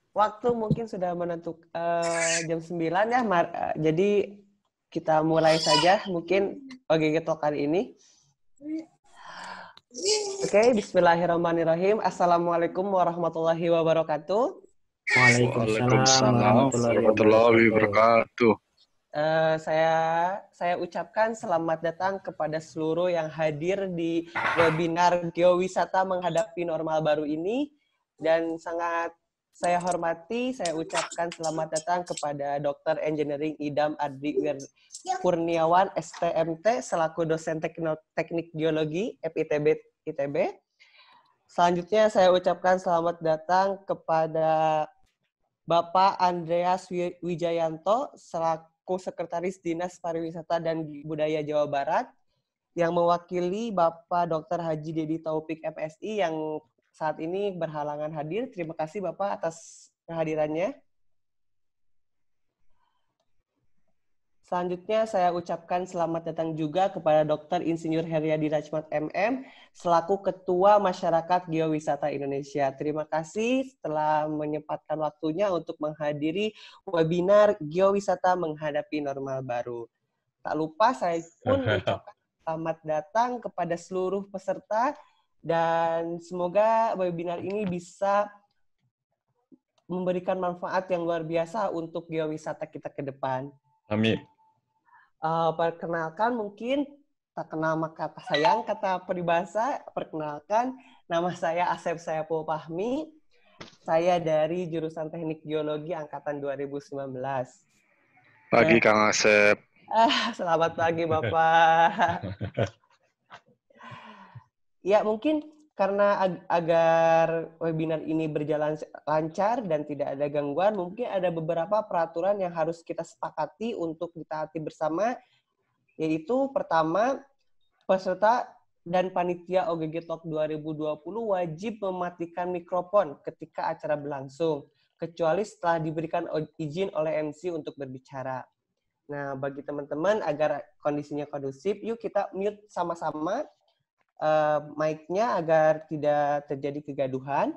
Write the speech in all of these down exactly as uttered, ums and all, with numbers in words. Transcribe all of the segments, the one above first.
waktu mungkin sudah menentuk uh, jam sembilan ya. Mar- uh, jadi kita mulai saja mungkin O G G Talk kali ini. Oke, okay, bismillahirrahmanirrahim. Assalamualaikum warahmatullahi wabarakatuh. Waalaikumsalam Waalaikumsalam warahmatullahi warahmatullahi wabarakatuh. wabarakatuh. Uh, saya saya ucapkan selamat datang kepada seluruh yang hadir di webinar Geowisata Menghadapi Normal Baru ini, dan sangat saya hormati, saya ucapkan selamat datang kepada Doktor Engineering Idam Adri Kurniawan S T M T selaku dosen teknik geologi F I T B I T B. Selanjutnya saya ucapkan selamat datang kepada Bapak Andreas Wijayanto selaku Sekretaris Dinas Pariwisata dan Budaya Jawa Barat yang mewakili Bapak Doktor Haji Dedi Taufik M Si yang saat ini berhalangan hadir. Terima kasih Bapak atas kehadirannya. Selanjutnya saya ucapkan selamat datang juga kepada Doktor Insinyur Heriadi Rachmat M M selaku Ketua Masyarakat Geowisata Indonesia. Terima kasih telah menyempatkan waktunya untuk menghadiri webinar Geowisata Menghadapi Normal Baru. Tak lupa saya pun mengucapkan selamat datang kepada seluruh peserta dan semoga webinar ini bisa memberikan manfaat yang luar biasa untuk geowisata kita ke depan. Amin. Uh, perkenalkan mungkin tak kenal maka tak sayang kata peribahasa. Perkenalkan, nama saya Asep Sayapul Fahmi. Saya dari jurusan Teknik Geologi angkatan dua ribu sembilan belas. Pagi Eh, Kang Asep. Ah, selamat pagi Bapak. Ya mungkin karena ag- agar webinar ini berjalan lancar dan tidak ada gangguan, mungkin ada beberapa peraturan yang harus kita sepakati untuk ditaati bersama, yaitu pertama, peserta dan panitia O G G Talk dua ribu dua puluh wajib mematikan mikrofon ketika acara berlangsung, kecuali setelah diberikan izin oleh M C untuk berbicara. Nah, bagi teman-teman agar kondisinya kondusif, yuk kita mute sama-sama Uh, mic-nya agar tidak terjadi kegaduhan.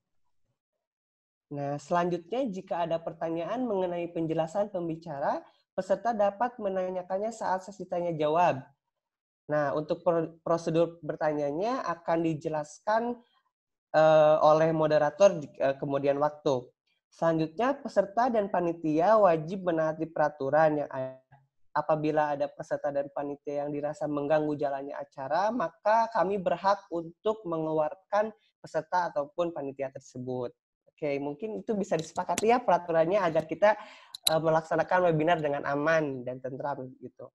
Nah, selanjutnya jika ada pertanyaan mengenai penjelasan pembicara, peserta dapat menanyakannya saat sesi tanya jawab. Nah, untuk prosedur bertanyanya akan dijelaskan uh, oleh moderator di uh, kemudian waktu. Selanjutnya, peserta dan panitia wajib menaati peraturan yang ada. Apabila ada peserta dan panitia yang dirasa mengganggu jalannya acara, maka kami berhak untuk mengeluarkan peserta ataupun panitia tersebut. Oke, mungkin itu bisa disepakati ya peraturannya agar kita uh, melaksanakan webinar dengan aman dan tentram gitu.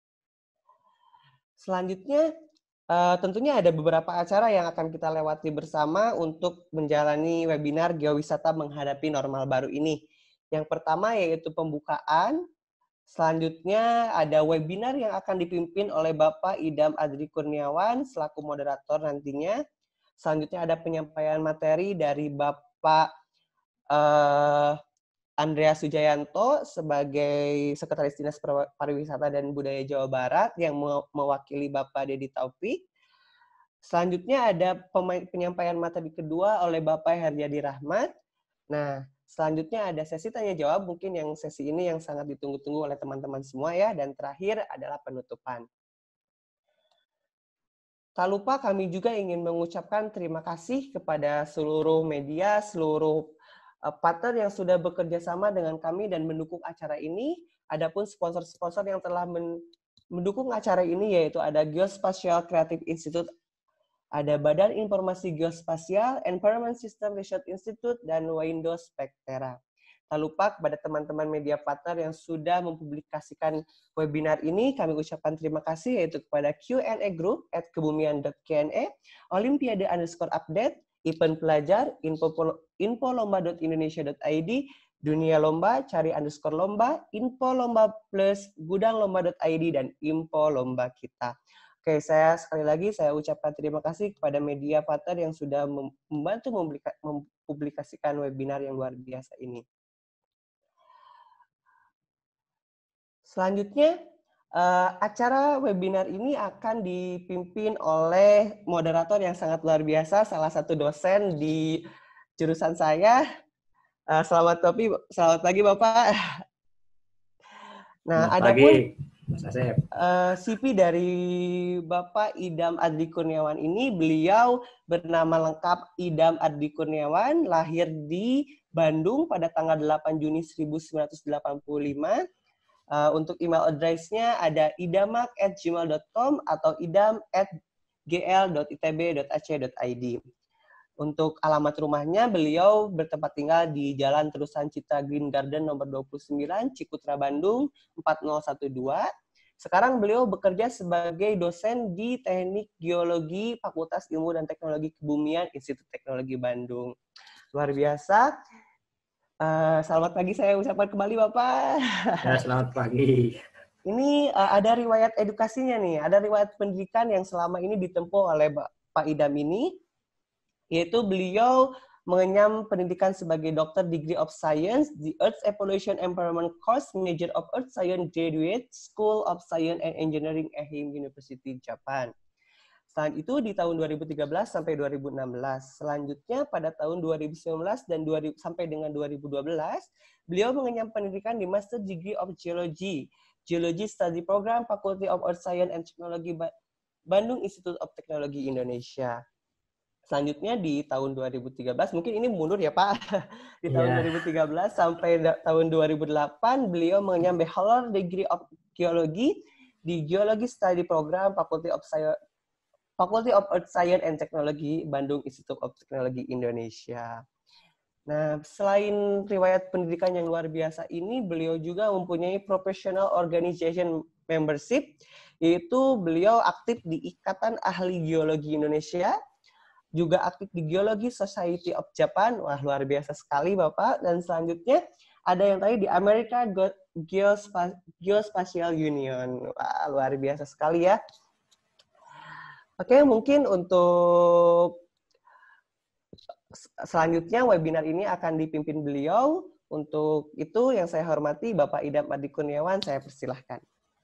Selanjutnya, uh, tentunya ada beberapa acara yang akan kita lewati bersama untuk menjalani webinar Geowisata Menghadapi Normal Baru ini. Yang pertama yaitu pembukaan. Selanjutnya ada webinar yang akan dipimpin oleh Bapak Idam Adri Kurniawan selaku moderator nantinya. Selanjutnya ada penyampaian materi dari Bapak uh, Andreas Wijayanto sebagai Sekretaris Dinas Pariwisata dan Budaya Jawa Barat yang mewakili Bapak Dedi Taufik. Selanjutnya ada penyampaian materi kedua oleh Bapak Heriadi Rahmat. Nah, selanjutnya ada sesi tanya jawab, mungkin yang sesi ini yang sangat ditunggu-tunggu oleh teman-teman semua ya. Dan terakhir adalah penutupan. Tak lupa kami juga ingin mengucapkan terima kasih kepada seluruh media, seluruh partner yang sudah bekerja sama dengan kami dan mendukung acara ini. Adapun sponsor-sponsor yang telah mendukung acara ini yaitu ada Geospatial Creative Institute, ada Badan Informasi Geospasial, Environment System Research Institute, dan Windows Spectra. Tak lupa kepada teman-teman media partner yang sudah mempublikasikan webinar ini, kami ucapkan terima kasih yaitu kepada Q and A Group at kebumian dot Q and A, Olimpiade underscore update, Event Pelajar, info, info lomba dot indonesia dot I D, Dunia Lomba, cari underscore lomba, info lomba plus, gudang lomba dot I D, dan info lomba kita. Oke, saya sekali lagi saya ucapkan terima kasih kepada media partner yang sudah membantu mempublikasikan webinar yang luar biasa ini. Selanjutnya, uh, acara webinar ini akan dipimpin oleh moderator yang sangat luar biasa, salah satu dosen di jurusan saya, Uh, selamat pagi, selamat pagi Bapak. Nah, Selamat adapun pagi, Mas Asep. Uh, C V dari Bapak Idam Adli Kurniawan ini, beliau bernama lengkap Idam Adli Kurniawan, lahir di Bandung pada tanggal delapan Juni seribu sembilan ratus delapan puluh lima. Uh, untuk email address-nya ada idamak at gmail dot com atau idam at gl dot i t b dot a c dot i d. Untuk alamat rumahnya, beliau bertempat tinggal di Jalan Terusan Citra Green Garden nomor dua puluh sembilan, Ciputra, Bandung, empat nol satu dua. Sekarang beliau bekerja sebagai dosen di Teknik Geologi Fakultas Ilmu dan Teknologi Kebumian Institut Teknologi Bandung. Luar biasa. Uh, selamat pagi saya ucapkan kembali Bapak. Ya, selamat pagi. Ini uh, ada riwayat edukasinya nih, ada riwayat pendidikan yang selama ini ditempuh oleh Pak Idam ini, yaitu beliau mengenyam pendidikan sebagai Doctor Degree of Science di Earth Evolution Environment Course, Major of Earth Science Graduate School of Science and Engineering Ehime University, Japan. Selain itu di tahun dua ribu tiga belas sampai dua ribu enam belas. Selanjutnya pada tahun dua ribu sembilan belas dan dua ribu, sampai dengan dua ribu dua belas, beliau mengenyam pendidikan di Master Degree of Geology, Geology Study Program, Faculty of Earth Science and Technology, Bandung Institute of Technology Indonesia. Selanjutnya di tahun dua ribu tiga belas, mungkin ini mundur ya Pak, di tahun Ya. dua ribu tiga belas sampai tahun dua ribu delapan, beliau mengenyam Bachelor Degree of Geology di Geology Study Program, Faculty of Science, Faculty of Earth Science and Technology, Bandung Institute of Technology Indonesia. Nah, selain riwayat pendidikan yang luar biasa ini, beliau juga mempunyai professional organization membership, yaitu beliau aktif di Ikatan Ahli Geologi Indonesia, juga aktif di Geology Society of Japan. Wah, luar biasa sekali Bapak. Dan selanjutnya ada yang tadi di America Geospatial Union. Wah, luar biasa sekali ya. Oke, mungkin untuk selanjutnya webinar ini akan dipimpin beliau. Untuk itu yang saya hormati Bapak Idam Adli Kurniawan, saya persilahkan.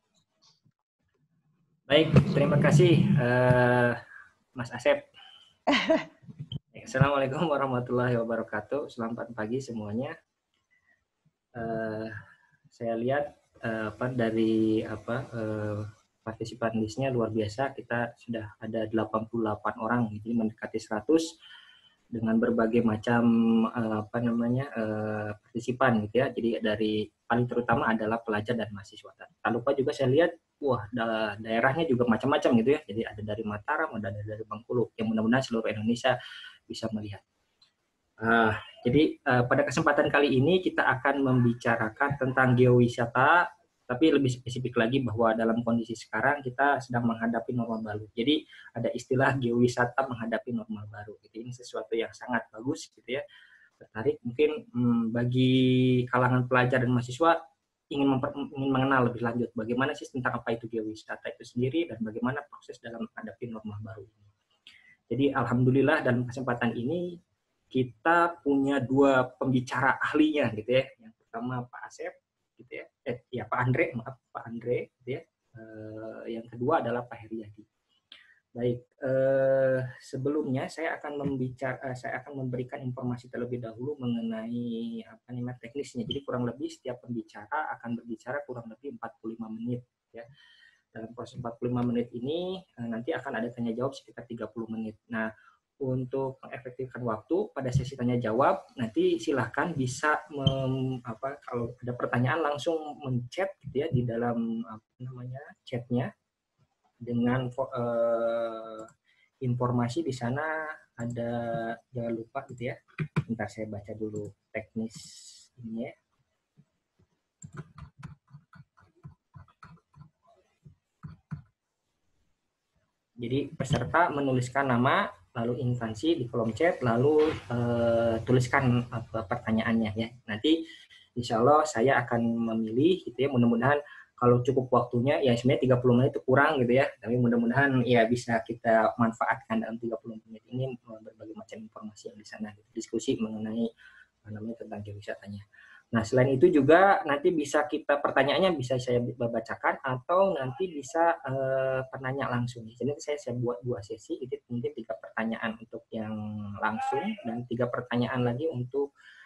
Baik, terima kasih uh, Mas Asep. Assalamualaikum warahmatullahi wabarakatuh. Selamat pagi semuanya. Uh, saya lihat uh, apa dari apa uh, partisipan listnya luar biasa. Kita sudah ada delapan puluh delapan orang, jadi mendekati seratus dengan berbagai macam uh, apa namanya uh, partisipan gitu ya. Jadi dari paling terutama adalah pelajar dan mahasiswa. Tak lupa juga saya lihat, wah da daerahnya juga macam-macam gitu ya. Jadi ada dari Mataram, ada dari Bengkulu. Yang mudah-mudahan seluruh Indonesia bisa melihat. Uh, jadi uh, pada kesempatan kali ini kita akan membicarakan tentang geowisata. Tapi lebih spesifik lagi bahwa dalam kondisi sekarang kita sedang menghadapi normal baru. Jadi ada istilah geowisata menghadapi normal baru. Jadi ini sesuatu yang sangat bagus gitu ya. Tertarik mungkin hmm, bagi kalangan pelajar dan mahasiswa ingin, memper, ingin mengenal lebih lanjut bagaimana sih tentang apa itu geowisata itu sendiri dan bagaimana proses dalam menghadapi normal baru ini. Jadi alhamdulillah dalam kesempatan ini kita punya dua pembicara ahlinya gitu ya. Yang pertama Pak Asep gitu ya, eh, ya Pak Andre, maaf Pak Andre, gitu ya. Uh, yang kedua adalah Pak Heriadi. Baik, uh, sebelumnya saya akan membicara, uh, saya akan memberikan informasi terlebih dahulu mengenai apa namanya teknisnya. Jadi kurang lebih setiap pembicara akan berbicara kurang lebih empat puluh lima menit, ya. Dalam proses empat puluh lima menit ini uh, nanti akan ada tanya jawab sekitar tiga puluh menit. Nah, untuk mengefektifkan waktu pada sesi tanya jawab nanti silahkan bisa mem, apa kalau ada pertanyaan langsung menchat gitu ya di dalam apa namanya chatnya dengan uh, informasi di sana ada, jangan lupa gitu ya. Bentar saya baca dulu teknis ini ya. Jadi peserta menuliskan nama, lalu instansi di kolom chat, lalu uh, tuliskan apa pertanyaannya ya. Nanti insya Allah saya akan memilih gitu ya, mudah-mudahan kalau cukup waktunya, ya sebenarnya tiga puluh menit itu kurang gitu ya, tapi mudah-mudahan ya bisa kita manfaatkan dalam tiga puluh menit ini berbagai macam informasi yang di sana, gitu. Diskusi mengenai apa namanya tentang geowisatanya. Nah, selain itu juga nanti bisa kita pertanyaannya bisa saya bacakan atau nanti bisa uh, penanya langsung. Jadi saya saya buat dua sesi, itu mungkin tiga pertanyaan untuk yang langsung dan tiga pertanyaan lagi untuk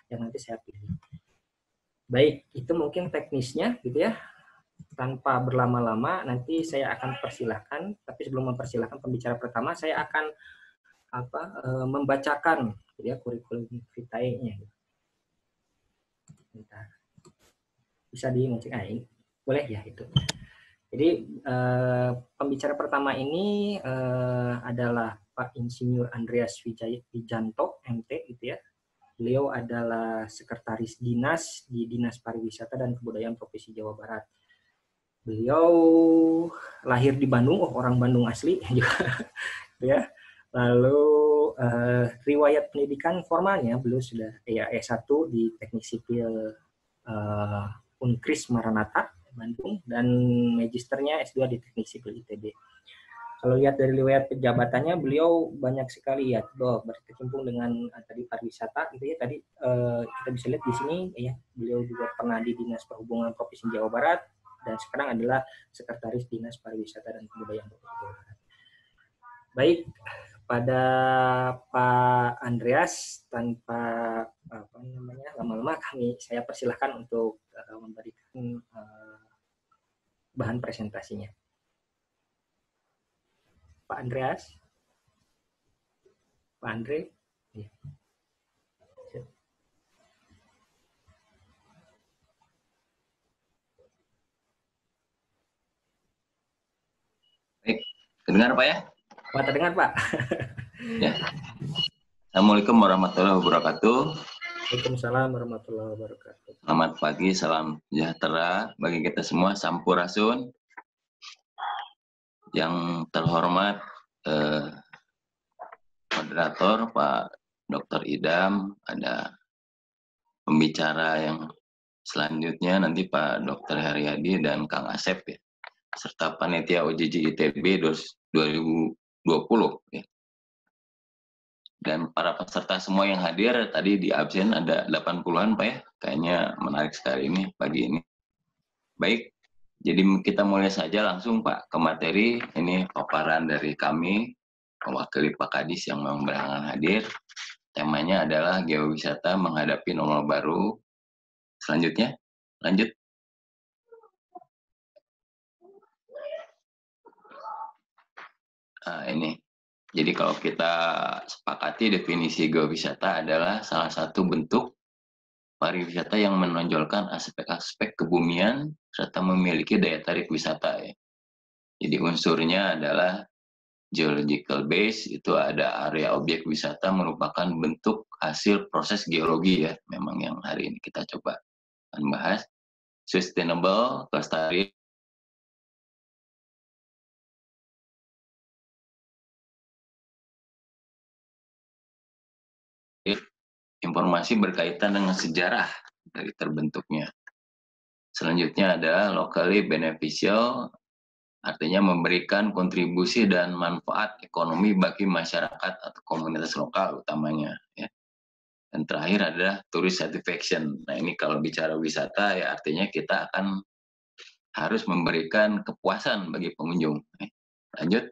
yang nanti saya pilih. Baik, itu mungkin teknisnya gitu ya. Tanpa berlama-lama, nanti saya akan persilahkan, tapi sebelum mempersilahkan pembicara pertama, saya akan apa e, membacakan ya kurikulum vitae-nya. Bentar. Bisa dimasukin, ah, ini boleh ya itu. Jadi e, pembicara pertama ini e, adalah Pak Insinyur Andreas Wijanto, M T, gitu ya. Beliau adalah sekretaris dinas di Dinas Pariwisata dan Kebudayaan Provinsi Jawa Barat. Beliau lahir di Bandung, oh, orang Bandung asli juga, ya. Lalu uh, riwayat pendidikan formalnya beliau sudah ya S satu di Teknik Sipil uh, Unkris Maranatha Bandung dan magisternya S dua di Teknik Sipil I T B. Kalau lihat dari riwayat pejabatannya, beliau banyak sekali ya, tuh, berkecimpung dengan uh, tadi pariwisata, gitu ya. Tadi uh, kita bisa lihat di sini, ya, beliau juga pernah di Dinas Perhubungan Provinsi Jawa Barat dan sekarang adalah Sekretaris Dinas Pariwisata dan Kebudayaan Provinsi Jawa Barat. Baik, pada Pak Andreas, tanpa apa namanya lama-lama kami saya persilahkan untuk uh, memberikan uh, bahan presentasinya. Pak Andreas, Pak Andre, ya. Baik, terdengar Pak ya? Pak, terdengar Pak. Ya. Assalamualaikum warahmatullahi wabarakatuh. Waalaikumsalam warahmatullahi wabarakatuh. Selamat pagi, salam sejahtera bagi kita semua, sampurasun. Yang terhormat eh, moderator Pak Doktor Idam, ada pembicara yang selanjutnya nanti Pak Doktor Haryadi dan Kang Asep ya, serta panitia O J J I T B dua ribu dua puluh ya. Dan para peserta semua yang hadir, tadi di absen ada delapan puluhan Pak ya, kayaknya menarik sekali ini pagi ini. Baik, jadi kita mulai saja langsung Pak ke materi. Ini paparan dari kami, mewakili Pak Kadis yang memang berhalangan hadir. Temanya adalah geowisata menghadapi normal baru. Selanjutnya, lanjut. Nah, ini. Jadi kalau kita sepakati definisi geowisata adalah salah satu bentuk pariwisata yang menonjolkan aspek-aspek kebumian serta memiliki daya tarik wisata ya. Jadi unsurnya adalah geological base, itu ada area objek wisata merupakan bentuk hasil proses geologi ya. Memang yang hari ini kita coba bahas. Sustainable, kelestarian, informasi berkaitan dengan sejarah dari terbentuknya. Selanjutnya adalah locally beneficial, artinya memberikan kontribusi dan manfaat ekonomi bagi masyarakat atau komunitas lokal utamanya. Ya. Dan terakhir adalah tourist satisfaction. Nah ini kalau bicara wisata ya artinya kita akan harus memberikan kepuasan bagi pengunjung. Lanjut.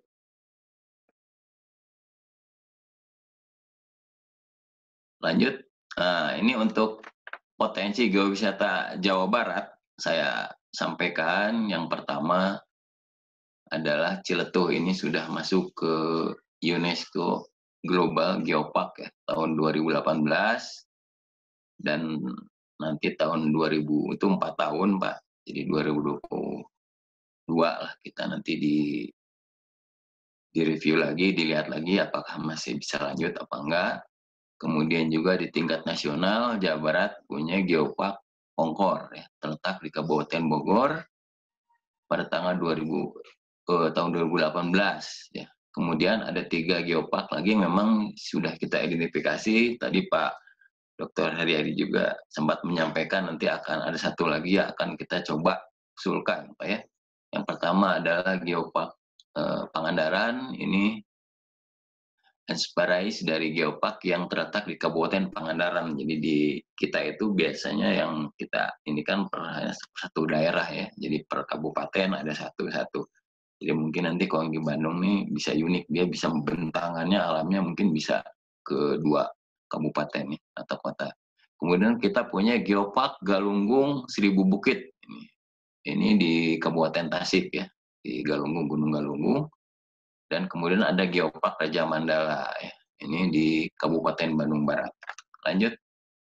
Lanjut. Nah, ini untuk potensi geowisata Jawa Barat, saya sampaikan yang pertama adalah Ciletuh ini sudah masuk ke UNESCO Global Geopark ya, tahun dua ribu delapan belas dan nanti tahun dua ribu itu empat tahun Pak, jadi dua ribu dua puluh dua lah kita nanti di di review lagi, dilihat lagi apakah masih bisa lanjut apa enggak. Kemudian juga di tingkat nasional, Jawa Barat punya Geopark Pongkor, ya, terletak di Kabupaten Bogor pada tanggal dua ribu, eh, tahun dua ribu delapan belas. Ya. Kemudian ada tiga geopark lagi yang memang sudah kita identifikasi. Tadi Pak Doktor Haryadi juga sempat menyampaikan nanti akan ada satu lagi yang akan kita coba usulkan, Pak ya. Yang pertama adalah Geopark eh, Pangandaran, ini Inspirais dari Geopark yang terletak di Kabupaten Pangandaran. Jadi di kita itu biasanya yang kita ini kan per satu daerah ya. Jadi per kabupaten ada satu-satu. Jadi mungkin nanti kalau di Bandung nih bisa unik, dia bisa bentangannya alamnya mungkin bisa ke dua kabupaten nih atau kota. Kemudian kita punya Geopark Galunggung Seribu Bukit. Ini, ini di Kabupaten Tasik ya, di Galunggung, Gunung Galunggung. Dan kemudian ada Geopark Raja Mandala ya. Ini di Kabupaten Bandung Barat. Lanjut.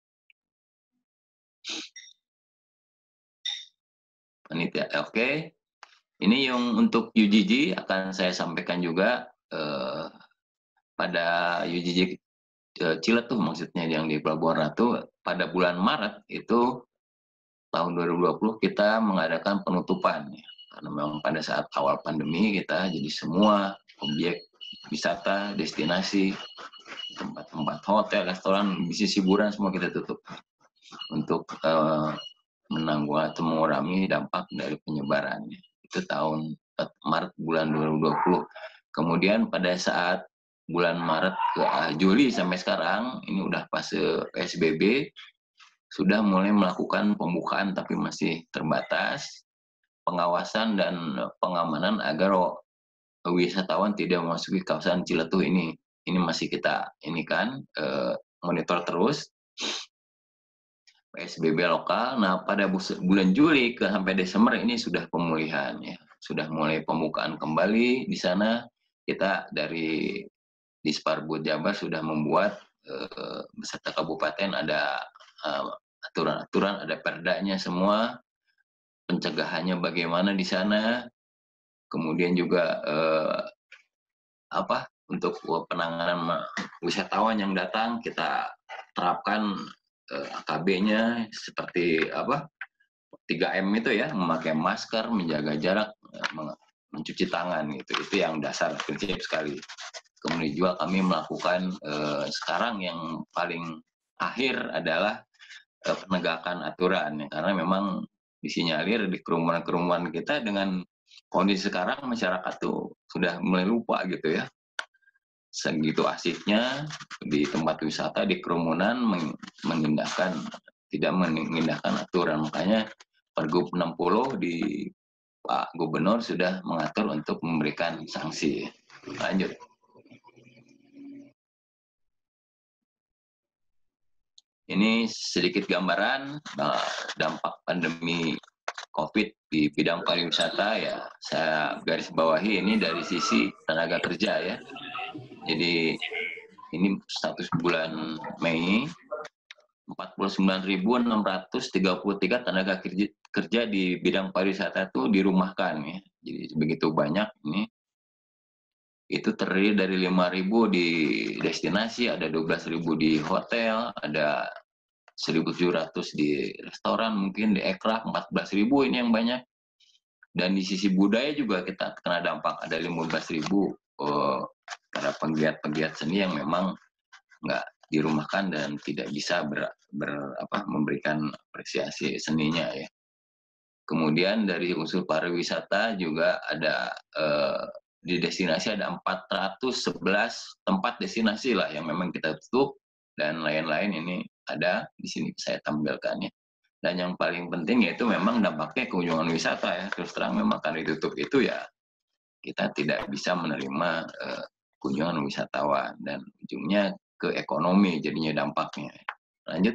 Panitia, oke. Ini yang untuk U G G akan saya sampaikan juga eh, pada U G G eh, Ciletuh maksudnya yang di Pelabuhan Ratu pada bulan Maret itu tahun dua ribu dua puluh kita mengadakan penutupan ya. Karena memang pada saat awal pandemi kita jadi semua objek wisata, destinasi, tempat-tempat hotel, restoran, bisnis hiburan semua kita tutup untuk uh, menanggung atau mengurangi dampak dari penyebarannya. Itu tahun Maret bulan dua ribu dua puluh. Kemudian pada saat bulan Maret ke uh, Juli sampai sekarang ini udah fase P S B B, sudah mulai melakukan pembukaan tapi masih terbatas, pengawasan dan pengamanan agar wisatawan tidak memasuki kawasan Ciletuh ini. Ini masih kita ini kan eh, monitor terus P S B B lokal. Nah pada bulan Juli ke sampai Desember ini sudah pemulihan ya, sudah mulai pembukaan kembali di sana. Kita dari Disparbud Jabar sudah membuat eh, beserta kabupaten ada aturan-aturan, uh, ada perdanya semua, pencegahannya bagaimana di sana. Kemudian juga eh, apa untuk penanganan wisatawan yang datang kita terapkan eh, A K B-nya seperti apa tiga M itu ya, memakai masker, menjaga jarak, mencuci tangan gitu. Itu yang dasar prinsip sekali. Kemudian juga kami melakukan eh, sekarang yang paling akhir adalah eh, penegakan aturan ya, karena memang disinyalir di kerumunan-kerumunan kita dengan kondisi sekarang masyarakat tuh sudah mulai lupa gitu ya, segitu asiknya di tempat wisata di kerumunan mengindahkan tidak mengindahkan aturan. Makanya Pergub enam puluh di Pak Gubernur sudah mengatur untuk memberikan sanksi. Lanjut. Ini sedikit gambaran nah, dampak pandemi COVID di bidang pariwisata ya. Saya garis bawahi ini dari sisi tenaga kerja ya. Jadi ini status bulan Mei, empat puluh sembilan ribu enam ratus tiga puluh tiga tenaga kerja, kerja di bidang pariwisata itu dirumahkan ya. Jadi begitu banyak ini. Itu terdiri dari lima ribu di destinasi, ada dua belas ribu di hotel, ada seribu tujuh ratus di restoran, mungkin di ekraf empat belas ribu ini yang banyak. Dan di sisi budaya juga kita kena dampak, ada lima belas ribu oh, para penggiat-penggiat seni yang memang nggak dirumahkan dan tidak bisa ber, ber, apa, memberikan apresiasi seninya ya. Kemudian dari unsur pariwisata juga ada eh, di destinasi ada empat ratus sebelas tempat destinasi lah yang memang kita tutup, dan lain-lain ini ada di sini saya tampilkan ya. Dan yang paling penting yaitu memang dampaknya kunjungan wisata ya. Terus terang memang karena ditutup itu ya kita tidak bisa menerima uh, kunjungan wisatawan dan ujungnya ke ekonomi jadinya dampaknya. Lanjut.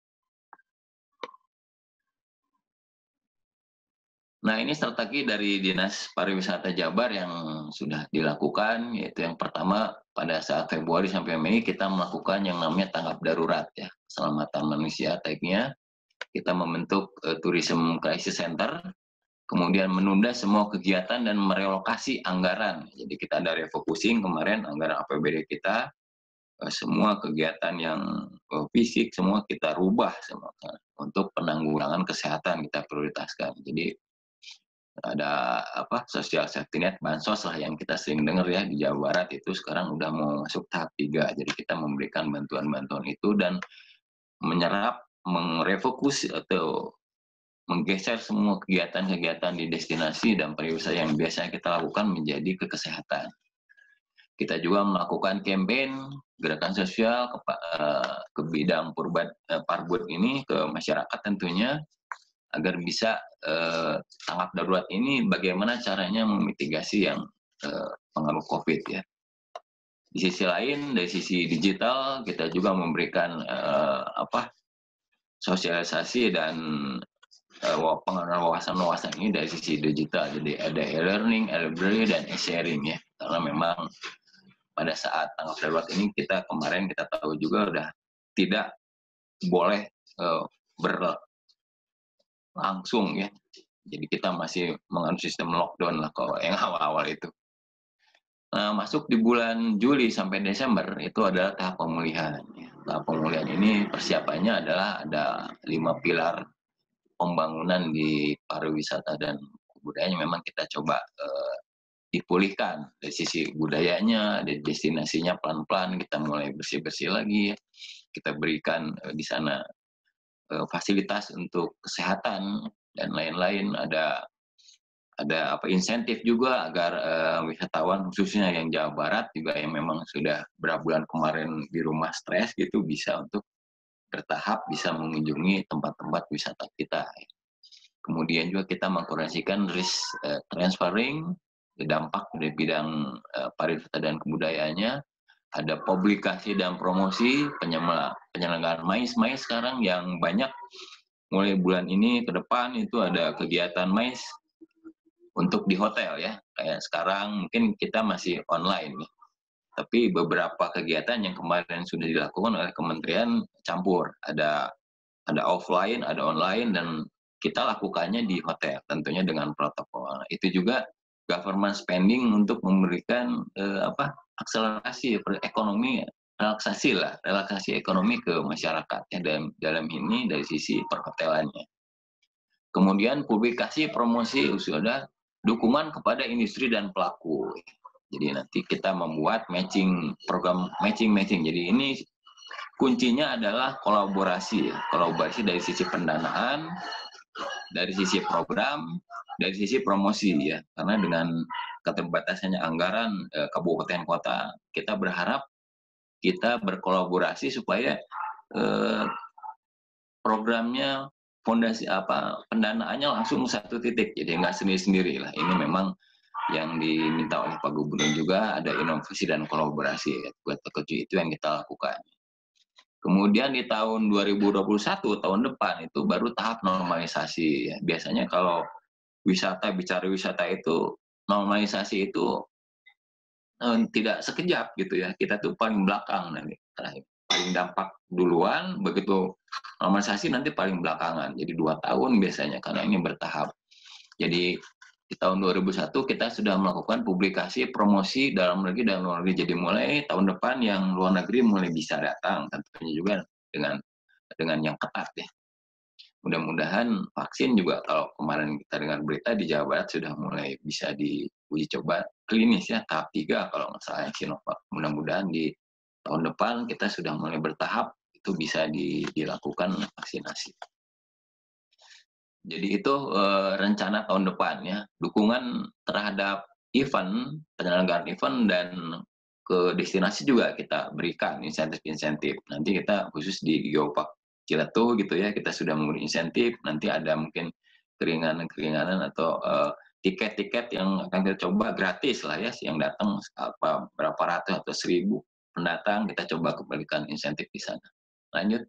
Nah ini strategi dari Dinas Pariwisata Jabar yang sudah dilakukan, yaitu yang pertama pada saat Februari sampai Mei kita melakukan yang namanya tanggap darurat ya, keselamatan manusia tagnya. Kita membentuk uh, Tourism Crisis Center, kemudian menunda semua kegiatan dan merelokasi anggaran. Jadi kita ada refocusing kemarin anggaran A P B D kita, uh, semua kegiatan yang uh, fisik semua kita rubah semua untuk penanggulangan kesehatan kita prioritaskan. Jadi ada apa sosial safety net, bansos lah yang kita sering dengar ya di Jawa Barat itu sekarang udah mau masuk tahap tiga. Jadi kita memberikan bantuan-bantuan itu dan menyerap, merefokus atau menggeser semua kegiatan-kegiatan di destinasi dan pariwisata yang biasa kita lakukan menjadi ke kesehatan. Kita juga melakukan campaign gerakan sosial ke, uh, ke bidang purba, uh, parbud ini ke masyarakat tentunya, agar bisa eh, tanggap darurat ini bagaimana caranya memitigasi yang eh, pengaruh COVID ya. Di sisi lain dari sisi digital kita juga memberikan eh, apa sosialisasi dan uh, pengenalan wawasan-wawasan ini dari sisi digital. Jadi ada e-learning, e-library, dan e-sharing ya. Karena memang pada saat tanggap darurat ini kita kemarin kita tahu juga udah tidak boleh uh, berlangsung ya. Jadi kita masih menganut sistem lockdown lah kalau yang awal-awal itu. Nah, masuk di bulan Juli sampai Desember itu adalah tahap pemulihan. Tahap pemulihan ini persiapannya adalah ada lima pilar pembangunan di pariwisata dan budayanya memang kita coba uh, dipulihkan dari sisi budayanya, dari destinasinya pelan-pelan kita mulai bersih-bersih lagi. Kita berikan uh, di sana uh, fasilitas untuk kesehatan dan lain-lain, ada ada apa insentif juga agar uh, wisatawan khususnya yang Jawa Barat juga yang memang sudah berapa bulan kemarin di rumah stres gitu bisa untuk bertahap bisa mengunjungi tempat-tempat wisata kita. Kemudian juga kita mengkoordinasikan risk uh, transferring, dampak dari bidang uh, pariwisata dan kebudayaannya. Ada publikasi dan promosi penyelenggaraan mais mais sekarang yang banyak mulai bulan ini ke depan itu ada kegiatan mais untuk di hotel ya. Kayak sekarang mungkin kita masih online nih. Tapi beberapa kegiatan yang kemarin sudah dilakukan oleh kementerian campur, ada ada offline, ada online, dan kita lakukannya di hotel, tentunya dengan protokol. Itu juga government spending untuk memberikan eh, apa akselerasi ekonomi, relaksasi lah, relaksasi ekonomi ke masyarakat ya dalam dalam ini dari sisi perhotelannya. Kemudian publikasi promosi sudah dukungan kepada industri dan pelaku. Jadi nanti kita membuat matching program matching-matching. Jadi ini kuncinya adalah kolaborasi, kolaborasi dari sisi pendanaan, dari sisi program, dari sisi promosi ya. Karena dengan keterbatasannya anggaran eh, kabupaten kota, kita berharap kita berkolaborasi supaya eh, programnya fondasi apa pendanaannya langsung satu titik. Jadi nggak sendiri-sendiri lah. Ini memang yang diminta oleh Pak Gubernur juga ada inovasi dan kolaborasi ya. Buat keju itu yang kita lakukan. Kemudian di tahun dua ribu dua puluh satu tahun depan itu baru tahap normalisasi ya. Biasanya kalau wisata bicara wisata itu normalisasi itu eh, tidak sekejap gitu ya. Kita tuh paling belakang nanti terakhir. Paling dampak duluan, begitu normalisasi nanti paling belakangan. Jadi dua tahun biasanya karena ini bertahap. Jadi di tahun dua ribu satu kita sudah melakukan publikasi promosi dalam negeri dan luar negeri. Jadi mulai tahun depan yang luar negeri mulai bisa datang, tentunya juga dengan dengan yang ketat ya. Mudah-mudahan vaksin juga kalau kemarin kita dengar berita di Jawa Barat sudah mulai bisa diuji coba klinis ya tahap tiga kalau nggak salah Sinovac. Mudah-mudahan di tahun depan kita sudah mulai bertahap itu bisa di, dilakukan vaksinasi. Jadi itu uh, rencana tahun depan ya, dukungan terhadap event, penyelenggaraan event dan ke destinasi juga kita berikan insentif-insentif. Nanti kita khusus di Geopark Ciletuh gitu ya, kita sudah memberi insentif, nanti ada mungkin keringanan-keringanan atau uh, tiket-tiket yang akan kita coba gratis lah ya, yang datang apa berapa ratus atau seribu pendatang kita coba kembalikan insentif di sana. Lanjut.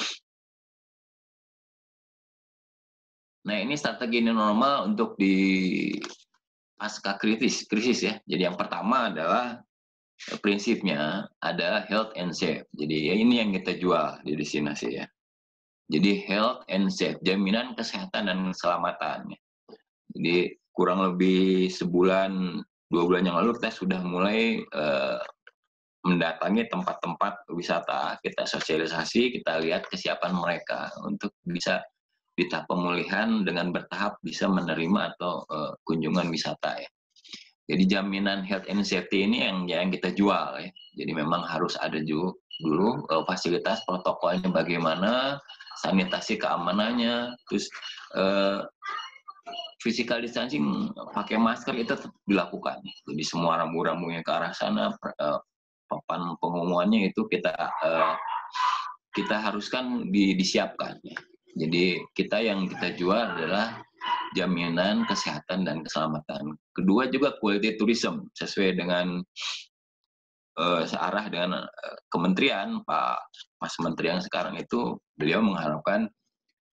Nah, ini strategi new normal untuk di pasca krisis, krisis ya. Jadi yang pertama adalah prinsipnya ada health and safe. Jadi ya ini yang kita jual di destinasi ya. Jadi health and safe, jaminan kesehatan dan keselamatan. Jadi kurang lebih sebulan, dua bulan yang lalu kita sudah mulai uh, mendatangi tempat-tempat wisata. Kita sosialisasi, kita lihat kesiapan mereka untuk bisa di tahap pemulihan dengan bertahap bisa menerima atau uh, kunjungan wisata ya. Jadi jaminan health and safety ini yang yang kita jual ya. Jadi memang harus ada juga dulu uh, fasilitas protokolnya bagaimana, sanitasi keamanannya, terus uh, physical distancing pakai masker itu tetap dilakukan. Jadi semua rambu-rambu yang ke arah sana, uh, papan pengumumannya itu kita uh, kita haruskan di, disiapkan ya. Jadi kita yang kita jual adalah jaminan kesehatan dan keselamatan. Kedua juga quality tourism sesuai dengan uh, searah dengan uh, kementerian Pak Mas Menteri yang sekarang itu beliau mengharapkan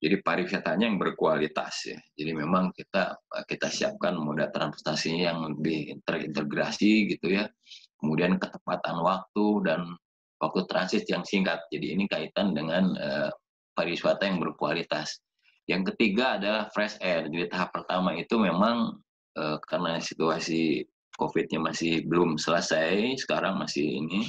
Jadi pariwisatanya yang berkualitas ya. Jadi memang kita kita siapkan moda transportasinya yang lebih terintegrasi gitu ya. Kemudian ketepatan waktu dan waktu transit yang singkat. Jadi ini kaitan dengan uh, pariwisata yang berkualitas. Yang ketiga adalah fresh air. Jadi tahap pertama itu memang uh, karena situasi COVID-nya masih belum selesai, sekarang masih ini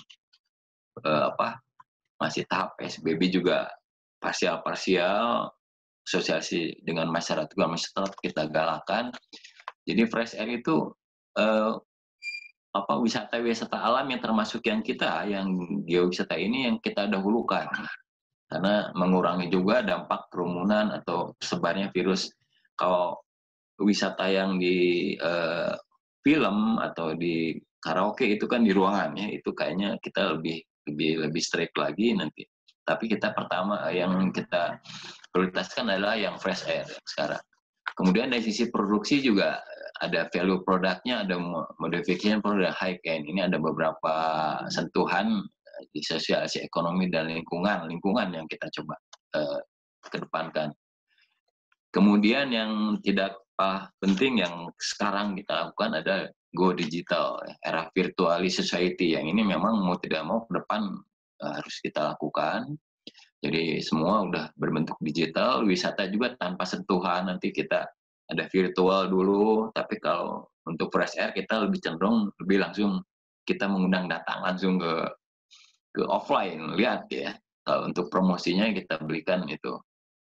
uh, apa? Masih tahap P S B B juga parsial-parsial, sosialisasi dengan masyarakat juga masih tetap kita galakan. Jadi fresh air itu uh, apa wisata-wisata alam yang termasuk yang kita, yang geowisata ini yang kita dahulukan. Karena mengurangi juga dampak kerumunan atau sebarnya virus. Kalau wisata yang di uh, film atau di karaoke itu kan di ruangan ya, itu kayaknya kita lebih lebih lebih strict lagi nanti. Tapi kita pertama yang kita prioritaskan adalah yang fresh air sekarang. Kemudian dari sisi produksi juga ada value produknya, ada modification produk high end. Ini ada beberapa sentuhan di sosialisasi ekonomi dan lingkungan, lingkungan yang kita coba uh, kedepankan. Kemudian yang tidak uh, penting yang sekarang kita lakukan ada go digital, era virtual society, yang ini memang mau tidak mau ke depan uh, harus kita lakukan. Jadi semua udah berbentuk digital, wisata juga tanpa sentuhan, nanti kita ada virtual dulu, tapi kalau untuk fresh air kita lebih cenderung lebih langsung kita mengundang datang langsung ke ke offline, lihat ya. Kalau untuk promosinya kita berikan itu.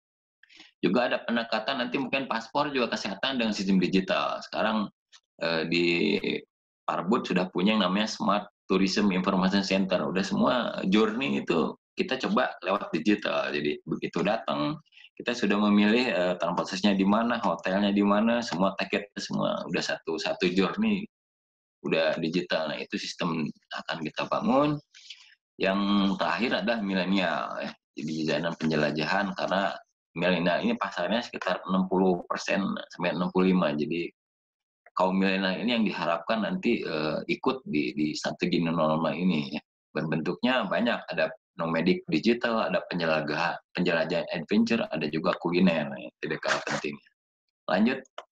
Juga ada pendekatan nanti mungkin paspor juga kesehatan dengan sistem digital. Sekarang eh, di Parbud sudah punya yang namanya Smart Tourism Information Center. Udah semua journey itu kita coba lewat digital. Jadi begitu datang kita sudah memilih eh, transportasinya di mana, hotelnya di mana, semua tiket semua udah satu satu journey udah digital. Nah itu sistem akan kita bangun. Yang terakhir adalah milenial ya. Jadi jalan penjelajahan karena milenial ini pasarnya sekitar enam puluh persen sampai enam puluh lima persen. Jadi kaum milenial ini yang diharapkan nanti uh, ikut di di strategi normal ini ya. Bentuknya banyak, ada nomadic digital, ada penjelajahan penjelajahan adventure, ada juga kuliner ya. Tidak kalah penting. Lanjut.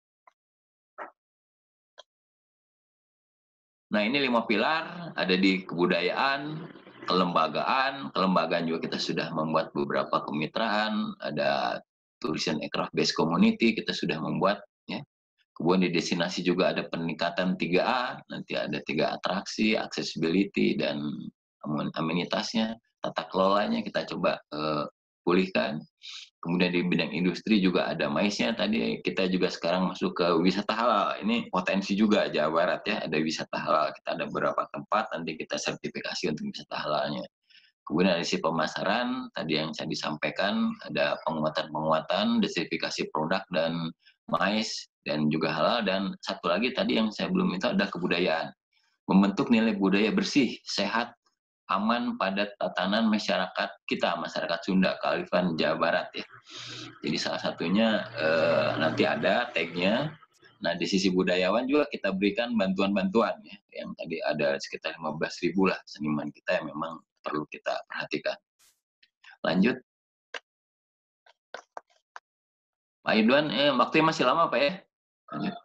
Nah, ini lima pilar, ada di kebudayaan, kelembagaan, kelembagaan juga kita sudah membuat beberapa kemitraan, ada tourism aircraft based community kita sudah membuat ya. Kemudian di destinasi juga ada peningkatan tiga A, nanti ada tiga atraksi, accessibility dan amenitasnya, tata kelolanya kita coba uh, pulihkan. Kemudian di bidang industri juga ada maisnya, tadi kita juga sekarang masuk ke wisata halal. Ini potensi juga Jawa Barat ya, ada wisata halal. Kita ada beberapa tempat, nanti kita sertifikasi untuk wisata halalnya. Kemudian dari sisi pemasaran, tadi yang saya disampaikan, ada penguatan-penguatan, diversifikasi produk dan mais, dan juga halal. Dan satu lagi tadi yang saya belum itu ada kebudayaan. Membentuk nilai budaya bersih, sehat, aman pada tatanan masyarakat kita, masyarakat Sunda, Kearifan Jawa Barat ya. Jadi salah satunya eh, nanti ada tagnya. Nah di sisi budayawan juga kita berikan bantuan-bantuan ya, yang tadi ada sekitar lima belas ribu lah seniman kita yang memang perlu kita perhatikan. Lanjut. Pak Idwan, eh, waktunya masih lama Pak ya? Lanjut.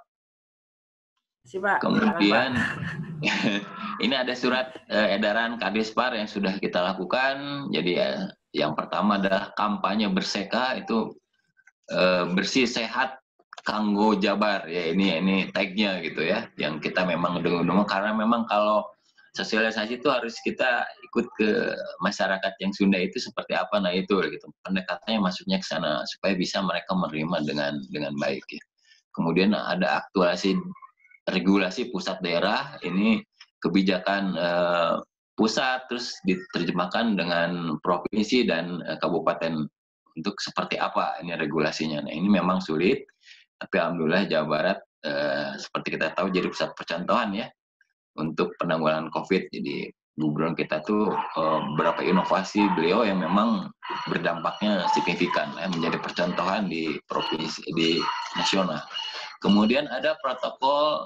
Kemudian ini ada surat eh, edaran Kadispar yang sudah kita lakukan. Jadi ya, yang pertama adalah kampanye berseka, itu eh, bersih sehat kanggo Jabar ya, ini ini tagnya gitu ya, yang kita memang dengar-dengar karena memang kalau sosialisasi itu harus kita ikut ke masyarakat yang Sunda itu seperti apa, nah itu gitu pendekatannya masuknya ke sana supaya bisa mereka menerima dengan dengan baik ya. Kemudian ada aktualisasi regulasi pusat daerah, ini kebijakan eh, pusat terus diterjemahkan dengan provinsi dan eh, kabupaten untuk seperti apa ini regulasinya. Nah ini memang sulit, tapi alhamdulillah Jawa Barat eh, seperti kita tahu jadi pusat percontohan ya untuk penanggulangan COVID. Jadi gubernur kita tuh eh, beberapa inovasi beliau yang memang berdampaknya signifikan ya, menjadi percontohan di provinsi di nasional. Kemudian ada protokol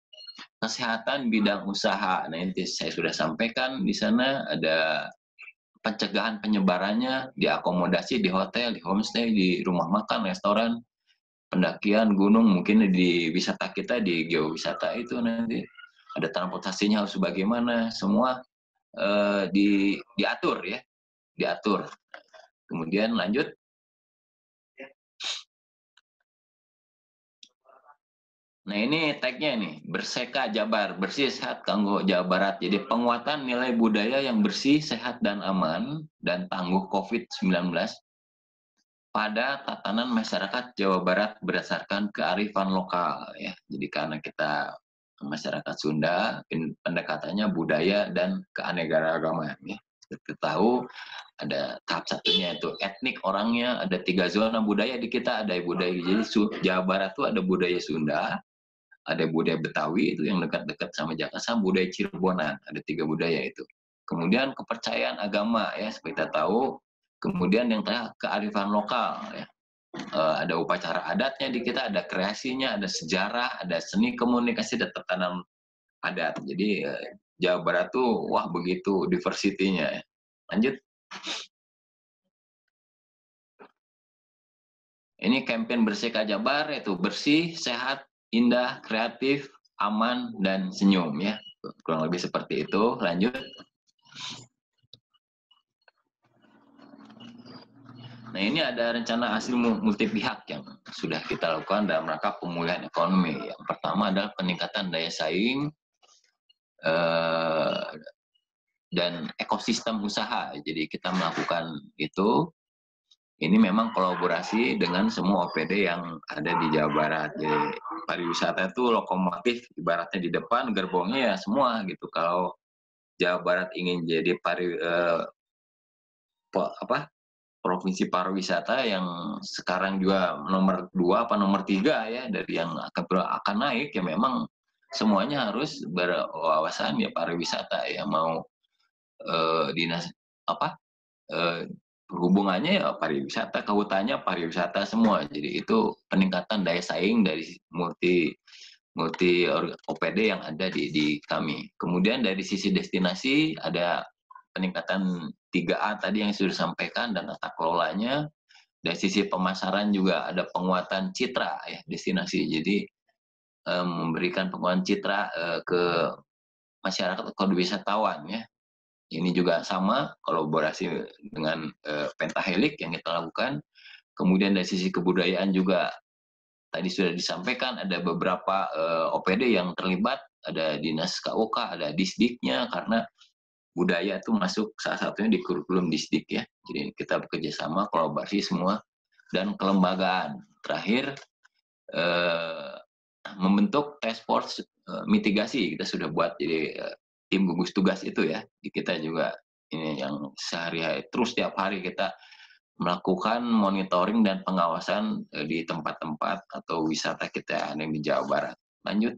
kesehatan bidang usaha. Nah, ini saya sudah sampaikan di sana ada pencegahan penyebarannya, diakomodasi di hotel, di homestay, di rumah makan, restoran, pendakian gunung, mungkin di wisata kita, di geowisata itu nanti ada transportasinya harus bagaimana, semua eh, di, diatur ya, diatur. Kemudian lanjut. Nah ini tagnya nih, Berseka Jabar, bersih sehat kanggo Jawa Barat. Jadi penguatan nilai budaya yang bersih, sehat dan aman dan tangguh covid sembilan belas pada tatanan masyarakat Jawa Barat berdasarkan kearifan lokal ya. Jadi karena kita masyarakat Sunda, pendekatannya budaya dan keanekaragaman ya. Kita tahu ada tahap satunya itu etnik orangnya, ada tiga zona budaya di kita, ada budaya jadi Jawa Barat itu ada budaya Sunda, ada budaya Betawi itu yang dekat-dekat sama Jakarta, sama budaya Cirebonan, ada tiga budaya itu. Kemudian kepercayaan agama ya, seperti kita tahu. Kemudian yang terakhir kearifan lokal ya. E, ada upacara adatnya di kita, ada kreasinya, ada sejarah, ada seni komunikasi, ada tertanam adat. Jadi e, Jawa Barat tuh wah begitu diversity-nya ya. Lanjut. Ini campaign Berseka Jabar, yaitu bersih, sehat, indah, kreatif, aman, dan senyum ya. Kurang lebih seperti itu. Lanjut. Nah ini ada rencana hasil multi pihak yang sudah kita lakukan dalam rangka pemulihan ekonomi. Yang pertama adalah peningkatan daya saing eh, dan ekosistem usaha. Jadi kita melakukan itu. Ini memang kolaborasi dengan semua O P D yang ada di Jawa Barat. Jadi pariwisata itu lokomotif, ibaratnya di depan, gerbongnya ya semua gitu. Kalau Jawa Barat ingin jadi pari eh, apa? provinsi pariwisata yang sekarang juga nomor dua apa nomor tiga ya dari yang akan akan naik ya memang semuanya harus berwawasan ya pariwisata ya mau eh, dinas apa eh, hubungannya ya pariwisata, kehutanya pariwisata semua. Jadi itu peningkatan daya saing dari multi multi O P D yang ada di, di kami. Kemudian dari sisi destinasi ada peningkatan tiga A tadi yang sudah disampaikan dan tata kelolanya. Dari sisi pemasaran juga ada penguatan citra ya destinasi. Jadi eh, memberikan penguatan citra eh, ke masyarakat atau wisatawan ya. Ini juga sama kolaborasi dengan eh, Pentahelix yang kita lakukan. Kemudian dari sisi kebudayaan juga tadi sudah disampaikan ada beberapa eh, O P D yang terlibat, ada dinas K U K, ada disdiknya karena budaya itu masuk salah satunya di kurikulum disdik ya. Jadi kita bekerja sama, kolaborasi semua dan kelembagaan. Terakhir eh, membentuk task force eh, mitigasi kita sudah buat jadi eh, tim gugus tugas itu ya. Kita juga ini yang sehari-hari terus tiap hari kita melakukan monitoring dan pengawasan eh, di tempat-tempat atau wisata kita yang di Jawa Barat. Lanjut.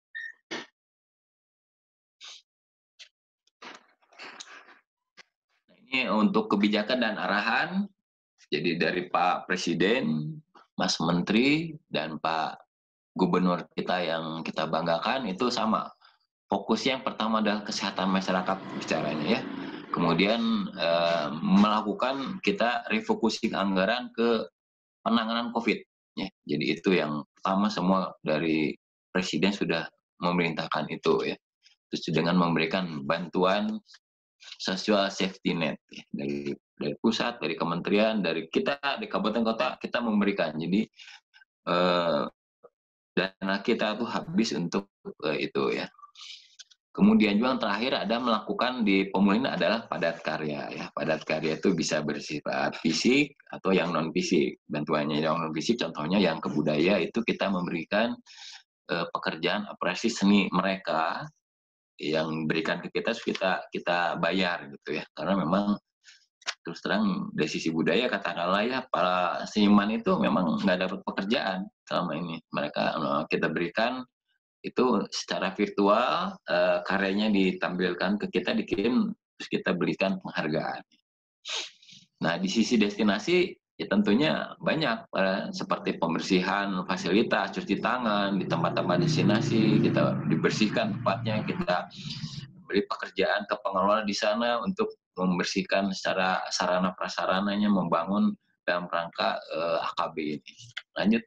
Nah, ini untuk kebijakan dan arahan. Jadi dari Pak Presiden, Mas Menteri, dan Pak Gubernur kita yang kita banggakan itu sama. Fokusnya yang pertama adalah kesehatan masyarakat bicaranya ya. Kemudian eh, melakukan kita refocusing anggaran ke penanganan COVID. Ya. Jadi itu yang pertama semua dari Presiden sudah memerintahkan itu ya. Terus dengan memberikan bantuan social safety net ya. dari dari pusat, dari kementerian, dari kita di kabupaten kota kita memberikan. Jadi eh, dana kita tuh habis untuk eh, itu ya. Kemudian juga yang terakhir ada melakukan di pemulihan adalah padat karya ya. Padat karya itu bisa bersifat fisik atau yang non fisik. Bantuannya yang non fisik contohnya yang kebudaya itu kita memberikan eh, pekerjaan apresiasi seni mereka yang berikan ke kita kita kita bayar gitu ya. Karena memang terus terang dari sisi budaya katakanlah ya para seniman itu memang nggak dapat pekerjaan selama ini. Mereka kita berikan itu secara virtual uh, karyanya ditampilkan ke kita, dikirim, terus kita berikan penghargaan. Nah di sisi destinasi ya tentunya banyak uh, seperti pembersihan fasilitas, cuci tangan di tempat-tempat destinasi, kita dibersihkan tempatnya, kita beri pekerjaan ke pengelola di sana untuk membersihkan secara sarana prasarananya, membangun dalam rangka uh, A K B ini. Lanjut.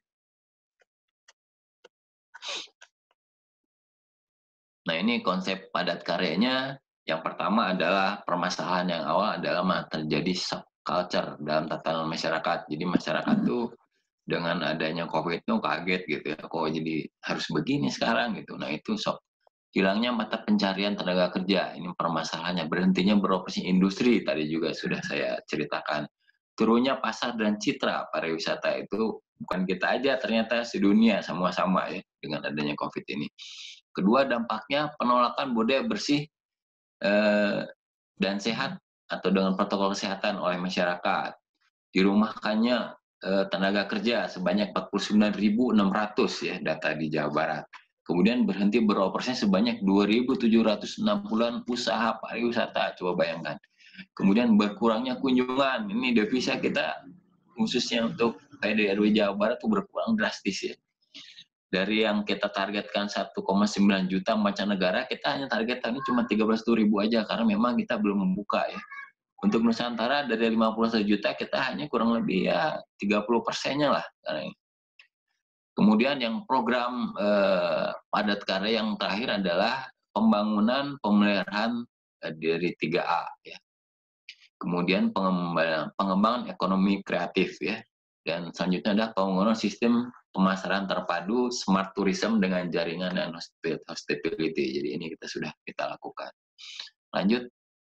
Nah, ini konsep padat karyanya. Yang pertama adalah permasalahan yang awal adalah terjadi subculture dalam tatanan masyarakat. Jadi masyarakat tuh dengan adanya COVID itu kaget gitu ya, kok jadi harus begini sekarang gitu. Nah itu sok hilangnya mata pencarian tenaga kerja, ini permasalahannya. Berhentinya beroperasi industri, tadi juga sudah saya ceritakan. Turunnya pasar dan citra pariwisata itu bukan kita aja, ternyata sedunia sama-sama ya dengan adanya COVID ini. Kedua, dampaknya penolakan budaya bersih eh, dan sehat atau dengan protokol kesehatan oleh masyarakat. Dirumahkannya eh, tenaga kerja sebanyak empat puluh sembilan ribu enam ratus ya data di Jawa Barat. Kemudian berhenti beroperasi sebanyak dua ribu tujuh ratus enam puluh usaha pariwisata, coba bayangkan. Kemudian berkurangnya kunjungan, ini devisa kita khususnya untuk P D R W Jawa Barat itu berkurang drastis ya. Dari yang kita targetkan satu koma sembilan juta mancanegara, kita hanya targetkan cuma tiga belas ribu aja karena memang kita belum membuka ya. Untuk Nusantara dari lima puluh satu juta kita hanya kurang lebih ya tiga puluh persennya lah. Kemudian yang program eh, padat karya yang terakhir adalah pembangunan pemeliharaan eh, dari tiga A ya. Kemudian pengembangan, pengembangan ekonomi kreatif ya. Dan selanjutnya adalah pembangunan sistem pemasaran terpadu smart tourism dengan jaringan dan hospitality. Jadi ini kita sudah kita lakukan. Lanjut.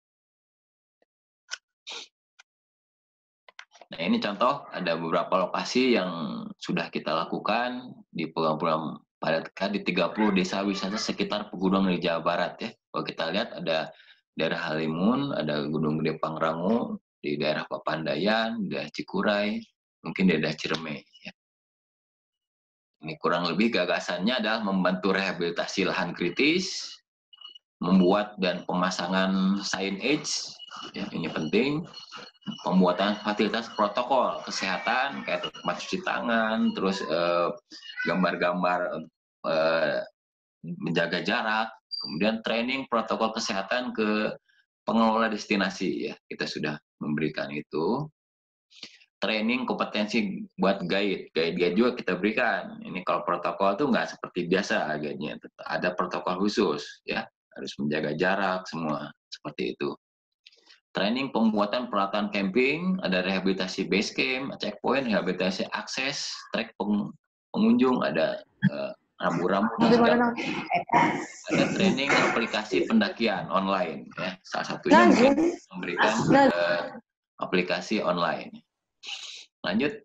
Nah ini contoh, ada beberapa lokasi yang sudah kita lakukan di program-program padat karya di tiga puluh desa wisata sekitar pegunungan di Jawa Barat ya. Kalau kita lihat ada daerah Halimun, ada Gunung Gede Pangrango, di daerah Papandayan, daerah Cikuray, mungkin di daerah Ciremai. Ya. Ini kurang lebih gagasannya adalah membantu rehabilitasi lahan kritis, membuat dan pemasangan signage, ya, ini penting, pembuatan fasilitas protokol kesehatan kayak tempat cuci tangan, terus eh, gambar-gambar eh, menjaga jarak, kemudian training protokol kesehatan ke pengelola destinasi ya, kita sudah memberikan itu. Training kompetensi buat guide, guide-guide juga kita berikan. Ini kalau protokol tuh nggak seperti biasa guide-nya, ada protokol khusus ya, harus menjaga jarak semua seperti itu. Training pembuatan peralatan camping, ada rehabilitasi base camp, checkpoint, rehabilitasi akses, trek pengunjung, ada uh, rambu-rambu, ada, ada training aplikasi pendakian online ya, salah satunya mungkin memberikan uh, aplikasi online. Lanjut.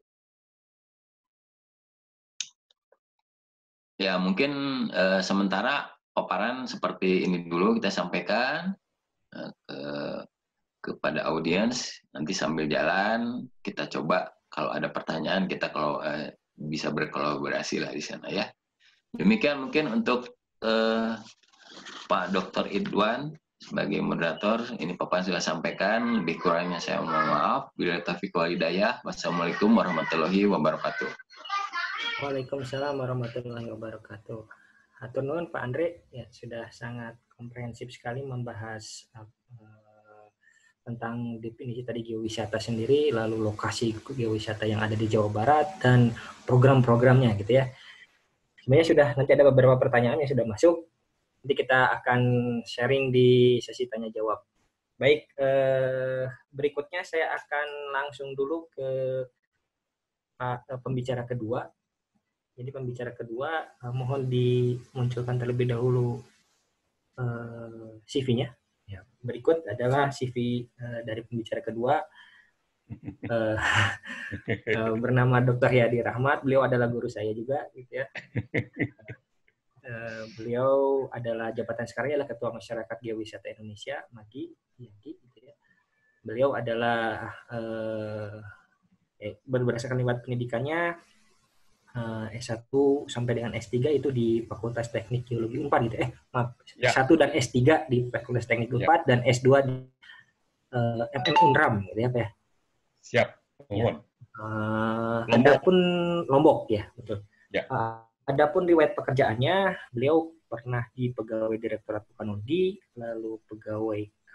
Ya mungkin uh, sementara paparan seperti ini dulu kita sampaikan uh, ke kepada audiens, nanti sambil jalan kita coba kalau ada pertanyaan kita kalau uh, bisa berkolaborasi lah di sana ya. Demikian mungkin untuk uh, Pak Doktor Idwan sebagai moderator, ini paparan sudah sampaikan, lebih kurangnya saya mohon maaf. Bila taufiq wal hidayah. Wassalamualaikum warahmatullahi wabarakatuh. Waalaikumsalam warahmatullahi wabarakatuh. Hatur nuhun Pak Andre, ya sudah sangat komprehensif sekali membahas uh, tentang definisi tadi geowisata sendiri, lalu lokasi geowisata yang ada di Jawa Barat dan program-programnya gitu ya. Sebenarnya sudah nanti ada beberapa pertanyaan yang sudah masuk. Nanti kita akan sharing di sesi tanya jawab. Baik, eh, berikutnya saya akan langsung dulu ke uh, pembicara kedua. Jadi pembicara kedua uh, mohon dimunculkan terlebih dahulu uh, C V-nya. Ya, berikut adalah C V uh, dari pembicara kedua. Uh, uh, bernama Doktor Yadi Rahmat. Beliau adalah guru saya juga, gitu ya. Uh, beliau adalah jabatan sekarang adalah Ketua Masyarakat Geowisata Indonesia, MAGI, gitu ya. Beliau adalah uh, eh, berdasarkan riwayat pendidikannya uh, S satu sampai dengan S tiga itu di Fakultas Teknik Geologi Unpad gitu. Eh, maaf, ya. S satu dan S tiga di Fakultas Teknik Unpad, ya. Dan S dua di uh, M M Unram gitu ya, Pak. Siap. Ya. Uh, adapun Lombok ya, betul. Ya. Uh, Adapun riwayat pekerjaannya, beliau pernah di pegawai Direktorat Pukanudi, lalu pegawai K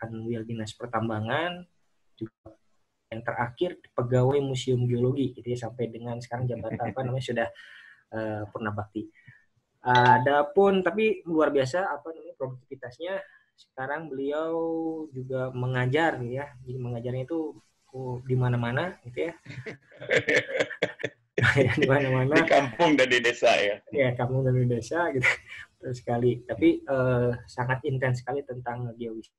Kanwil Dinas Pertambangan, juga yang terakhir pegawai Museum Geologi, gitu ya, sampai dengan sekarang jabatan apa namanya sudah uh, purna bakti. Adapun tapi luar biasa apa namanya produktivitasnya, sekarang beliau juga mengajar ya, jadi mengajarnya itu oh, di mana-mana gitu ya. Di mana-mana. Di kampung dan di desa ya. Ya, kampung dan di desa gitu. Terus sekali, tapi eh, sangat intens sekali tentang geowisata.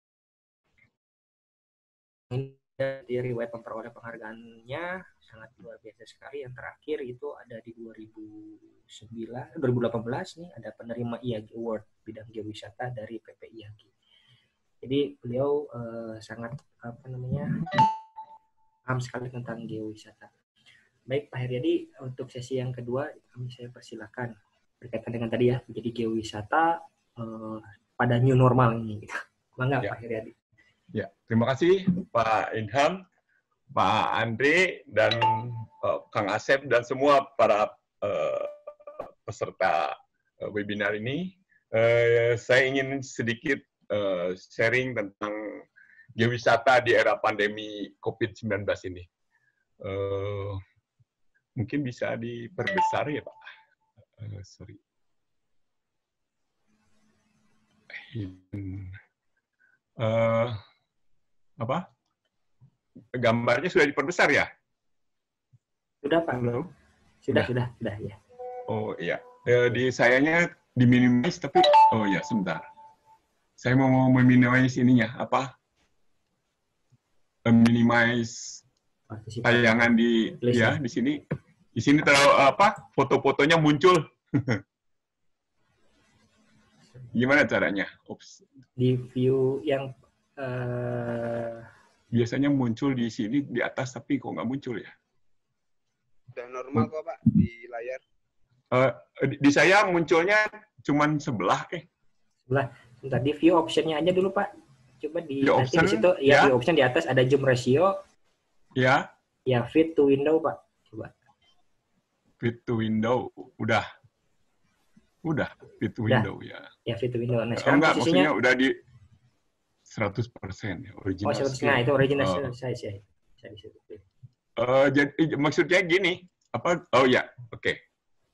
Di riwayat memperoleh penghargaannya sangat luar biasa sekali. Yang terakhir itu ada di dua ribu sembilan, dua ribu delapan belas nih, ada penerima I A G Award bidang geowisata dari P P I A G. Jadi beliau eh, sangat apa namanya paham sekali tentang geowisata. Baik Pak Heriadi, untuk sesi yang kedua kami saya persilakan berkaitan dengan tadi ya, jadi geowisata eh, pada new normal ini. Bangga ya. Pak Heriadi. Ya, terima kasih Pak Inham, Pak Andre, dan uh, Kang Asep, dan semua para uh, peserta uh, webinar ini. Uh, saya ingin sedikit uh, sharing tentang geowisata di era pandemi COVID sembilan belas ini. Uh, mungkin bisa diperbesar ya Pak? Uh, sorry. Uh, apa? Gambarnya sudah diperbesar ya? Sudah Pak. Halo? Sudah, sudah, sudah ya. Oh iya. E, di sayanya diminimize tapi oh ya sebentar. Saya mau meminimize ininya apa? Minimize tayangan di Please, ya, ya di sini. Di sini terlalu apa? Foto-fotonya muncul. Gimana caranya? Oops. Di view yang uh... biasanya muncul di sini di atas, tapi kok nggak muncul ya? Sudah normal kok Pak di layar. Uh, di, di saya munculnya cuman sebelah eh. Sebelah. Bentar, di view option-nya aja dulu Pak. Coba di view nanti option, di situ ya, ya, view option di atas ada zoom ratio. Ya. Ya, fit to window Pak. Coba. Fit to window, udah. Udah, fit to window udah. Ya. Ya, fit to window. Nah, sekarang enggak, posisinya udah di seratus persen ya, original. Oh, seratus persen. Nah, itu original uh, saya saya saya bisa. Uh, jadi maksudnya gini, apa? Oh ya, oke. Okay.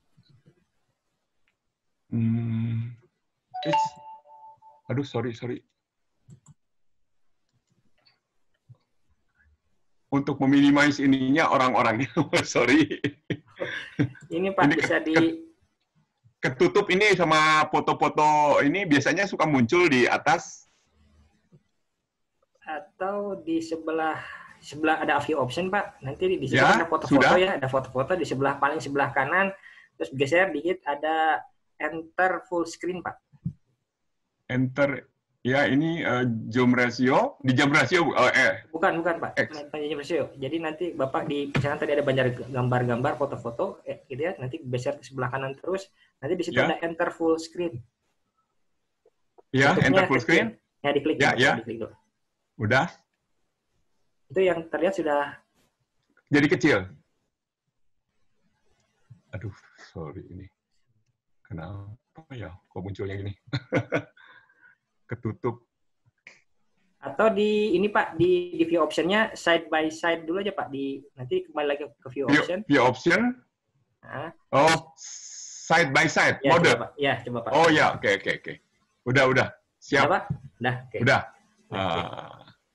Hmm, it's, aduh, sorry, sorry. Untuk meminimize ininya orang-orangnya, sorry. Ini Pak ini bisa di ketutup ini sama foto-foto ini biasanya suka muncul di atas atau di sebelah sebelah ada view option Pak. Nanti di sebelah ya, ada foto-foto ya, ada foto-foto di sebelah paling sebelah kanan, terus geser dikit ada enter full screen Pak. Enter ya, ini uh, zoom ratio, di zoom ratio uh, eh bukan bukan Pak. Zoom ratio. Jadi nanti Bapak di misalkan tadi ada banyak gambar-gambar, foto-foto eh, gitu ya, nanti geser ke sebelah kanan terus, nanti di situ ya. Ada enter full screen. Ya, enter full screen. Ya, diklik ya, dulu, ya. diklik dulu. Udah. Itu yang terlihat sudah jadi kecil. Aduh, sorry ini. Kenapa ya? Kok munculnya gini? Ketutup. Atau di ini Pak, di, di view option-nya side by side dulu aja Pak. Di nanti kembali lagi ke view option. View, view option. Nah. Oh, side by side. Ya, mode. Coba, Pak. Ya, coba Pak. Oh ya, oke okay, oke okay, oke. Okay. Udah udah. Siap. Udah Pak? Udah. Okay. Udah. Okay. Uh,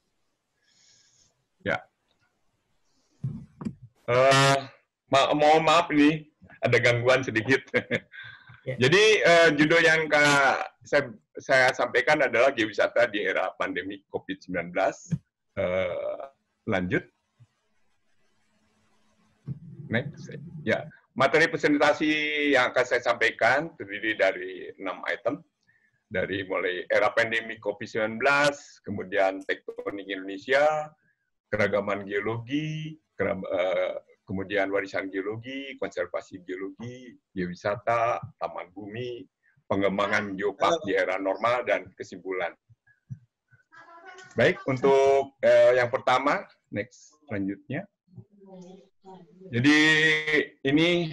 ya. Uh, ma mohon maaf ini ada gangguan sedikit. Ya. Jadi uh, judul yang Kak, saya, saya sampaikan adalah geowisata di era pandemi COVID sembilan belas. Uh, lanjut. Next. Ya, materi presentasi yang akan saya sampaikan terdiri dari enam item. Dari mulai era pandemi COVID sembilan belas, kemudian tektonik Indonesia, keragaman geologi, kemudian warisan geologi, konservasi geologi, geowisata, taman bumi, pengembangan geopark di era normal, dan kesimpulan. Baik, untuk eh, yang pertama, next, selanjutnya. Jadi ini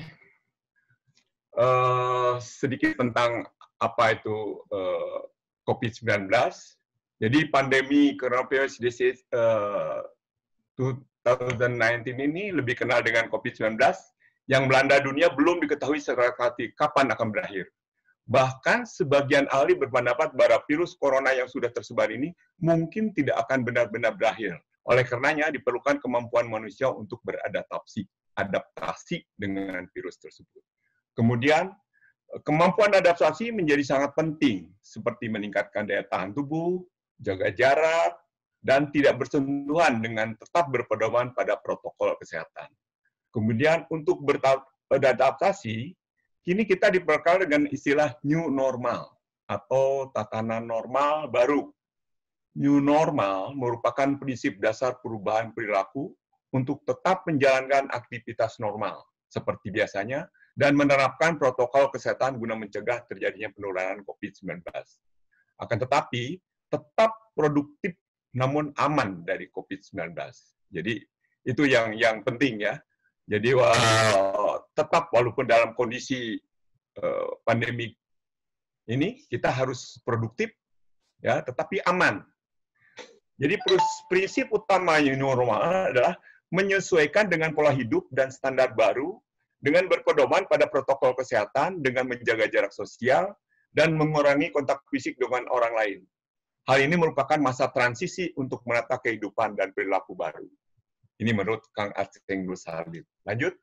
eh, sedikit tentang apa itu eh, COVID sembilan belas. Jadi pandemi coronavirus disease uh, dua ribu sembilan belas ini lebih kenal dengan COVID sembilan belas yang melanda dunia belum diketahui secara pasti kapan akan berakhir. Bahkan sebagian ahli berpendapat bahwa virus corona yang sudah tersebar ini mungkin tidak akan benar-benar berakhir. Oleh karenanya diperlukan kemampuan manusia untuk beradaptasi, adaptasi dengan virus tersebut. Kemudian kemampuan adaptasi menjadi sangat penting, seperti meningkatkan daya tahan tubuh, jaga jarak, dan tidak bersentuhan dengan tetap berpedoman pada protokol kesehatan. Kemudian untuk beradaptasi, kini kita diperkenalkan dengan istilah new normal atau tatanan normal baru. New normal merupakan prinsip dasar perubahan perilaku untuk tetap menjalankan aktivitas normal seperti biasanya dan menerapkan protokol kesehatan guna mencegah terjadinya penularan COVID sembilan belas. Akan tetapi, tetap produktif namun aman dari COVID sembilan belas. Jadi, itu yang yang penting ya. Jadi, wah, tetap walaupun dalam kondisi uh, pandemi ini, kita harus produktif, ya, tetapi aman. Jadi, prinsip utama new normal adalah menyesuaikan dengan pola hidup dan standar baru dengan berpedoman pada protokol kesehatan, dengan menjaga jarak sosial, dan mengurangi kontak fisik dengan orang lain. Hal ini merupakan masa transisi untuk menata kehidupan dan perilaku baru. Ini menurut Kang Aceng Nur Salim. Lanjut.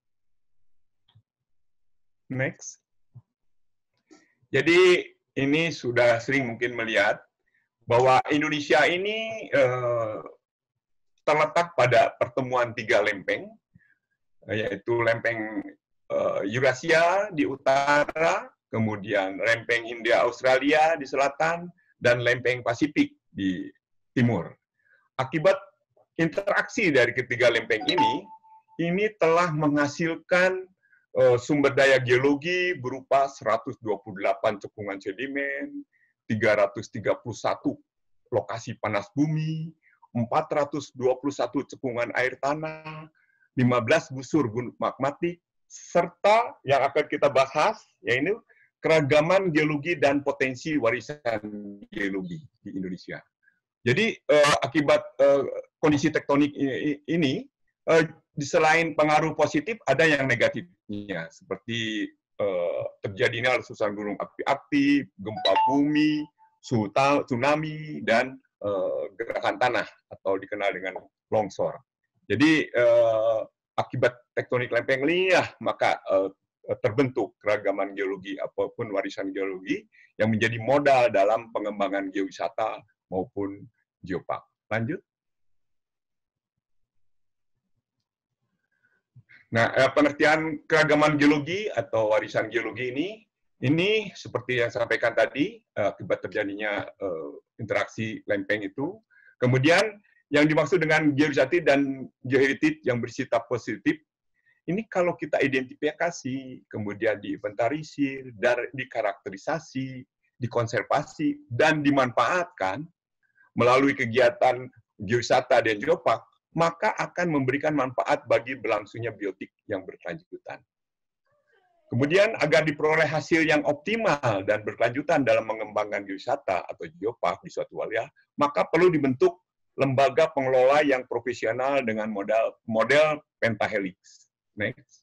Next. Jadi ini sudah sering mungkin melihat bahwa Indonesia ini eh, terletak pada pertemuan tiga lempeng, yaitu lempeng uh, Eurasia di utara, kemudian lempeng Hindia Australia di selatan, dan lempeng Pasifik di timur. Akibat interaksi dari ketiga lempeng ini, ini telah menghasilkan uh, sumber daya geologi berupa seratus dua puluh delapan cekungan sedimen, tiga ratus tiga puluh satu lokasi panas bumi, empat ratus dua puluh satu cekungan air tanah, lima belas busur gunung magmatik, serta yang akan kita bahas, yaitu keragaman geologi dan potensi warisan geologi di Indonesia. Jadi eh, akibat eh, kondisi tektonik ini, eh, selain pengaruh positif, ada yang negatifnya, seperti eh, terjadinya letusan gunung api aktif, gempa bumi, tsunami, dan eh, gerakan tanah atau dikenal dengan longsor. Jadi eh, akibat tektonik lempeng ini ya, maka eh, terbentuk keragaman geologi apapun warisan geologi yang menjadi modal dalam pengembangan geowisata maupun geopark. Lanjut. Nah, eh, pengertian keragaman geologi atau warisan geologi ini, ini seperti yang saya sampaikan tadi, eh, akibat terjadinya eh, interaksi lempeng itu. Kemudian yang dimaksud dengan geowisata dan geoheritage yang bersifat positif, ini kalau kita identifikasi, kemudian diinventarisir, dikarakterisasi, dikonservasi, dan dimanfaatkan melalui kegiatan geowisata dan geopark, maka akan memberikan manfaat bagi berlangsungnya biotik yang berkelanjutan. Kemudian agar diperoleh hasil yang optimal dan berkelanjutan dalam mengembangkan geowisata atau geopark di suatu wilayah, maka perlu dibentuk lembaga pengelola yang profesional dengan model model pentahelix. Next.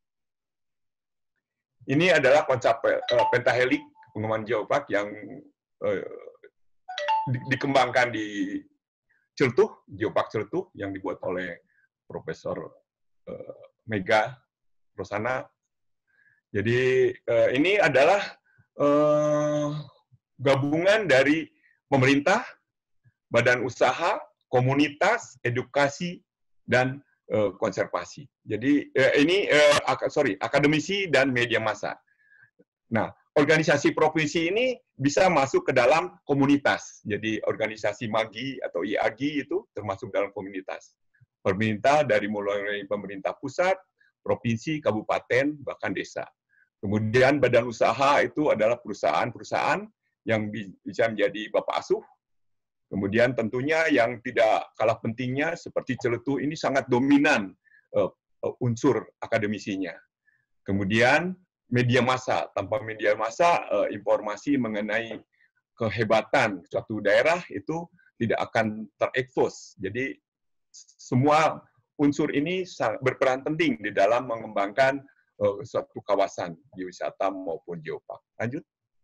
Ini adalah konsep uh, pentahelix pengembangan geopark yang uh, di, dikembangkan di Celtuh, Geopark Celtuh yang dibuat oleh Profesor uh, Mega Rosana. Jadi uh, ini adalah uh, gabungan dari pemerintah, badan usaha, komunitas, edukasi, dan uh, konservasi. Jadi uh, ini uh, ak sorry akademisi dan media massa. Nah, organisasi provinsi ini bisa masuk ke dalam komunitas. Jadi organisasi MAGI atau I A G I itu termasuk dalam komunitas. Pemerintah dari mulai pemerintah pusat, provinsi, kabupaten, bahkan desa. Kemudian badan usaha itu adalah perusahaan-perusahaan yang bisa menjadi bapak asuh. Kemudian tentunya yang tidak kalah pentingnya seperti Celtuh ini sangat dominan uh, unsur akademisinya. Kemudian media massa, tanpa media massa uh, informasi mengenai kehebatan suatu daerah itu tidak akan terekspos. Jadi semua unsur ini berperan penting di dalam mengembangkan uh, suatu kawasan geowisata maupun geopark. Lanjut.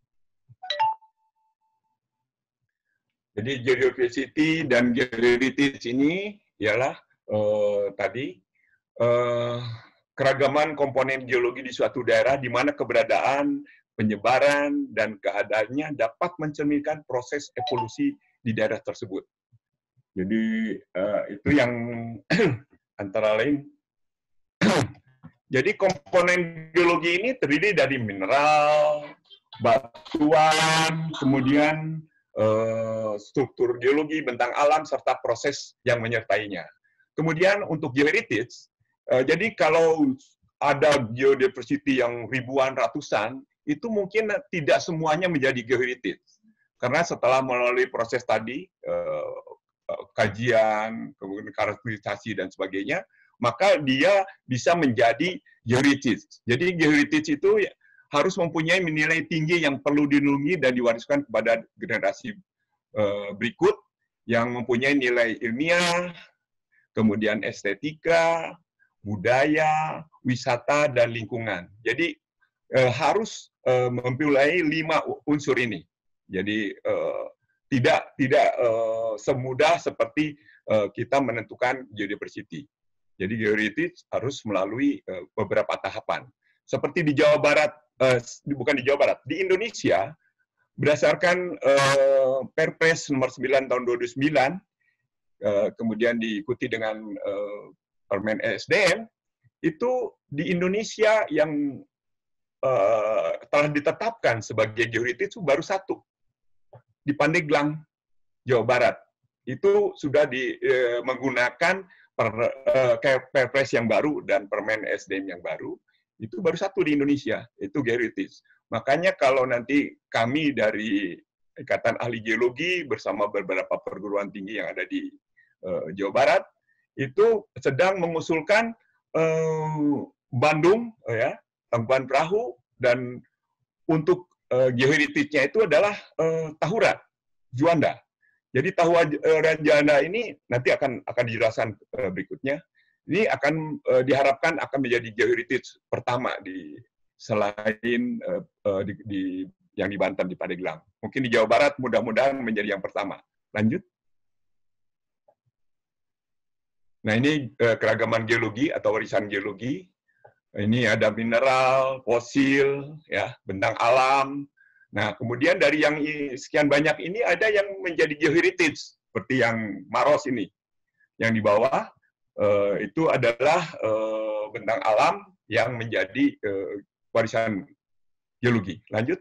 Jadi geodiversity dan geoheritage ini ialah uh, tadi uh, keragaman komponen geologi di suatu daerah di mana keberadaan, penyebaran, dan keadaannya dapat mencerminkan proses evolusi di daerah tersebut. Jadi uh, itu yang antara lain. Jadi komponen geologi ini terdiri dari mineral, batuan, kemudian uh, struktur geologi, bentang alam, serta proses yang menyertainya. Kemudian untuk geoheritage, uh, jadi kalau ada geodiversity yang ribuan, ratusan, itu mungkin tidak semuanya menjadi geoheritage. Karena setelah melalui proses tadi, uh, kajian, kemudian karakterisasi dan sebagainya, maka dia bisa menjadi geoheritage. Jadi geoheritage itu harus mempunyai nilai tinggi yang perlu dilindungi dan diwariskan kepada generasi uh, berikut yang mempunyai nilai ilmiah, kemudian estetika, budaya, wisata, dan lingkungan. Jadi uh, harus uh, mempunyai lima unsur ini. Jadi uh, tidak tidak uh, semudah seperti uh, kita menentukan geodiversity. Jadi geoheritage harus melalui uh, beberapa tahapan. Seperti di Jawa Barat, uh, bukan di Jawa Barat, di Indonesia, berdasarkan uh, Perpres nomor sembilan tahun dua ribu sembilan, uh, kemudian diikuti dengan uh, Permen E S D M, itu di Indonesia yang uh, telah ditetapkan sebagai geoheritage itu baru satu. Di Pandeglang, Jawa Barat. Itu sudah di, e, menggunakan per, e, Perpres yang baru dan Permen S D M yang baru. Itu baru satu di Indonesia, itu geoheritage. Makanya kalau nanti kami dari Ikatan Ahli Geologi bersama beberapa perguruan tinggi yang ada di e, Jawa Barat, itu sedang mengusulkan e, Bandung, ya, Tangkuban Perahu, dan untuk Uh, geoheritage-nya itu adalah uh, Tahura, Juanda. Jadi Tahura Juanda ini nanti akan akan dijelaskan uh, berikutnya. Ini akan uh, diharapkan akan menjadi geoheritage pertama di selain uh, uh, di, di yang di Banten, di Pandeglang. Mungkin di Jawa Barat mudah-mudahan menjadi yang pertama. Lanjut. Nah ini uh, keragaman geologi atau warisan geologi. Ini ada mineral, fosil, ya, bentang alam. Nah, kemudian dari yang sekian banyak ini ada yang menjadi geoheritage, seperti yang Maros ini. Yang di bawah eh, itu adalah eh, bentang alam yang menjadi eh, warisan geologi. Lanjut.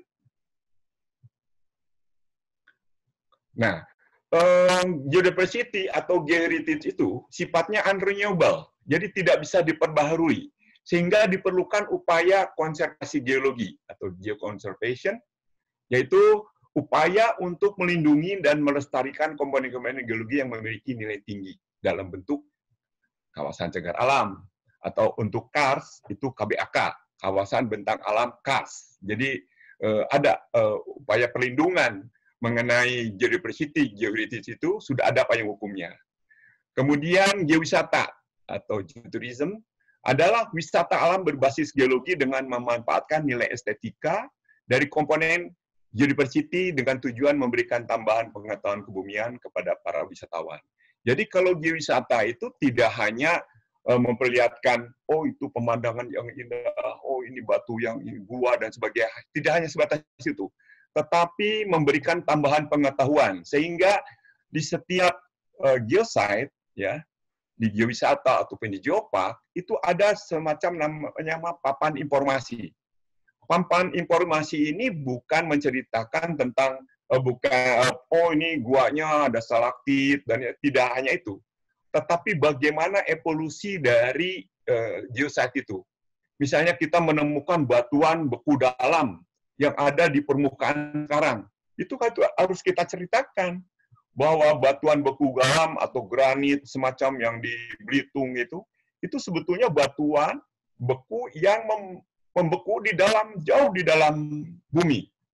Nah, eh, geodiversity atau geoheritage itu sifatnya unrenewable, jadi tidak bisa diperbaharui. Sehingga diperlukan upaya konservasi geologi atau geoconservation, yaitu upaya untuk melindungi dan melestarikan komponen-komponen geologi yang memiliki nilai tinggi dalam bentuk kawasan cagar alam, atau untuk KARS itu K B A K, kawasan bentang alam KARS. Jadi eh, ada eh, upaya perlindungan mengenai geodiversity, geoheritage itu sudah ada payung hukumnya. Kemudian geowisata atau geotourism adalah wisata alam berbasis geologi dengan memanfaatkan nilai estetika dari komponen geodiversity dengan tujuan memberikan tambahan pengetahuan kebumian kepada para wisatawan. Jadi kalau geowisata itu tidak hanya uh, memperlihatkan, oh itu pemandangan yang indah, oh ini batu yang ini, gua dan sebagainya. Tidak hanya sebatas itu, tetapi memberikan tambahan pengetahuan sehingga di setiap uh, geosite, ya, di geowisata ataupun di geopark, itu ada semacam namanya papan informasi. Papan informasi ini bukan menceritakan tentang, uh, bukan, uh, oh ini guanya ada stalaktit, dan tidak hanya itu. Tetapi bagaimana evolusi dari uh, geosite itu. Misalnya kita menemukan batuan beku dalam yang ada di permukaan sekarang. Itu kan harus kita ceritakan. Bahwa batuan beku dalam atau granit semacam yang di Belitung itu, itu sebetulnya batuan beku yang membeku di dalam, jauh di dalam bumi.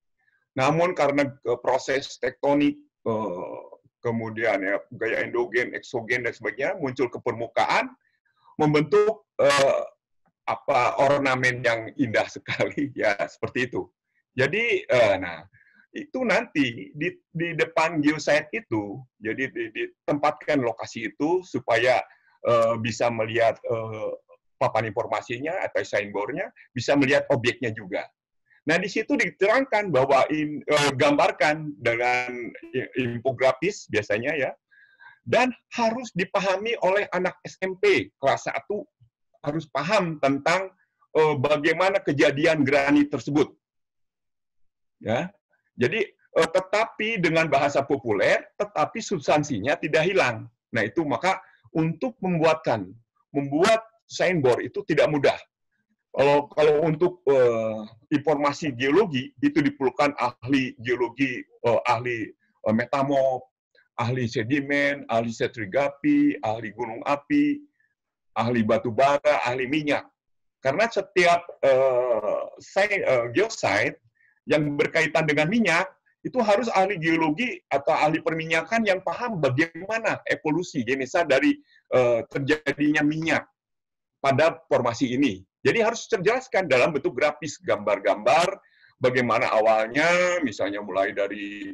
Namun karena uh, proses tektonik, uh, kemudian ya gaya endogen, eksogen dan sebagainya muncul ke permukaan, membentuk uh, apa ornamen yang indah sekali, ya seperti itu. Jadi, uh, nah itu nanti di, di depan geosite itu, jadi ditempatkan lokasi itu supaya uh, bisa melihat uh, papan informasinya atau signboard-nya, bisa melihat objeknya juga. Nah, di situ diterangkan bahwa in, uh, gambarkan dengan infografis biasanya ya, dan harus dipahami oleh anak S M P kelas satu, harus paham tentang uh, bagaimana kejadian granit tersebut. Ya. Jadi uh, tetapi dengan bahasa populer, tetapi substansinya tidak hilang. Nah, itu maka untuk membuatkan membuat signboard itu tidak mudah. Kalau kalau untuk uh, informasi geologi itu diperlukan ahli geologi, uh, ahli uh, metamorf, ahli sedimen, ahli stratigrafi, ahli gunung api, ahli batu bara, ahli minyak. Karena setiap uh, site, uh, geosite yang berkaitan dengan minyak itu harus ahli geologi atau ahli perminyakan yang paham bagaimana evolusi genesa dari uh, terjadinya minyak pada formasi ini. Jadi harus terjelaskan dalam bentuk grafis, gambar-gambar, bagaimana awalnya, misalnya mulai dari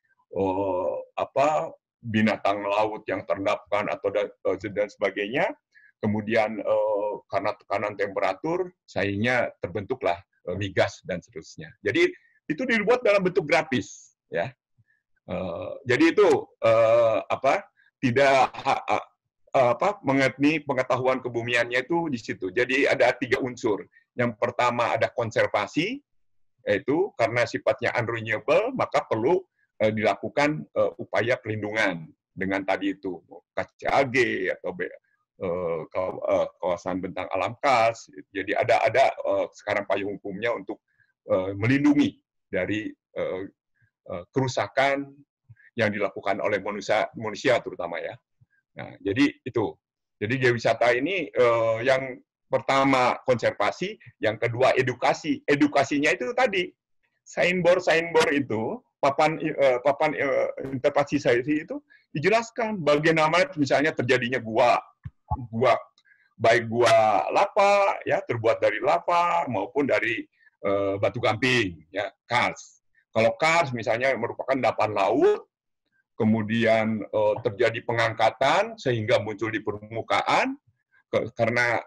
oh, apa binatang laut yang terendapkan atau dan, dan sebagainya, kemudian eh, karena tekanan temperatur, sehingga terbentuklah eh, migas dan seterusnya. Jadi itu dibuat dalam bentuk grafis, ya. Eh, jadi itu eh, apa tidak ha, apa mengerti pengetahuan kebumiannya itu di situ. Jadi ada tiga unsur. Yang pertama ada konservasi, yaitu karena sifatnya unrenewable, maka perlu uh, dilakukan uh, upaya pelindungan dengan tadi itu K C A G atau uh, kawasan bentang alam khas. Jadi ada ada uh, sekarang payung hukumnya untuk uh, melindungi dari uh, uh, kerusakan yang dilakukan oleh manusia, manusia terutama ya. Nah, jadi itu. Jadi geowisata ini eh, yang pertama konservasi, yang kedua edukasi. Edukasinya itu tadi signboard signboard itu papan eh, papan eh, interpretasi saya itu dijelaskan bagaimana misalnya terjadinya gua, gua baik gua lava ya terbuat dari lava maupun dari eh, batu gamping ya kars. Kalau kars misalnya merupakan endapan laut, kemudian uh, terjadi pengangkatan sehingga muncul di permukaan ke, karena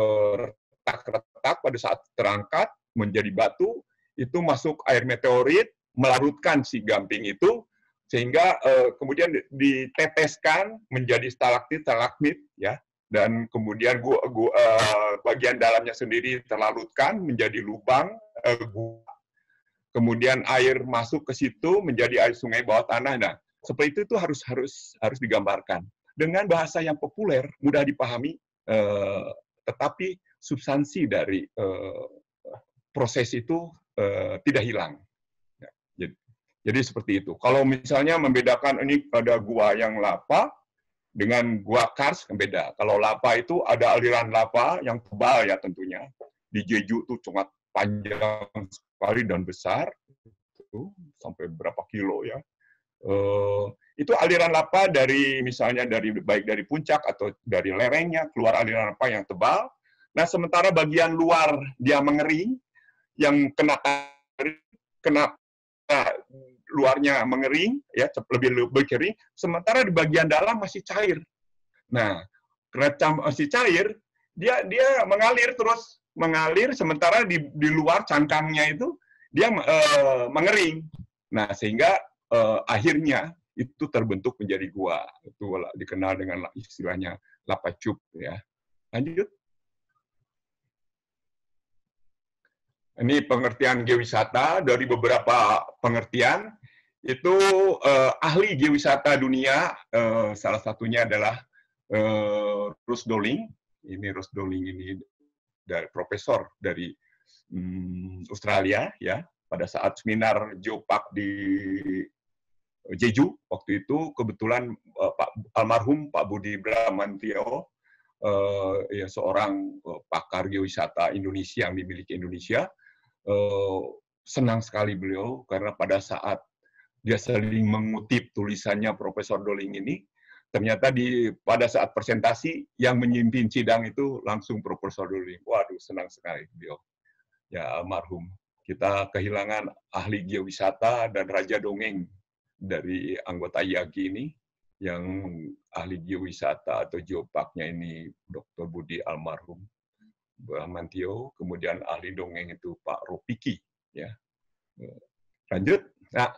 retak-retak pada saat terangkat menjadi batu itu masuk air meteorit melarutkan si gamping itu sehingga uh, kemudian diteteskan menjadi stalaktit stalagmit ya dan kemudian gua, gua, uh, bagian dalamnya sendiri terlarutkan menjadi lubang uh, gua. Kemudian air masuk ke situ menjadi air sungai bawah tanah. Nah, seperti itu, itu harus harus harus digambarkan dengan bahasa yang populer, mudah dipahami, eh, tetapi substansi dari eh, proses itu eh, tidak hilang. Ya, jadi, jadi seperti itu. Kalau misalnya membedakan ini ada gua yang lava dengan gua kars beda. Kalau lava itu ada aliran lava yang tebal ya tentunya. Di Jeju itu sangat panjang sekali dan besar, itu sampai berapa kilo ya. Uh, itu aliran lava dari misalnya dari baik dari puncak atau dari lerengnya keluar aliran lava yang tebal. Nah, sementara bagian luar dia mengering, yang kena kena nah, luarnya mengering ya lebih lebih kering, sementara di bagian dalam masih cair. Nah, karena masih cair, dia dia mengalir terus mengalir sementara di di luar cangkangnya itu dia uh, mengering. Nah, sehingga Uh, akhirnya itu terbentuk menjadi gua. Itu dikenal dengan istilahnya lava cube ya. Lanjut. Ini pengertian geowisata dari beberapa pengertian. Itu uh, ahli geowisata dunia, uh, salah satunya adalah uh, Russ Dolling. Ini Russ Dolling ini dari profesor dari um, Australia ya. Pada saat seminar Geopark di Jeju waktu itu kebetulan uh, Pak almarhum Pak Budi Bramantio uh, ya seorang uh, pakar geowisata Indonesia yang dimiliki Indonesia uh, senang sekali beliau karena pada saat dia sering mengutip tulisannya Profesor Doling ini, ternyata di pada saat presentasi yang memimpin sidang itu langsung Profesor Doling. Waduh, senang sekali beliau. Ya, almarhum. Kita kehilangan ahli geowisata dan raja dongeng dari anggota I A G I ini, yang ahli geowisata atau geoparknya ini Doktor Budi almarhum Bramantio, kemudian ahli dongeng itu Pak Ropiki. Ya. Lanjut. Nah,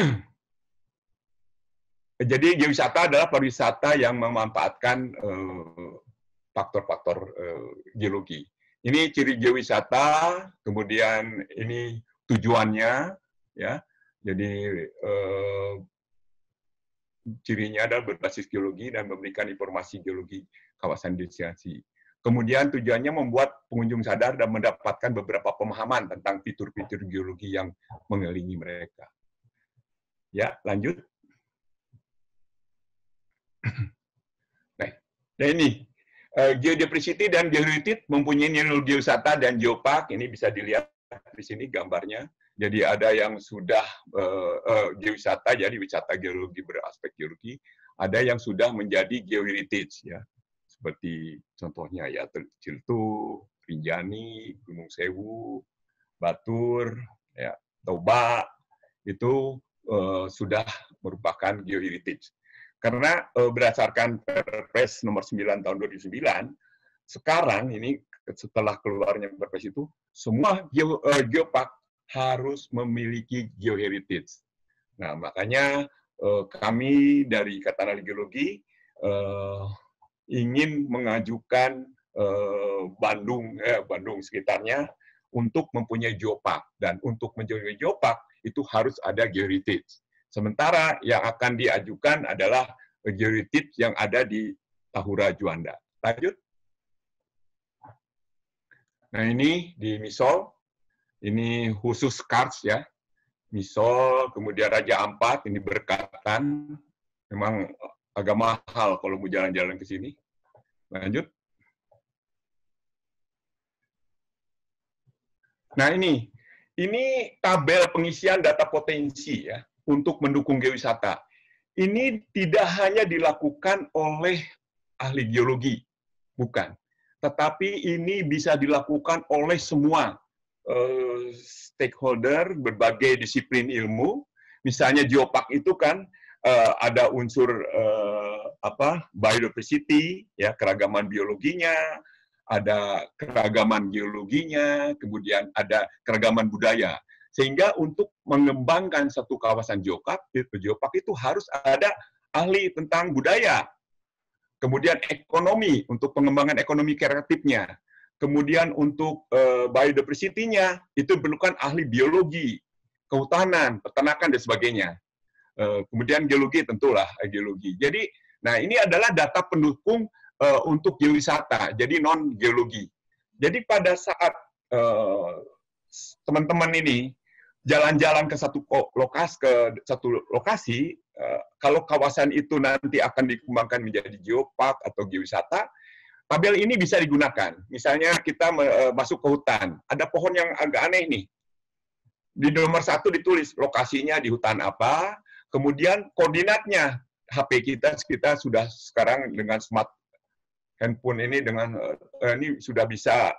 jadi geowisata adalah pariwisata yang memanfaatkan faktor-faktor uh, uh, geologi. Ini ciri geowisata, kemudian ini tujuannya, ya. Jadi uh, cirinya adalah berbasis geologi dan memberikan informasi geologi kawasan destinasi. Kemudian tujuannya membuat pengunjung sadar dan mendapatkan beberapa pemahaman tentang fitur-fitur geologi yang mengelilingi mereka. Ya, lanjut. Nah, nah ini uh, geodiversity dan geoheritage mempunyai nilai geowisata dan geopark. Ini bisa dilihat di sini gambarnya. Jadi ada yang sudah uh, uh, geowisata, jadi wisata geologi beraspek geologi. Ada yang sudah menjadi geoheritage, ya. Seperti contohnya ya Ciltu, Rinjani, Gunung Sewu, Batur, ya, Toba, itu uh, sudah merupakan geoheritage. Karena uh, berdasarkan Perpres nomor sembilan tahun dua ribu sembilan, sekarang ini setelah keluarnya Perpres itu, semua geo, uh, geopark harus memiliki geoheritage. Nah, makanya uh, kami dari Ikatan Ahli Geologi uh, ingin mengajukan eh, Bandung, eh, Bandung sekitarnya untuk mempunyai geopark, dan untuk menjadi geopark itu harus ada geoheritage. Sementara yang akan diajukan adalah geoheritage yang ada di Tahura Juanda. Lanjut. Nah ini di Misol, ini khusus Kars ya, Misol, kemudian Raja Ampat, ini Berkatan, memang agak mahal kalau mau jalan-jalan ke sini. Lanjut. Nah ini, ini tabel pengisian data potensi ya untuk mendukung geowisata. Ini tidak hanya dilakukan oleh ahli geologi, bukan. Tetapi ini bisa dilakukan oleh semua uh, stakeholder, berbagai disiplin ilmu. Misalnya geopark itu kan Uh, ada unsur uh, apa biodiversity, ya, keragaman biologinya, ada keragaman geologinya, kemudian ada keragaman budaya. Sehingga untuk mengembangkan satu kawasan geopark, geopark itu harus ada ahli tentang budaya, kemudian ekonomi untuk pengembangan ekonomi kreatifnya, kemudian untuk uh, biodiversity-nya itu diperlukan ahli biologi, kehutanan, peternakan dan sebagainya. Kemudian geologi tentulah geologi. Jadi, nah ini adalah data pendukung uh, untuk geowisata, jadi non geologi. Jadi pada saat teman-teman uh, ini jalan-jalan ke satu lokasi ke satu lokasi, uh, kalau kawasan itu nanti akan dikembangkan menjadi geopark atau geowisata, tabel ini bisa digunakan. Misalnya kita uh, masuk ke hutan, ada pohon yang agak aneh nih. Di nomor satu ditulis lokasinya di hutan apa. Kemudian koordinatnya, H P kita kita sudah sekarang dengan smart handphone ini dengan uh, ini sudah bisa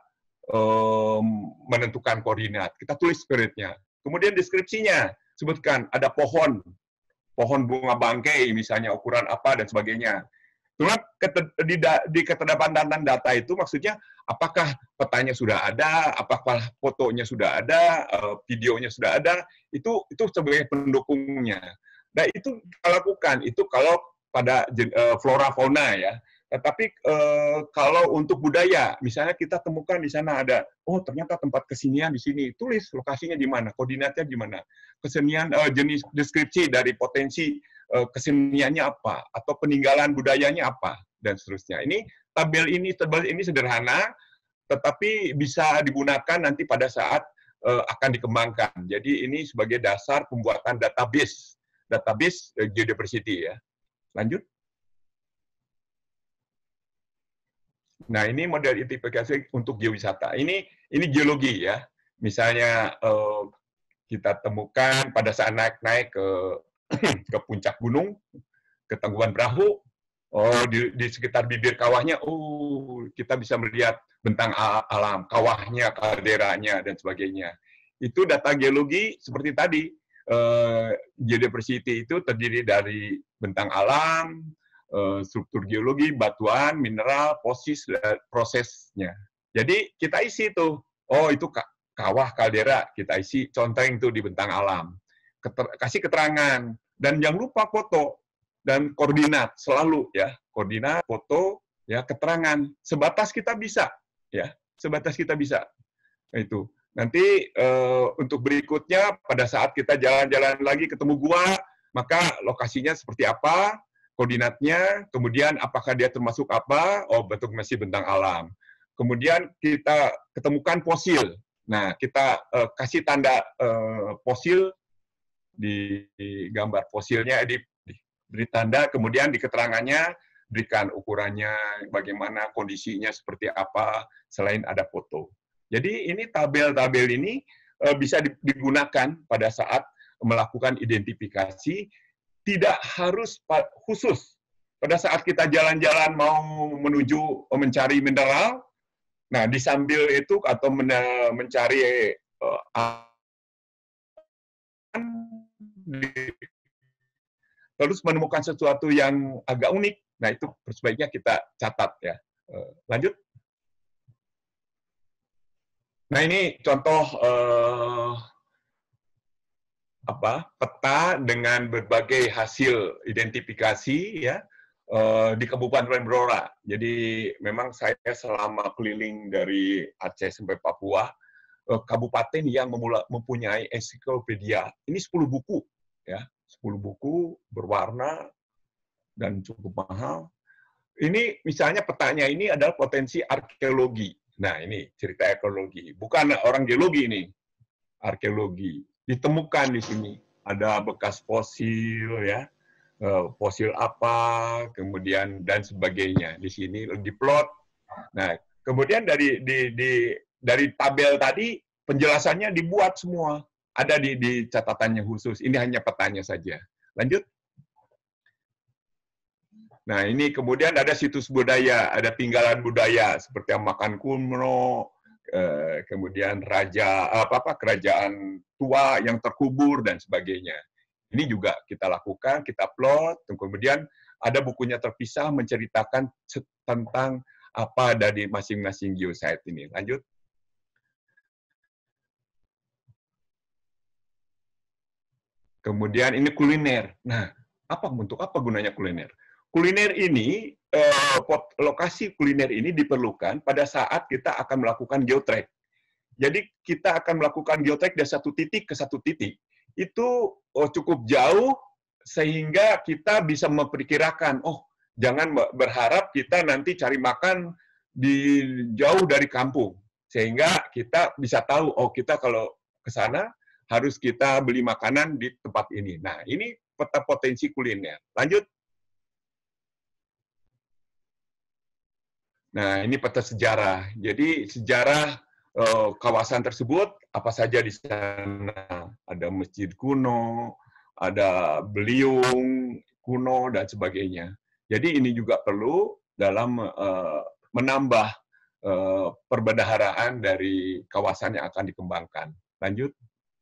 um, menentukan koordinat. Kita tulis koordinatnya. Kemudian deskripsinya, sebutkan ada pohon, pohon bunga bangkai misalnya ukuran apa dan sebagainya. Cuma di, di ketidakpandatan data itu maksudnya apakah petanya sudah ada, apakah fotonya sudah ada, uh, videonya sudah ada, itu itu sebagai pendukungnya. Nah, itu kita lakukan, itu kalau pada uh, flora fauna ya. Tetapi uh, kalau untuk budaya, misalnya kita temukan di sana ada, oh ternyata tempat kesenian di sini, tulis lokasinya di mana, koordinatnya di mana, kesenian uh, jenis deskripsi dari potensi uh, keseniannya apa, atau peninggalan budayanya apa, dan seterusnya. Ini tabel ini tabel ini sederhana, tetapi bisa digunakan nanti pada saat uh, akan dikembangkan. Jadi ini sebagai dasar pembuatan database. Database uh, geodiversity ya. Lanjut. Nah, ini model identifikasi untuk geowisata. Ini ini geologi ya. Misalnya uh, kita temukan pada saat naik-naik ke ke puncak gunung, ke Tangkuban Perahu, oh di, di sekitar bibir kawahnya, oh kita bisa melihat bentang alam, kawahnya, kalderanya, dan sebagainya. Itu data geologi seperti tadi, eh, geodiversity itu terdiri dari bentang alam, eh, struktur geologi, batuan, mineral, posis, prosesnya. Jadi kita isi tuh, oh itu kawah kaldera, kita isi conteng tuh di bentang alam. Keter, kasih keterangan, dan jangan lupa foto dan koordinat selalu ya, koordinat, foto, ya keterangan. Sebatas kita bisa, ya sebatas kita bisa. Nah, itu nanti uh, untuk berikutnya pada saat kita jalan-jalan lagi ketemu gua, maka lokasinya seperti apa, koordinatnya, kemudian apakah dia termasuk apa, oh betul masih bentang alam. Kemudian kita ketemukan fosil. Nah kita uh, kasih tanda uh, fosil di gambar fosilnya, di, di beri tanda, kemudian di keterangannya berikan ukurannya, bagaimana kondisinya seperti apa, selain ada foto. Jadi ini tabel-tabel ini e, bisa digunakan pada saat melakukan identifikasi, tidak harus khusus pada saat kita jalan-jalan mau menuju mencari mineral. Nah di sambil itu atau men mencari e, terus menemukan sesuatu yang agak unik, nah itu sebaiknya kita catat ya. Lanjut. Nah ini contoh eh, apa peta dengan berbagai hasil identifikasi ya eh, di Kabupaten Blora. Jadi memang saya selama keliling dari Aceh sampai Papua, kabupaten yang mempunyai ensiklopedia. Ini sepuluh buku, ya, sepuluh buku berwarna dan cukup mahal. Ini misalnya petanya ini adalah potensi arkeologi. Nah ini cerita arkeologi, bukan orang geologi ini, arkeologi. Ditemukan di sini ada bekas fosil, ya, fosil apa, kemudian dan sebagainya. Di sini diplot. Nah kemudian dari di, di dari tabel tadi, penjelasannya dibuat semua. Ada di, di catatannya khusus. Ini hanya petanya saja. Lanjut. Nah, ini kemudian ada situs budaya, ada tinggalan budaya, seperti makan kuno, eh, kemudian raja, apa, apa kerajaan tua yang terkubur, dan sebagainya. Ini juga kita lakukan, kita plot, kemudian ada bukunya terpisah menceritakan tentang apa dari masing-masing geosite ini. Lanjut. Kemudian ini kuliner. Nah, apa untuk apa gunanya kuliner? Kuliner ini, eh, lokasi kuliner ini diperlukan pada saat kita akan melakukan geotrek. Jadi kita akan melakukan geotrek dari satu titik ke satu titik. Itu oh, cukup jauh sehingga kita bisa memperkirakan, oh jangan berharap kita nanti cari makan di jauh dari kampung. Sehingga kita bisa tahu, oh kita kalau ke sana harus kita beli makanan di tempat ini. Nah, ini peta potensi kuliner. Lanjut. Nah, ini peta sejarah. Jadi, sejarah eh, kawasan tersebut, apa saja di sana. Ada masjid kuno, ada beliung kuno, dan sebagainya. Jadi, ini juga perlu dalam eh, menambah eh, perbendaharaan dari kawasan yang akan dikembangkan. Lanjut.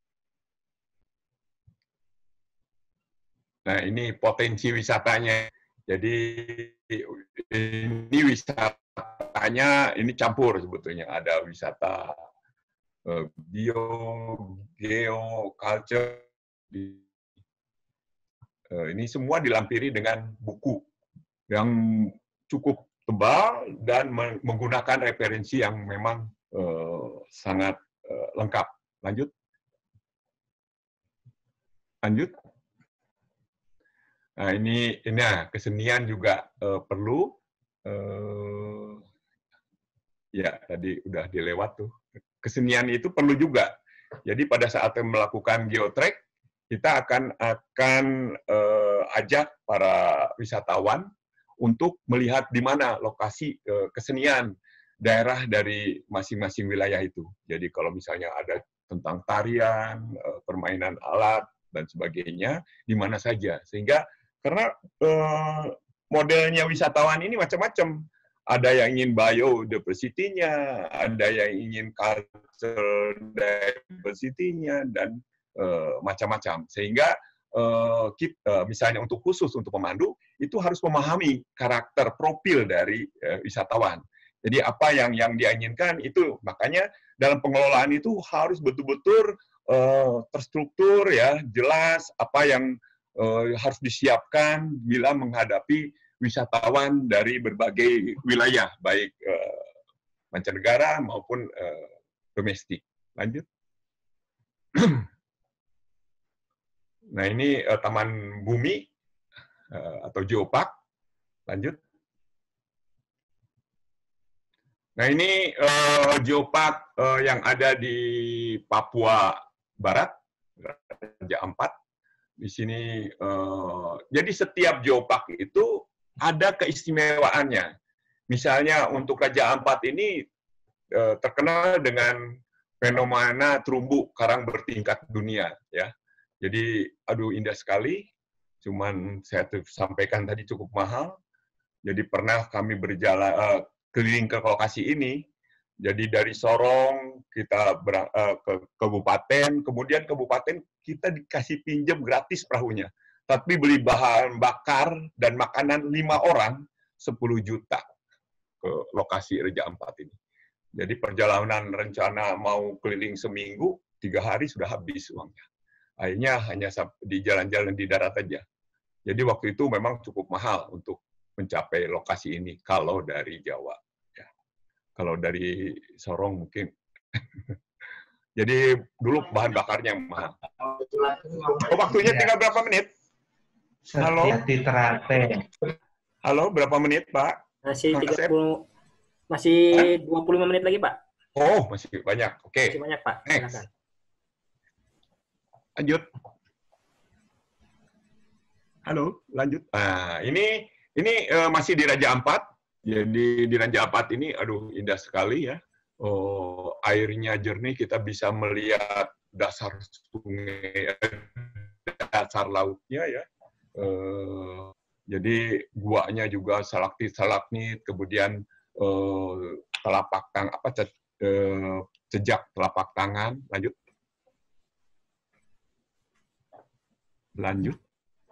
Nah, ini potensi wisatanya. Jadi, ini wisatanya, ini campur sebetulnya. Ada wisata uh, bio, geo, culture. Uh, ini semua dilampiri dengan buku yang cukup tebal dan menggunakan referensi yang memang uh, sangat uh, lengkap. Lanjut. Lanjut. Nah, ini, ini nah, kesenian juga uh, perlu. Uh, ya, tadi udah dilewat tuh. Kesenian itu perlu juga. Jadi pada saat melakukan geotrek, kita akan akan uh, ajak para wisatawan untuk melihat di mana lokasi uh, kesenian daerah dari masing-masing wilayah itu. Jadi kalau misalnya ada tentang tarian, uh, permainan alat, dan sebagainya, di mana saja. Sehingga, karena uh, modelnya wisatawan ini macam-macam. Ada yang ingin biodiversity-nya, ada yang ingin cultural diversity-nya, dan uh, macam-macam. Sehingga uh, kita, misalnya untuk khusus untuk pemandu, itu harus memahami karakter profil dari uh, wisatawan. Jadi apa yang yang dia inginkan itu, makanya dalam pengelolaan itu harus betul-betul uh, terstruktur, ya, jelas apa yang uh, harus disiapkan bila menghadapi wisatawan dari berbagai wilayah, baik uh, mancanegara maupun uh, domestik. Lanjut. Nah, ini uh, Taman Bumi uh, atau Geopark. Lanjut. Nah, ini uh, Geopark uh, yang ada di Papua Barat, Raja Ampat. Di sini, uh, jadi setiap Geopark itu ada keistimewaannya. Misalnya untuk Raja Ampat ini uh, terkenal dengan fenomena terumbu karang bertingkat dunia, ya. Jadi, aduh, indah sekali. Cuman saya sampaikan tadi cukup mahal. Jadi pernah kami berjalan uh, keliling ke lokasi ini. Jadi dari Sorong kita ber, uh, ke kabupaten, kemudian kabupaten kita dikasih pinjam gratis perahunya. Tapi beli bahan bakar dan makanan lima orang sepuluh juta ke lokasi Raja Ampat ini. Jadi perjalanan rencana mau keliling seminggu, tiga hari sudah habis uangnya. Akhirnya hanya di jalan-jalan di darat aja. Jadi waktu itu memang cukup mahal untuk mencapai lokasi ini kalau dari Jawa. Ya. Kalau dari Sorong mungkin. Jadi dulu bahan bakarnya mahal. Oh, waktunya tinggal berapa menit? Halo? Halo, berapa menit, Pak? Masih tiga puluh, masih dua puluh lima menit lagi, Pak. Oh, masih banyak. Oke. Okay. Masih banyak, Pak. Next. Silakan. Lanjut. Halo, lanjut. Nah, ini ini uh, masih di Raja Ampat. Jadi di Raja Ampat ini, aduh, indah sekali, ya. Oh, airnya jernih, kita bisa melihat dasar sungai, dasar lautnya, ya. Uh, jadi guanya juga stalaktit-stalagmit, kemudian uh, telapak tangan, apa uh, jejak telapak tangan. Lanjut. Lanjut.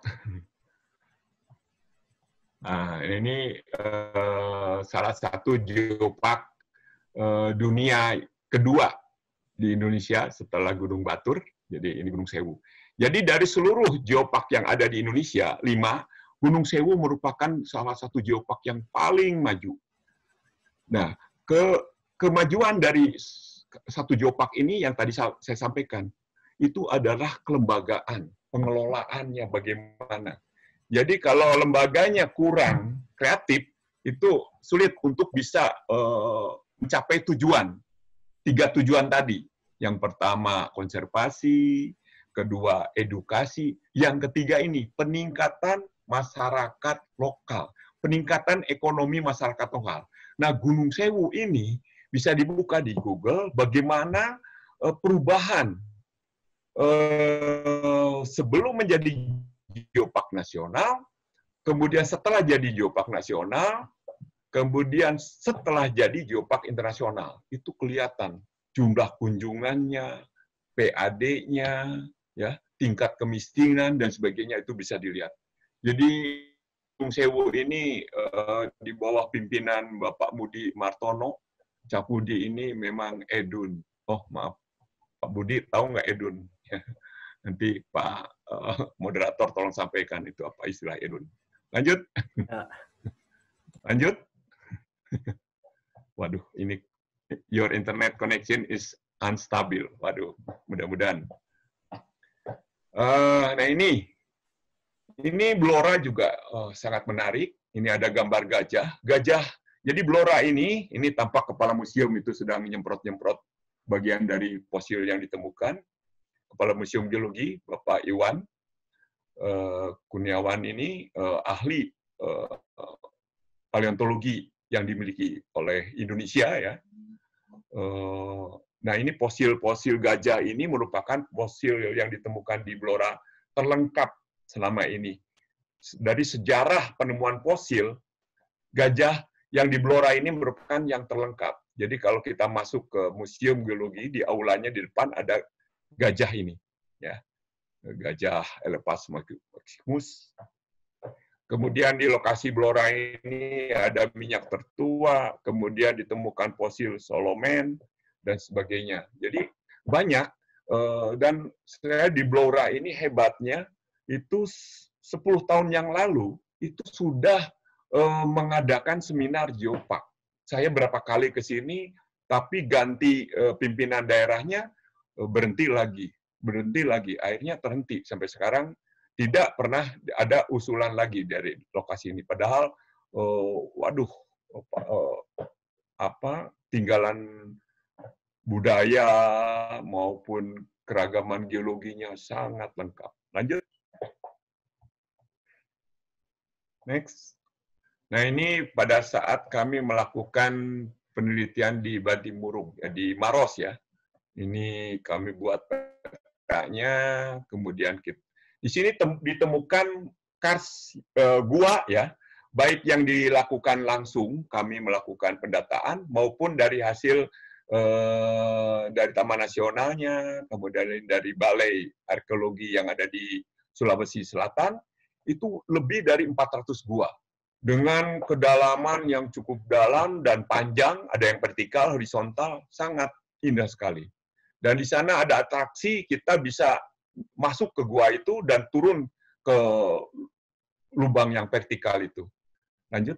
Nah, ini uh, salah satu geopark uh, dunia kedua di Indonesia setelah Gunung Batur. Jadi ini Gunung Sewu. Jadi dari seluruh geopark yang ada di Indonesia, lima, Gunung Sewu merupakan salah satu geopark yang paling maju. Nah, ke kemajuan dari satu geopark ini yang tadi saya sampaikan, itu adalah kelembagaan, pengelolaannya bagaimana. Jadi kalau lembaganya kurang kreatif, itu sulit untuk bisa uh, mencapai tujuan. Tiga tujuan tadi. Yang pertama, konservasi. Kedua, edukasi. Yang ketiga ini, peningkatan masyarakat lokal. Peningkatan ekonomi masyarakat lokal. Nah, Gunung Sewu ini bisa dibuka di Google bagaimana uh, perubahan uh, sebelum menjadi geopark nasional, kemudian setelah jadi geopark nasional, kemudian setelah jadi geopark internasional. Itu kelihatan jumlah kunjungannya, P A D-nya, ya, tingkat kemiskinan dan sebagainya itu bisa dilihat. Jadi Gunung Sewu ini uh, di bawah pimpinan Bapak Budi Martono, Cak Budi ini memang edun. Oh maaf, Pak Budi tahu nggak edun? Nanti Pak uh, moderator tolong sampaikan itu apa istilah edun. Lanjut. Lanjut. Waduh, ini your internet connection is unstable. Waduh, mudah-mudahan. Uh, nah ini, ini Blora juga uh, sangat menarik. Ini ada gambar gajah. Gajah. Jadi Blora ini, ini tampak kepala museum itu sedang nyemprot-nyemprot bagian dari fosil yang ditemukan. Kepala Museum Geologi, Bapak Iwan uh, Kurniawan ini uh, ahli uh, uh, paleontologi yang dimiliki oleh Indonesia, ya. Uh, Nah, ini fosil-fosil gajah ini merupakan fosil yang ditemukan di Blora terlengkap selama ini. Dari sejarah penemuan fosil, gajah yang di Blora ini merupakan yang terlengkap. Jadi kalau kita masuk ke Museum Geologi, di aulanya di depan ada gajah ini, ya, gajah Elephas maximus. Kemudian di lokasi Blora ini ada minyak tertua, kemudian ditemukan fosil Solomon dan sebagainya. Jadi banyak, dan saya di Blora ini hebatnya itu sepuluh tahun yang lalu itu sudah mengadakan seminar geopark. Saya berapa kali ke sini, tapi ganti pimpinan daerahnya, berhenti lagi, berhenti lagi, akhirnya terhenti. Sampai sekarang tidak pernah ada usulan lagi dari lokasi ini. Padahal, waduh, apa tinggalan budaya maupun keragaman geologinya sangat lengkap. Lanjut. Next. Nah, ini pada saat kami melakukan penelitian di Bantimurung, ya, di Maros ya. Ini kami buat petanya, kemudian kita, di sini tem, ditemukan kars eh, gua ya, baik yang dilakukan langsung, kami melakukan pendataan, maupun dari hasil eh, dari Taman Nasionalnya, kemudian dari Balai Arkeologi yang ada di Sulawesi Selatan, itu lebih dari empat ratus gua. Dengan kedalaman yang cukup dalam dan panjang, ada yang vertikal, horizontal, sangat indah sekali. Dan di sana ada atraksi, kita bisa masuk ke gua itu dan turun ke lubang yang vertikal itu. Lanjut.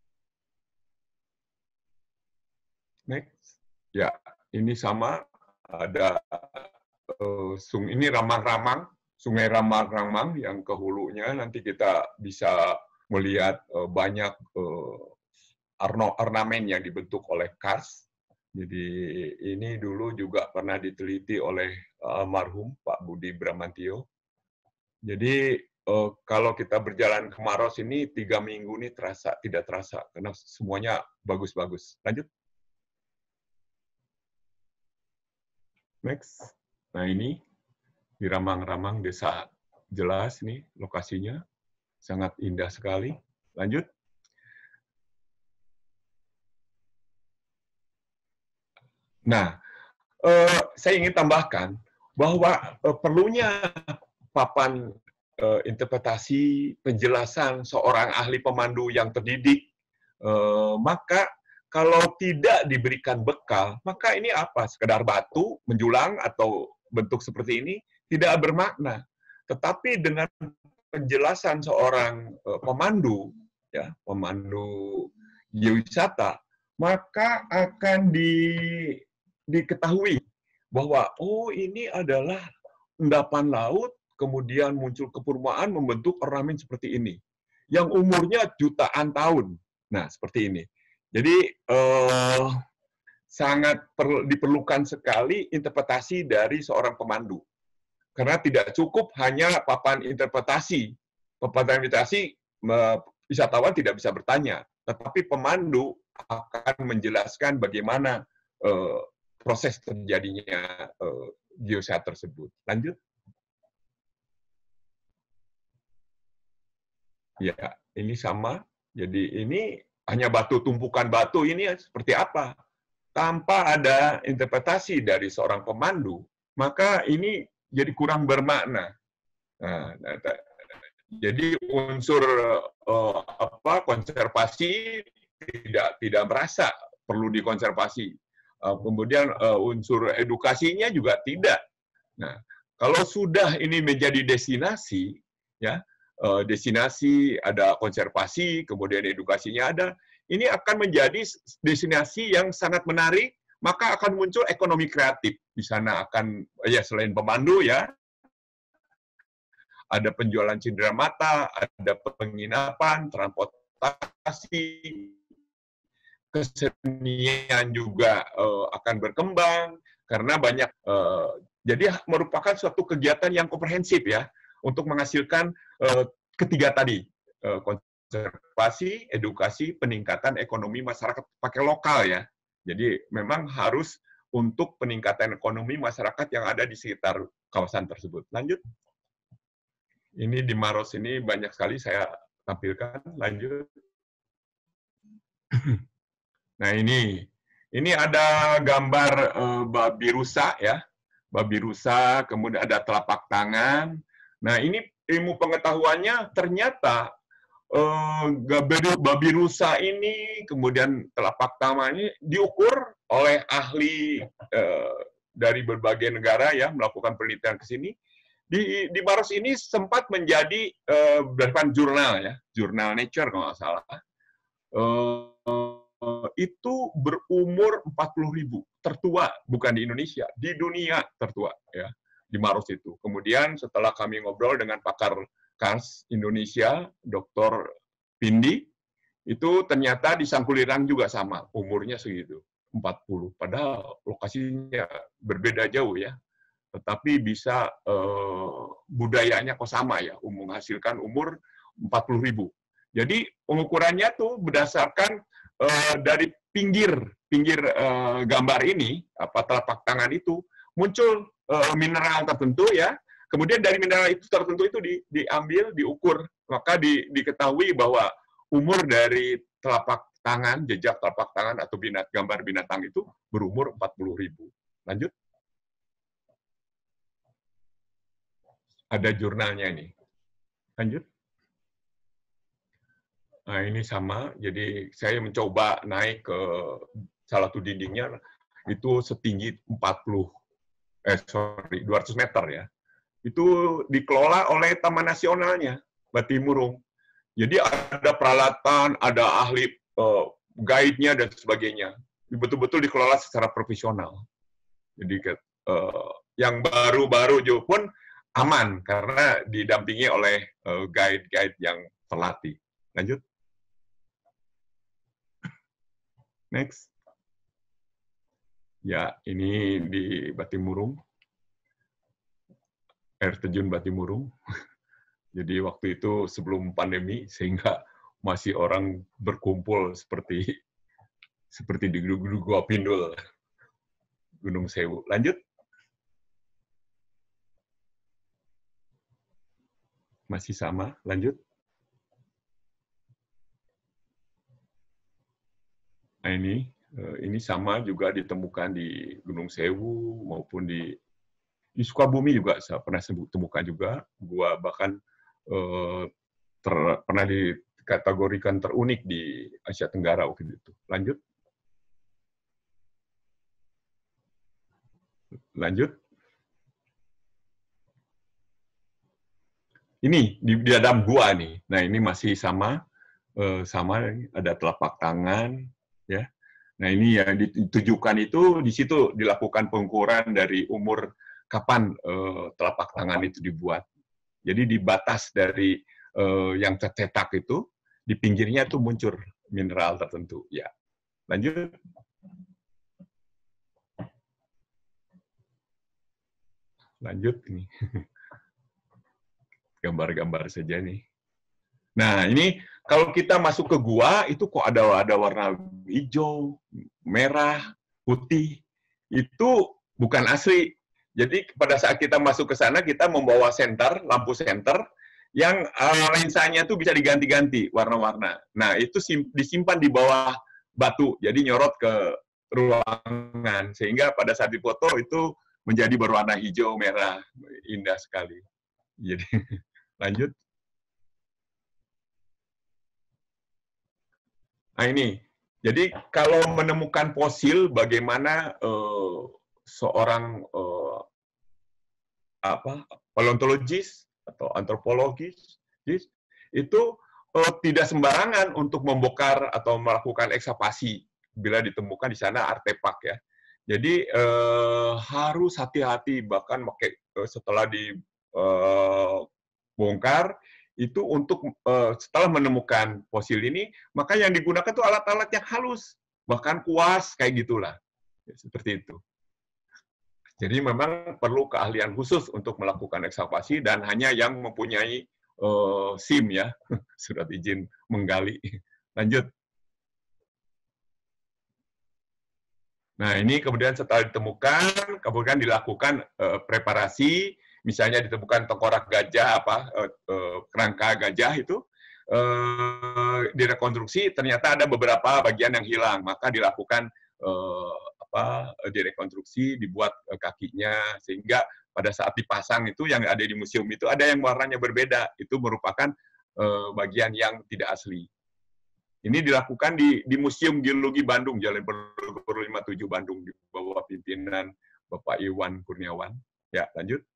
Next. Ya, ini sama, ada uh, sung ini Ramang-Ramang, Sungai Ramang-Ramang yang ke hulunya, nanti kita bisa melihat uh, banyak uh, ornamen yang dibentuk oleh kars. Jadi ini dulu juga pernah diteliti oleh almarhum Pak Budi Bramantio. Jadi uh, kalau kita berjalan ke Maros ini tiga minggu ini terasa tidak terasa karena semuanya bagus-bagus. Lanjut. Next. Nah ini di Ramang-Ramang Desa jelas nih lokasinya. Sangat indah sekali. Lanjut. Nah, eh, saya ingin tambahkan bahwa eh, perlunya papan eh, interpretasi penjelasan seorang ahli pemandu yang terdidik, eh, maka kalau tidak diberikan bekal, maka ini apa? Sekedar batu, menjulang, atau bentuk seperti ini, tidak bermakna. Tetapi dengan penjelasan seorang uh, pemandu, ya, pemandu geowisata, maka akan di, diketahui bahwa oh ini adalah endapan laut, kemudian muncul kepurmaan membentuk ornamen seperti ini, yang umurnya jutaan tahun. Nah, seperti ini. Jadi uh, sangat perlu, diperlukan sekali interpretasi dari seorang pemandu. Karena tidak cukup hanya papan interpretasi. Papan interpretasi, wisatawan tidak bisa bertanya. Tetapi pemandu akan menjelaskan bagaimana uh, proses terjadinya uh, geosat tersebut. Lanjut. Ya, ini sama. Jadi ini hanya batu, tumpukan batu ini seperti apa? Tanpa ada interpretasi dari seorang pemandu, maka ini jadi kurang bermakna. Nah, jadi unsur uh, apa konservasi tidak tidak merasa perlu dikonservasi. Uh, kemudian uh, unsur edukasinya juga tidak. Nah, kalau sudah ini menjadi destinasi, ya uh, destinasi ada konservasi, kemudian edukasinya ada, ini akan menjadi destinasi yang sangat menarik. Maka akan muncul ekonomi kreatif. Di sana akan, ya selain pemandu ya, ada penjualan cindera mata, ada penginapan, transportasi, kesenian juga uh, akan berkembang, karena banyak, uh, jadi merupakan suatu kegiatan yang komprehensif ya, untuk menghasilkan uh, ketiga tadi, uh, konservasi, edukasi, peningkatan ekonomi masyarakat pakai lokal ya. Jadi memang harus untuk peningkatan ekonomi masyarakat yang ada di sekitar kawasan tersebut. Lanjut. Ini di Maros ini banyak sekali saya tampilkan. Lanjut. Nah ini, ini ada gambar uh, babi rusa ya, babi rusa, kemudian ada telapak tangan. Nah ini ilmu pengetahuannya ternyata uh, babi, babi rusa ini, kemudian telapak tangannya diukur oleh ahli uh, dari berbagai negara ya melakukan penelitian ke sini. Di, di Maros ini sempat menjadi uh, berdasarkan jurnal ya, jurnal Nature kalau nggak salah. Uh, itu berumur empat puluh ribu, tertua, bukan di Indonesia, di dunia tertua, ya, di Maros itu. Kemudian setelah kami ngobrol dengan pakar Kars Indonesia, doktor Pindi, itu ternyata di Sangkulirang juga sama, umurnya segitu, empat puluh. Padahal lokasinya berbeda jauh ya, tetapi bisa eh, budayanya kok sama ya, menghasilkan umur empat puluh ribu. Jadi pengukurannya tuh berdasarkan Uh, dari pinggir pinggir uh, gambar ini, apa telapak tangan itu muncul uh, mineral tertentu ya. Kemudian dari mineral itu tertentu itu di, diambil, diukur, maka di, diketahui bahwa umur dari telapak tangan, jejak telapak tangan atau binat, gambar binatang itu berumur empat puluh ribu. Lanjut. Ada jurnalnya ini. Lanjut. Nah, ini sama, jadi saya mencoba naik ke salah satu dindingnya, itu setinggi empat puluh, eh sorry, dua ratus meter ya. Itu dikelola oleh Taman Nasionalnya, Batimurung. Jadi ada peralatan, ada ahli uh, guide-nya dan sebagainya. Betul-betul dikelola secara profesional. Jadi uh, yang baru-baru juga pun aman, karena didampingi oleh uh, guide-guide yang terlatih. Lanjut. Next. Ya, ini di Batimurung. Air terjun Batimurung. Jadi waktu itu sebelum pandemi, sehingga masih orang berkumpul seperti seperti di Gua Pindul, Gunung Sewu. Lanjut. Masih sama, lanjut. Nah ini, ini sama juga ditemukan di Gunung Sewu maupun di, di Sukabumi juga saya pernah temukan juga. Gua bahkan eh, ter, pernah dikategorikan terunik di Asia Tenggara waktu itu. Lanjut. Lanjut. Ini di, di dalam gua nih. Nah ini masih sama, eh, sama ada telapak tangan. Ya, nah ini yang ditujukan itu di situ dilakukan pengukuran dari umur kapan eh, telapak tangan itu dibuat. Jadi di batas dari eh, yang tercetak itu di pinggirnya itu muncul mineral tertentu. Ya, lanjut. Lanjut ini gambar-gambar saja nih. Nah ini kalau kita masuk ke gua itu kok ada ada warna hijau, merah, putih. Itu bukan asli. Jadi pada saat kita masuk ke sana kita membawa senter, lampu senter yang uh, lensanya tuh bisa diganti-ganti warna-warna. Nah, itu disimpan di bawah batu. Jadi nyorot ke ruangan sehingga pada saat difoto itu menjadi berwarna hijau, merah, indah sekali. Jadi lanjut. Nah ini, jadi kalau menemukan fosil, bagaimana uh, seorang uh, apa paleontologis atau antropologis itu uh, tidak sembarangan untuk membongkar atau melakukan ekskavasi bila ditemukan di sana artefak ya. Jadi uh, harus hati-hati, bahkan pakai uh, setelah dibongkar uh, itu untuk uh, setelah menemukan fosil ini, maka yang digunakan itu alat-alat yang halus, bahkan kuas, kayak gitulah. Ya, seperti itu. Jadi memang perlu keahlian khusus untuk melakukan ekskavasi dan hanya yang mempunyai uh, SIM ya, surat izin menggali. Lanjut. Nah, ini kemudian setelah ditemukan, kemudian dilakukan uh, preparasi, misalnya ditemukan tengkorak gajah, apa uh, uh, kerangka gajah itu, uh, direkonstruksi, ternyata ada beberapa bagian yang hilang, maka dilakukan uh, apa direkonstruksi, dibuat uh, kakinya, sehingga pada saat dipasang itu yang ada di museum itu ada yang warnanya berbeda, itu merupakan uh, bagian yang tidak asli. Ini dilakukan di, di Museum Geologi Bandung, Jalan Penogoro lima puluh tujuh Bandung, di bawah pimpinan Bapak Iwan Kurniawan. Ya, lanjut.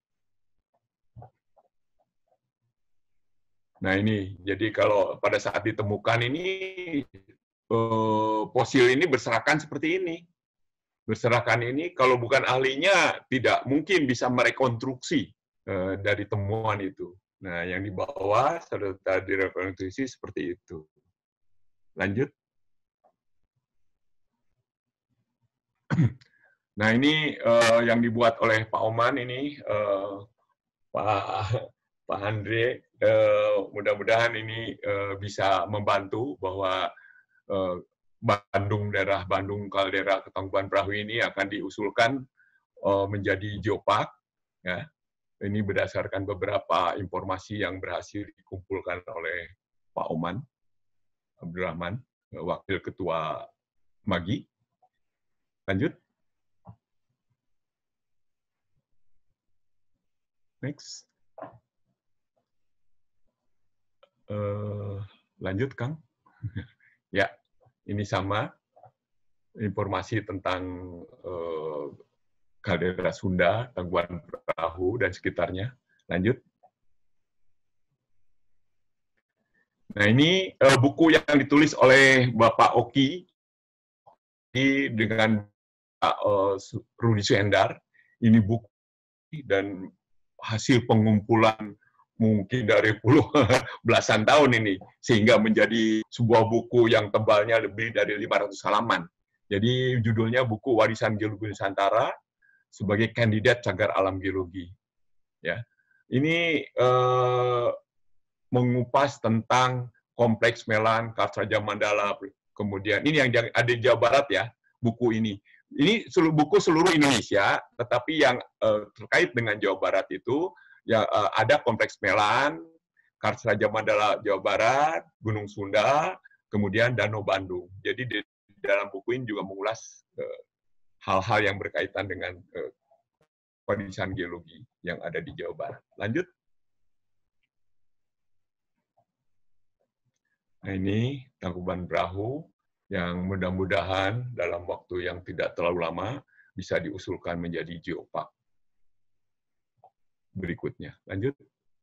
Nah ini, jadi kalau pada saat ditemukan ini, eh, fosil ini berserakan seperti ini. Berserakan ini, kalau bukan ahlinya, tidak mungkin bisa merekonstruksi eh, dari temuan itu. Nah, yang di bawah, serta direkonstruksi seperti itu. Lanjut. Nah ini uh, yang dibuat oleh Pak Oman ini, uh, Pak Pak Andre, uh, mudah-mudahan ini uh, bisa membantu bahwa uh, Bandung, daerah Bandung, kaldera Ketangguhan Perahu ini akan diusulkan uh, menjadi geopark. Ya. Ini berdasarkan beberapa informasi yang berhasil dikumpulkan oleh Pak Oman Abdurrahman, Wakil Ketua Magi. Lanjut. Next. Uh, lanjut, Kang. Ya, ini sama informasi tentang uh, kaldera Sunda, Tangguhan Perahu, dan sekitarnya. Lanjut. Nah, ini uh, buku yang ditulis oleh Bapak Oki dengan Pak uh, Rudi Suhendar. Ini buku dan hasil pengumpulan mungkin dari puluh belasan tahun ini, sehingga menjadi sebuah buku yang tebalnya lebih dari lima ratus halaman. Jadi judulnya buku Warisan Geologi Nusantara sebagai kandidat cagar alam geologi. Ya, ini eh, mengupas tentang kompleks Melan, Karsaja Mandala, kemudian ini yang ada di Jawa Barat ya, buku ini. Ini seluruh buku seluruh Indonesia, tetapi yang uh, terkait dengan Jawa Barat itu ya uh, ada kompleks Melan, Karsaja Mandala Jawa Barat, Gunung Sunda, kemudian Danau Bandung. Jadi di dalam buku ini juga mengulas hal-hal uh, yang berkaitan dengan uh, warisan geologi yang ada di Jawa Barat. Lanjut. Nah ini Tangkuban Perahu yang mudah-mudahan dalam waktu yang tidak terlalu lama bisa diusulkan menjadi geopark. Berikutnya, lanjut.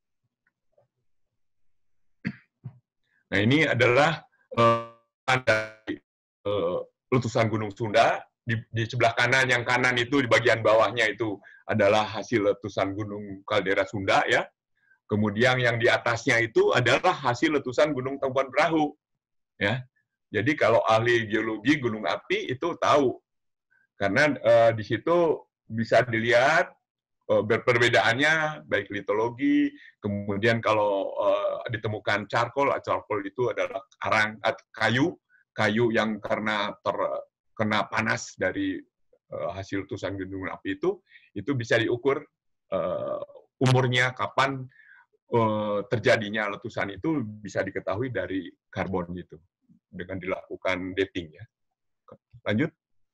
Nah ini adalah uh, dari uh, letusan Gunung Sunda. Di, di sebelah kanan, yang kanan itu di bagian bawahnya itu adalah hasil letusan Gunung Kaldera Sunda ya. Kemudian yang di atasnya itu adalah hasil letusan Gunung Tangkuban Perahu. Ya. Jadi kalau ahli geologi gunung api itu tahu. Karena uh, di situ bisa dilihat uh, perbedaannya, baik litologi, kemudian kalau uh, ditemukan charcoal, charcoal itu adalah karang, kayu, kayu yang karena terkena panas dari uh, hasil letusan gunung api itu, itu bisa diukur uh, umurnya, kapan terjadinya letusan itu bisa diketahui dari karbon itu dengan dilakukan dating ya. Lanjut.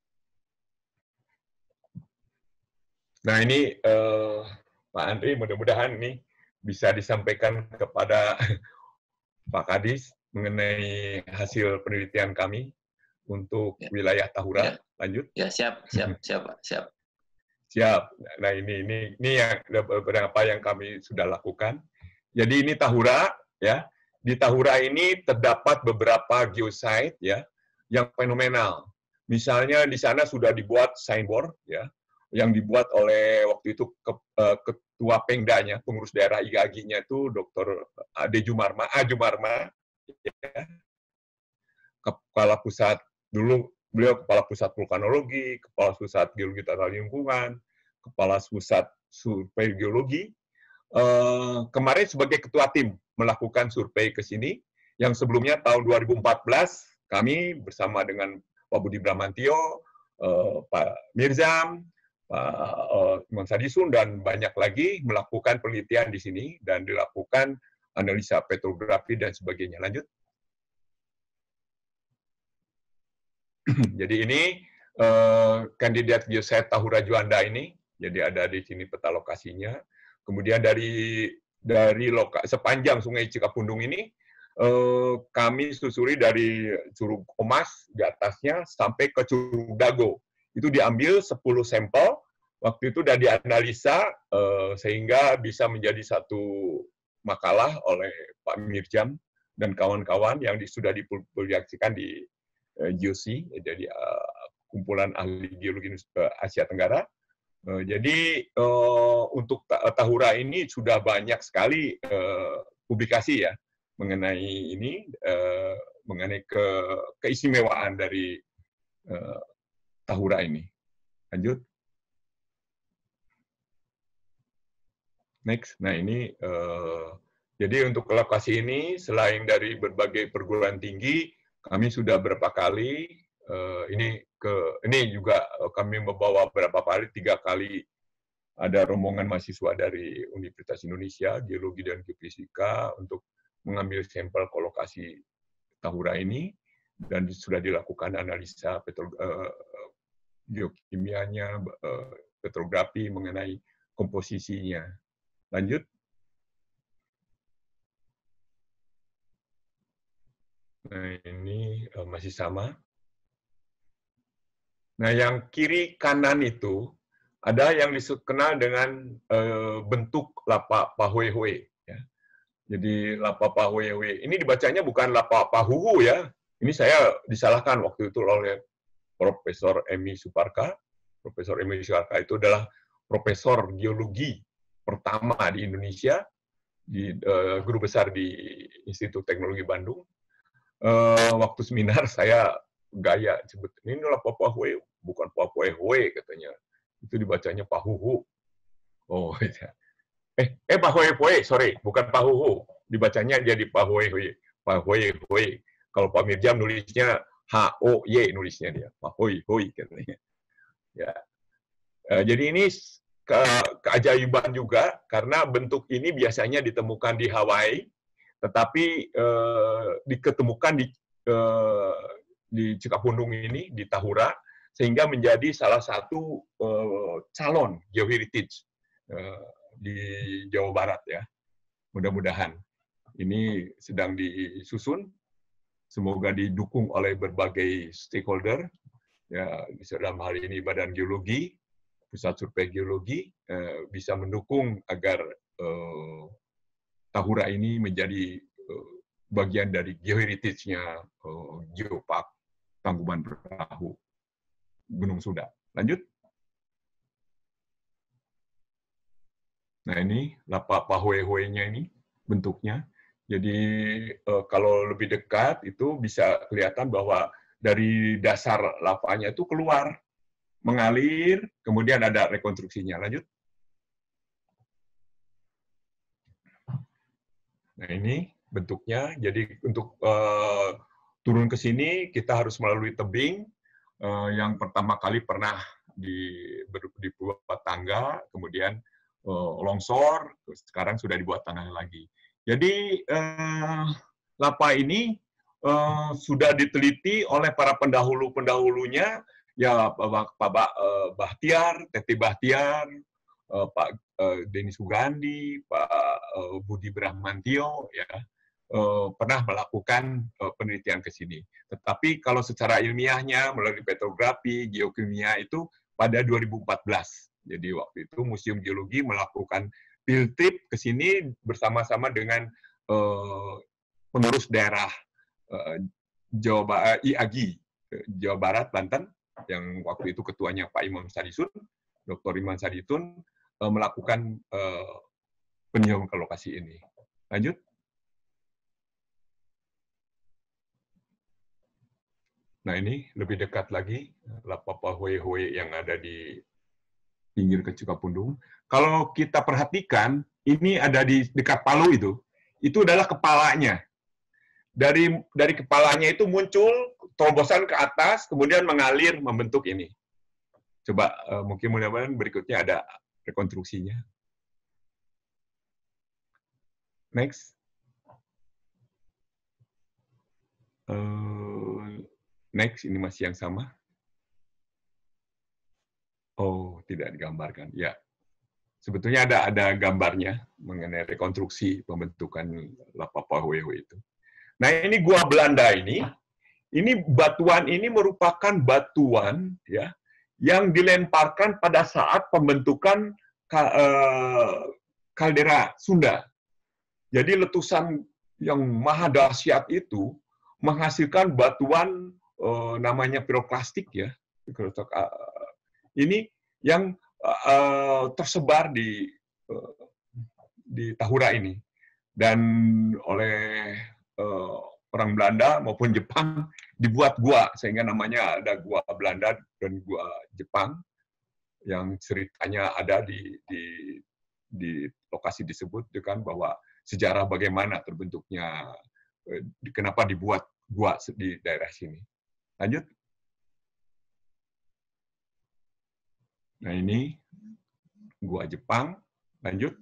Nah ini eh, Pak Andri, mudah-mudahan ini bisa disampaikan kepada Pak Kadis mengenai hasil penelitian kami untuk ya. Wilayah Tahura. Ya. Lanjut. Ya siap, siap, siap, Pak, siap. Siap. Nah ini ini ini yang beberapa yang kami sudah lakukan. Jadi ini Tahura ya. Di Tahura ini terdapat beberapa geosite ya yang fenomenal. Misalnya di sana sudah dibuat signboard ya yang dibuat oleh waktu itu ke, uh, ketua Pengdanya, pengurus daerah I G A G-nya itu Doktor Ade Jumarma, A Jumarma ya. Kepala pusat dulu beliau kepala pusat vulkanologi, kepala pusat geologi tata lingkungan, kepala pusat survei geologi. Uh, kemarin sebagai ketua tim melakukan survei ke sini, yang sebelumnya tahun dua ribu empat belas kami bersama dengan Pak Budi Bramantio uh, Pak Mirzam, Pak uh, Imam Sadisun, dan banyak lagi melakukan penelitian di sini dan dilakukan analisa petrografi dan sebagainya. Lanjut. Jadi ini uh, kandidat geoset Tahura Juanda ini, jadi ada di sini peta lokasinya. Kemudian dari dari loka, sepanjang Sungai Cikapundung ini, eh, kami susuri dari Curug Omas di atasnya sampai ke Curug Dago. Itu diambil sepuluh sampel, waktu itu sudah dianalisa eh, sehingga bisa menjadi satu makalah oleh Pak Mirzam dan kawan-kawan yang di, sudah dipublikasikan di eh, G O C, jadi eh, kumpulan ahli geologi Asia Tenggara. Uh, jadi uh, untuk Tahura ini sudah banyak sekali uh, publikasi ya mengenai ini, uh, mengenai ke, keistimewaan dari uh, Tahura ini. Lanjut. Next. Nah ini, uh, jadi untuk lokasi ini selain dari berbagai perguruan tinggi, kami sudah berapa kali uh, ini ke ini juga kami membawa berapa kali, tiga kali ada rombongan mahasiswa dari Universitas Indonesia, Geologi dan Geofisika untuk mengambil sampel ke lokasi Tahura ini dan sudah dilakukan analisa petro, uh, geokimianya, uh, petrografi mengenai komposisinya. Lanjut. Nah ini uh, masih sama. Nah, yang kiri kanan itu ada yang dikenal dengan uh, bentuk lapa pahuehue. Ya. Jadi lapa pahuehue ini dibacanya bukan lapa pahuhu ya. Ini saya disalahkan waktu itu oleh Profesor Emi Suparka. Profesor Emi Suparka itu adalah profesor geologi pertama di Indonesia, di uh, guru besar di Institut Teknologi Bandung. Uh, waktu seminar saya gaya sebut ini adalah pahuehue, bukan pahuehue katanya, itu dibacanya pahuhu. Oh ya. eh eh pahuehue, sorry, bukan pahuhu, dibacanya jadi pahuehue, pahuehue. Kalau Pak Mirzam nulisnya H O Y nulisnya dia, pahuehue katanya. Ya, uh, jadi ini ke keajaiban juga karena bentuk ini biasanya ditemukan di Hawaii, tetapi uh, diketemukan di uh, di Cikapundung ini, di Tahura, sehingga menjadi salah satu uh, calon geoheritage uh, di Jawa Barat ya. Mudah-mudahan ini sedang disusun, semoga didukung oleh berbagai stakeholder, ya dalam hal ini Badan Geologi, Pusat Survei Geologi, uh, bisa mendukung agar uh, Tahura ini menjadi uh, bagian dari geoheritage-nya uh, Geopark Tangkuban Perahu Gunung Suda. Lanjut. Nah ini lapa pahuehue-nya ini bentuknya. Jadi eh, kalau lebih dekat itu bisa kelihatan bahwa dari dasar lavanya itu keluar, mengalir, kemudian ada rekonstruksinya. Lanjut. Nah ini bentuknya. Jadi untuk eh, turun ke sini kita harus melalui tebing. Uh, yang pertama kali pernah di, dibuat tangga, kemudian uh, longsor, sekarang sudah dibuat tanah lagi. Jadi uh, lapa ini uh, sudah diteliti oleh para pendahulu-pendahulunya, ya Pak, Pak uh, Bahtiar, Teti Bahtiar, uh, Pak uh, Denny Sugandi, Pak uh, Budi Brahmantio, ya. Uh, pernah melakukan uh, penelitian ke sini. Tetapi kalau secara ilmiahnya melalui petrografi, geokimia itu pada dua ribu empat belas. Jadi waktu itu Museum Geologi melakukan field trip ke sini bersama-sama dengan uh, pengurus daerah uh, Jawa Barat, I A G I, Jawa Barat, Banten, yang waktu itu ketuanya Pak Imam Sadisun, Doktor Imam Saditun, uh, melakukan uh, peninjauan ke lokasi ini. Lanjut. Nah ini lebih dekat lagi, lapa pahuehue yang ada di pinggir ke Cikapundung. Kalau kita perhatikan, ini ada di dekat Palu itu, itu adalah kepalanya. Dari dari kepalanya itu muncul terobosan ke atas, kemudian mengalir membentuk ini. Coba uh, mungkin mudah-mudahan berikutnya ada rekonstruksinya. Next. Uh, next, ini masih yang sama. Oh, tidak digambarkan. Ya, sebetulnya ada ada gambarnya mengenai rekonstruksi pembentukan Lapapawewe itu. Nah, ini gua Belanda ini, ini batuan ini merupakan batuan ya yang dilemparkan pada saat pembentukan kaldera Sunda. Jadi letusan yang maha dahsyat itu menghasilkan batuan uh, namanya piroklastik ya. Ini yang uh, tersebar di uh, di Tahura ini, dan oleh uh, orang Belanda maupun Jepang dibuat gua, sehingga namanya ada gua Belanda dan gua Jepang yang ceritanya ada di di di lokasi disebut, kan, bahwa sejarah bagaimana terbentuknya, kenapa dibuat gua di daerah sini. Lanjut. Nah, ini gua Jepang. Lanjut.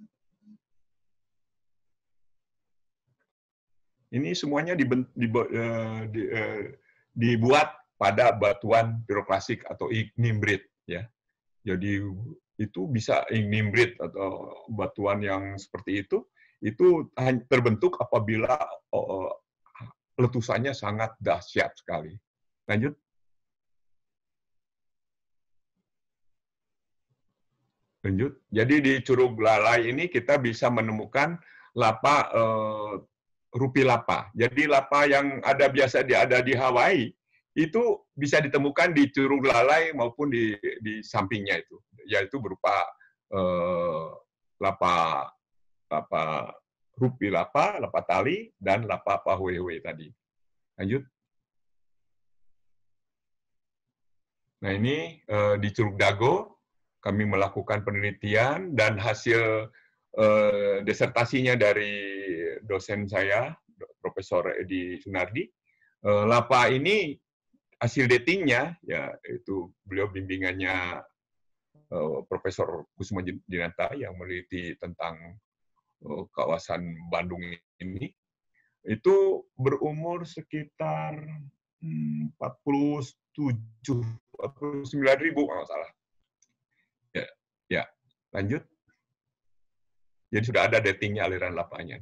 Ini semuanya dibuat, dibuat pada batuan piroklastik atau ignimbrite ya. Jadi itu bisa ignimbrite atau batuan yang seperti itu, itu terbentuk apabila uh, letusannya sangat dahsyat sekali. Lanjut. Lanjut. Jadi di Curug Lalai ini kita bisa menemukan lapa uh, rupi lapa. Jadi lapa yang ada biasa di ada di Hawaii itu bisa ditemukan di Curug Lalai maupun di di sampingnya itu, yaitu berupa uh, lapa lapa rupi lapa, lapa tali, dan lapa pawewe tadi. Lanjut. Nah, ini uh, di Curug Dago kami melakukan penelitian dan hasil uh, disertasinya dari dosen saya, Profesor Edi Sunardi. Uh, lapa ini hasil datingnya, ya itu beliau bimbingannya uh, Profesor Kusuma Dinata yang meneliti tentang uh, kawasan Bandung ini, itu berumur sekitar empat puluh tujuh, empat puluh sembilan ribu kalau salah. Ya, ya, lanjut. Jadi sudah ada datingnya aliran lapanya.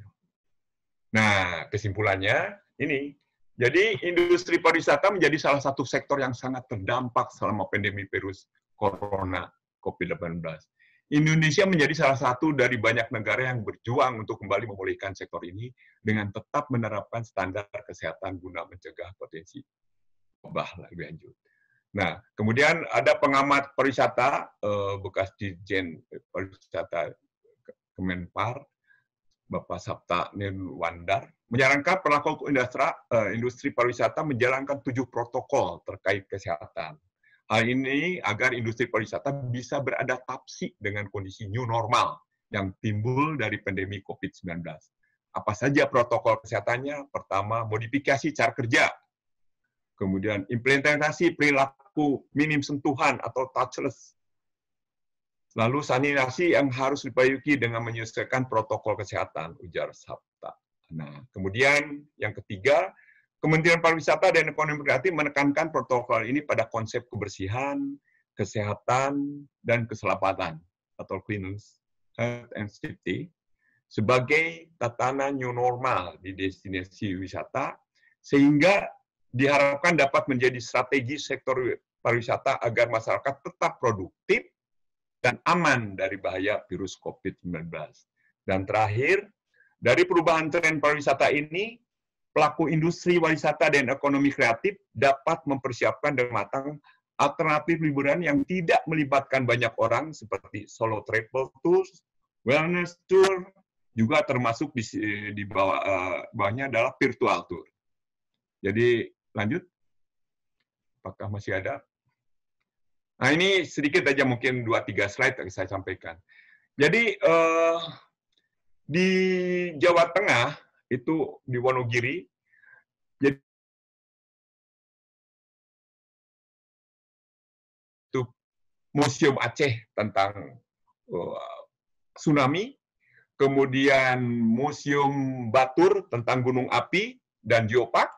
Nah, kesimpulannya ini. Jadi industri pariwisata menjadi salah satu sektor yang sangat terdampak selama pandemi virus corona COVID delapan belas. Indonesia menjadi salah satu dari banyak negara yang berjuang untuk kembali memulihkan sektor ini dengan tetap menerapkan standar kesehatan guna mencegah potensi wabah lebih lanjut. Nah, kemudian ada pengamat pariwisata, bekas Dirjen Pariwisata Kemenpar, Bapak Sapta Nirwandar, menyarankan pelaku industri, industri pariwisata menjalankan tujuh protokol terkait kesehatan. Hal ini agar industri pariwisata bisa beradaptasi dengan kondisi new normal yang timbul dari pandemi COVID sembilan belas. Apa saja protokol kesehatannya? Pertama, modifikasi cara kerja. Kemudian implementasi perilaku minim sentuhan atau touchless. Lalu sanitasi yang harus diperbaiki dengan menyesuaikan protokol kesehatan, ujar Sapta. Nah, kemudian yang ketiga, Kementerian Pariwisata dan Ekonomi Kreatif menekankan protokol ini pada konsep kebersihan, kesehatan, dan keselamatan atau cleanliness, health and safety sebagai tatanan new normal di destinasi wisata, sehingga diharapkan dapat menjadi strategi sektor pariwisata agar masyarakat tetap produktif dan aman dari bahaya virus COVID sembilan belas. Dan terakhir, dari perubahan tren pariwisata ini, pelaku industri pariwisata dan ekonomi kreatif dapat mempersiapkan dengan matang alternatif liburan yang tidak melibatkan banyak orang seperti solo travel tours, wellness tour, juga termasuk di, di bawah, uh, bawahnya adalah virtual tour. Jadi lanjut, apakah masih ada? Nah, ini sedikit aja mungkin dua tiga slide yang saya sampaikan. Jadi uh, di Jawa Tengah itu di Wonogiri, jadi itu Museum Aceh tentang uh, tsunami, kemudian Museum Batur tentang gunung api dan geopark,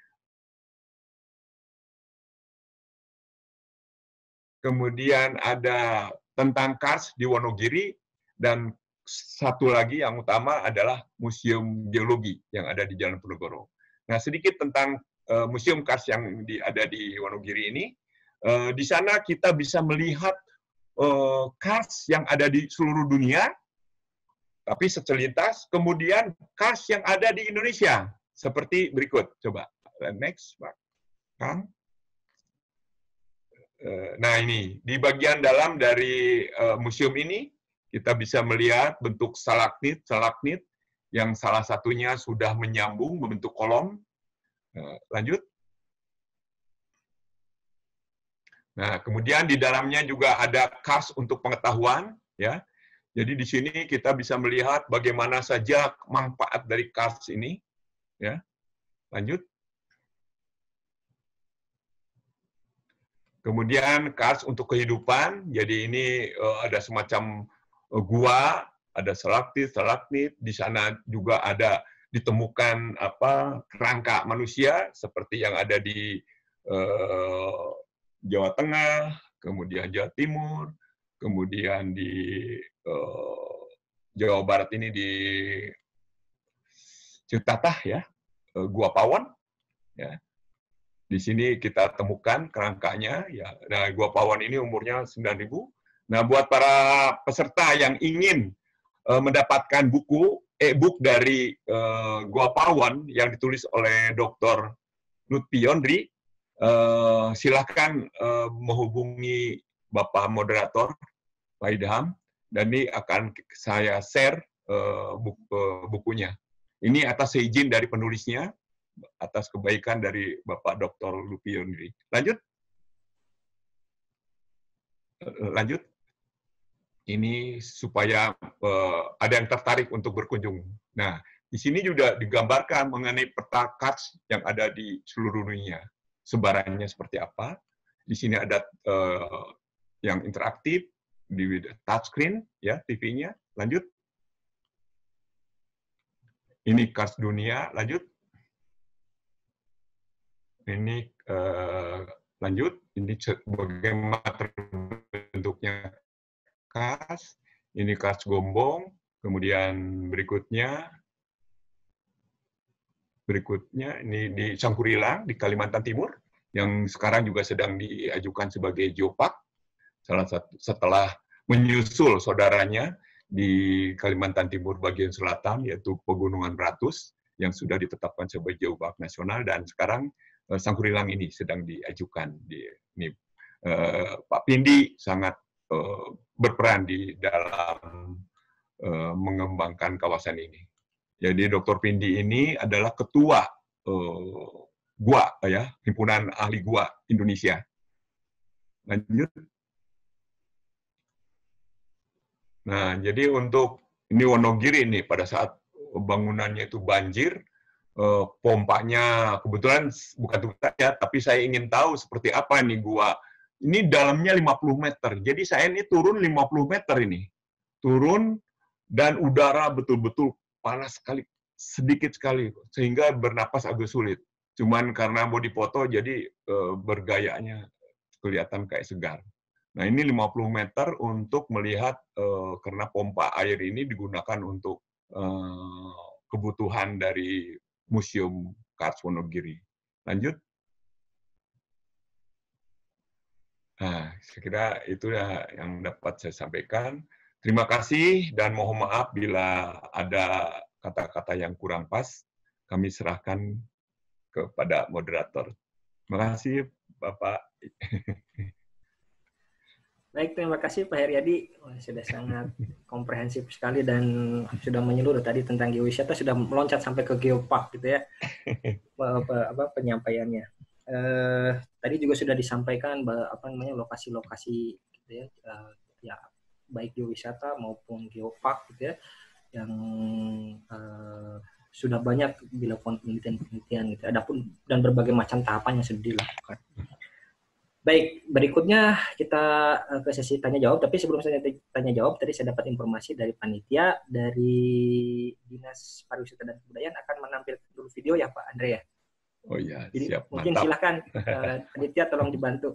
kemudian ada tentang Kars di Wonogiri, dan satu lagi yang utama adalah Museum Geologi yang ada di Jalan Penogoro. Nah, sedikit tentang uh, Museum Kars yang di, ada di Wonogiri ini. Uh, di sana kita bisa melihat uh, Kars yang ada di seluruh dunia, tapi seselintas, kemudian Kars yang ada di Indonesia, seperti berikut. Coba, next, Pak Kang. Nah, ini, di bagian dalam dari uh, museum ini, kita bisa melihat bentuk stalagmit-stalagmit yang salah satunya sudah menyambung membentuk kolom. Uh, lanjut. Nah, kemudian di dalamnya juga ada Kars untuk pengetahuan, ya. Jadi di sini kita bisa melihat bagaimana saja manfaat dari Kars ini, ya. Lanjut. Kemudian Kars untuk kehidupan, jadi ini uh, ada semacam uh, gua, ada stalaktit, stalagmit, di sana juga ada ditemukan apa kerangka manusia seperti yang ada di uh, Jawa Tengah, kemudian Jawa Timur, kemudian di uh, Jawa Barat ini di Citatah, ya, uh, Gua Pawon, ya. Di sini kita temukan kerangkanya, ya. Nah, Gua Pawon ini umurnya sembilan ribu. Nah, buat para peserta yang ingin uh, mendapatkan buku e-book dari uh, Gua Pawon yang ditulis oleh Doktor Lutfi Yondri, uh, silakan uh, menghubungi Bapak Moderator, Pak Idham, dan ini akan saya share uh, buku, uh, bukunya. Ini atas izin dari penulisnya, atas kebaikan dari Bapak Doktor Lutfi Yondri. Lanjut. Lanjut. Ini supaya uh, ada yang tertarik untuk berkunjung. Nah, di sini juga digambarkan mengenai peta Kars yang ada di seluruh dunia. Sebarannya seperti apa. Di sini ada uh, yang interaktif, di touchscreen, ya, T V-nya. Lanjut. Ini Kars dunia. Lanjut. Ini uh, lanjut, ini bagaimana terbentuknya Kars, ini Kars Gombong, kemudian berikutnya, berikutnya ini di Sangkurilang di Kalimantan Timur, yang sekarang juga sedang diajukan sebagai geopark, salah satu setelah menyusul saudaranya di Kalimantan Timur bagian selatan, yaitu Pegunungan Beratus, yang sudah ditetapkan sebagai geopark nasional, dan sekarang Sangkurilang ini sedang diajukan. Di, ini, uh, Pak Pindi sangat uh, berperan di dalam uh, mengembangkan kawasan ini. Jadi Doktor Pindi ini adalah ketua uh, Gua, ya, Himpunan Ahli Gua Indonesia. Lanjut. Nah, jadi untuk ini Wonogiri ini pada saat bangunannya itu banjir, Uh, pompanya kebetulan bukan tugas saya, tapi saya ingin tahu seperti apa nih gua. Ini dalamnya lima puluh meter. Jadi saya ini turun lima puluh meter ini. Turun dan udara betul-betul panas sekali, sedikit sekali sehingga bernapas agak sulit. Cuman karena mau dipoto jadi uh, bergayanya kelihatan kayak segar. Nah, ini lima puluh meter untuk melihat uh, karena pompa air ini digunakan untuk uh, kebutuhan dari Museum Kars Wonogiri. Lanjut. Nah, saya kira itu yang dapat saya sampaikan. Terima kasih dan mohon maaf bila ada kata-kata yang kurang pas. Kami serahkan kepada moderator. Terima kasih, Bapak. Baik, terima kasih Pak Heriadi. Sudah sangat komprehensif sekali dan sudah menyeluruh tadi tentang geowisata, sudah meloncat sampai ke geopark gitu ya. apa, apa penyampaiannya. Eh, tadi juga sudah disampaikan bahwa, apa namanya lokasi-lokasi gitu ya, eh, ya baik geowisata maupun geopark gitu ya, yang eh, sudah banyak dilakukan penelitian-penelitian gitu. Adapun dan berbagai macam tahapan yang sudah dilakukan. Baik, berikutnya kita uh, ke sesi tanya jawab. Tapi sebelum saya tanya jawab, tadi saya dapat informasi dari panitia dari Dinas Pariwisata dan Kebudayaan akan menampilkan dulu video ya Pak Andre ya. Oh iya, Jadi siap. mungkin Mantap. silakan uh, panitia tolong dibantu.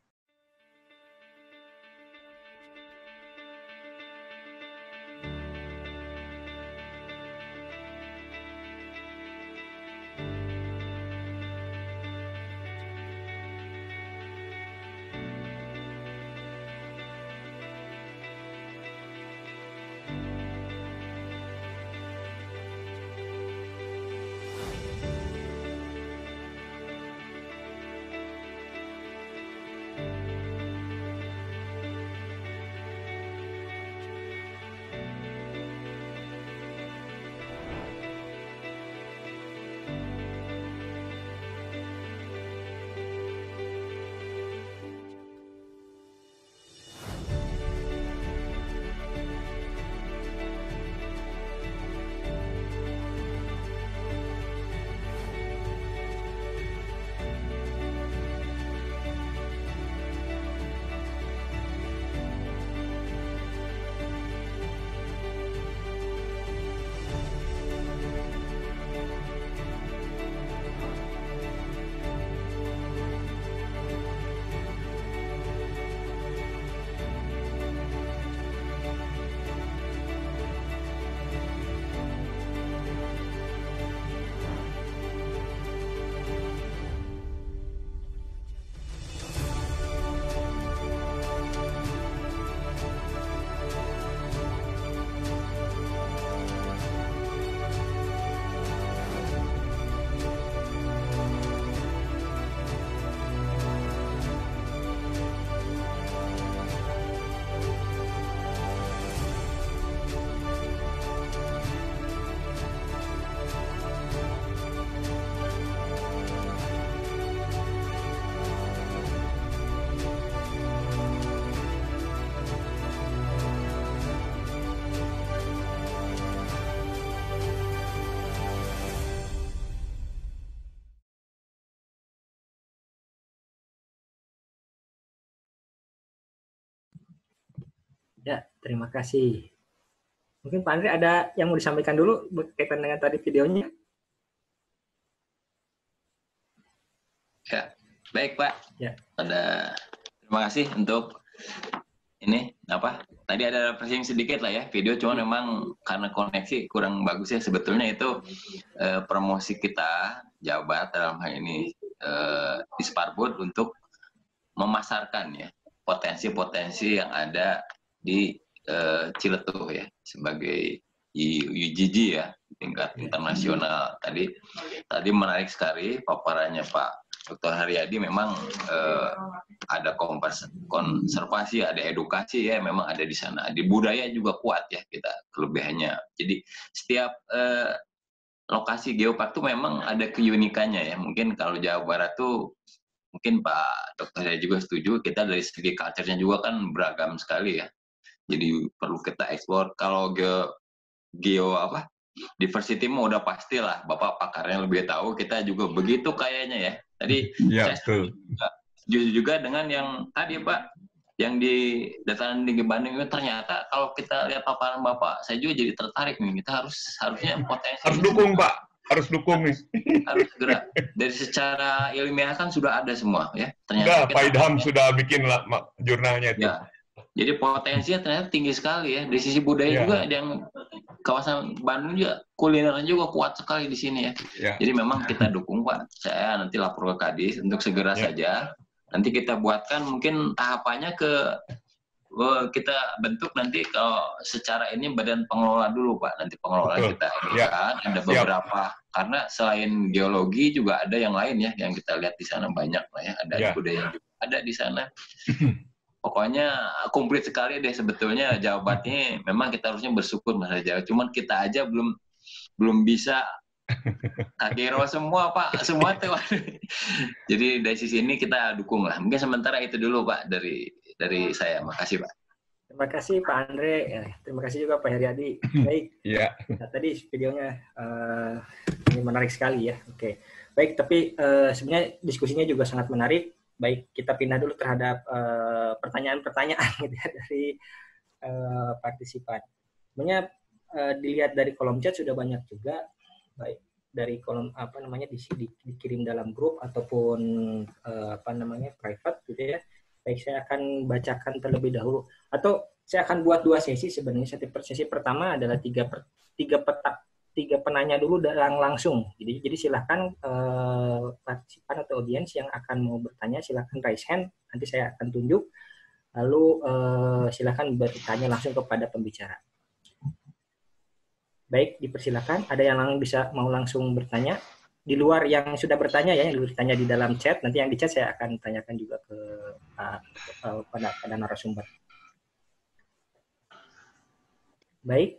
Ya, terima kasih. Mungkin Pak Andre ada yang mau disampaikan dulu berkaitan dengan tadi videonya? Ya, baik Pak. Ya. Ada terima kasih untuk ini apa? Tadi ada refreshing sedikit lah ya video, cuman memang karena koneksi kurang bagus ya sebetulnya itu eh, promosi kita Jawa Barat dalam hal ini eh, di Sparbud untuk memasarkan ya potensi-potensi yang ada di uh, Ciletuh ya sebagai U G G ya tingkat internasional. Tadi tadi menarik sekali paparannya Pak Doktor Haryadi. Memang uh, ada konservasi, ada edukasi ya, memang ada di sana. Di budaya juga kuat ya kita kelebihannya. Jadi setiap uh, lokasi geopark itu memang ada keunikannya ya. Mungkin kalau Jawa Barat tuh mungkin Pak Dokter Haryadi juga setuju, kita dari segi culture-nya juga kan beragam sekali ya. Jadi perlu kita eksplor. Kalau geo, geo apa diversity mah udah pastilah, Bapak pakarnya lebih tahu. Kita juga begitu kayaknya ya. Tadi ya, saya setuju juga, setuju juga dengan yang tadi Pak, yang di dataran tinggi Bandung itu ternyata kalau kita lihat paparan Bapak, saya juga jadi tertarik nih. Kita harus harusnya potensi. Harus dukung Pak, harus dukung nih. Harus segera. Dari secara ilmiah kan sudah ada semua ya. Ternyata Pak Idham sudah bikin lah jurnalnya itu. Ya. Jadi potensinya ternyata tinggi sekali ya. Di sisi budaya ya. Juga yang kawasan Bandung juga kulinernya juga kuat sekali di sini ya. Ya. Jadi memang kita dukung Pak. Saya nanti lapor ke Kadis untuk segera ya. Saja. Nanti kita buatkan mungkin tahapannya ke kita bentuk nanti kalau secara ini badan pengelola dulu Pak. Nanti pengelola betul. Kita ini ya. Kan ada beberapa. Siap. Karena selain geologi juga ada yang lain ya yang kita lihat di sana banyak lah ya. Ada ya. Budaya juga ada di sana. Pokoknya komplit sekali deh sebetulnya jawabannya. Memang kita harusnya bersyukur Mas Jawa. Cuman kita aja belum belum bisa kagero semua Pak, semua tuh. Jadi dari sisi ini kita dukung lah. Mungkin sementara itu dulu Pak dari dari saya. Makasih Pak. Terima kasih Pak Andre. Terima kasih juga Pak Haryadi. Baik. Iya. Nah, tadi videonya uh, ini menarik sekali ya. Oke. Baik. Tapi uh, sebenarnya diskusinya juga sangat menarik. baik kita pindah dulu terhadap uh, pertanyaan-pertanyaan gitu ya, dari uh, partisipan. Sebenarnya uh, dilihat dari kolom chat sudah banyak juga, baik dari kolom apa namanya di, di, dikirim dalam grup ataupun uh, apa namanya private gitu ya. Baik, saya akan bacakan terlebih dahulu atau saya akan buat dua sesi sebenarnya. Sesi pertama adalah tiga per, tiga peta tiga penanya dulu dan langsung. Jadi, jadi silakan eh, partisipan atau audiens yang akan mau bertanya silakan raise hand. Nanti saya akan tunjuk. Lalu eh, silakan bertanya langsung kepada pembicara. Baik, dipersilakan. Ada yang langsung bisa mau langsung bertanya di luar yang sudah bertanya ya, yang bertanya di dalam chat. Nanti yang di chat saya akan tanyakan juga ke uh, uh, pada pada narasumber. Baik.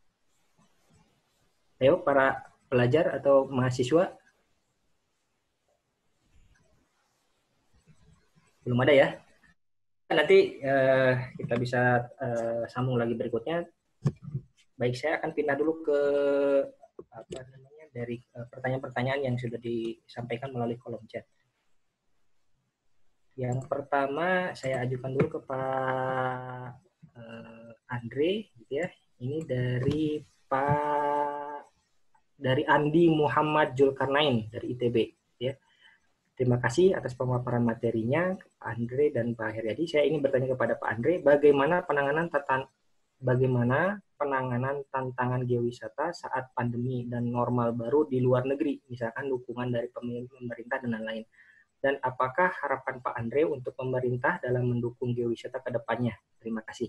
Ayo para pelajar atau mahasiswa. Belum ada ya? Nanti uh, kita bisa uh, sambung lagi berikutnya. Baik, saya akan pindah dulu ke apa namanya dari uh, pertanyaan-pertanyaan yang sudah disampaikan melalui kolom chat. Yang pertama saya ajukan dulu ke Pak uh, Andre, gitu ya. Ini dari Pak dari Andi Muhammad Zulkarnain dari I T B ya. Terima kasih atas pemaparan materinya Pak Andre dan Pak Heriadi. Saya ingin bertanya kepada Pak Andre, bagaimana penanganan tatan bagaimana penanganan tantangan geowisata saat pandemi dan normal baru di luar negeri, misalkan dukungan dari pemerintah dan lain-lain. Dan apakah harapan Pak Andre untuk pemerintah dalam mendukung geowisata ke depannya? Terima kasih.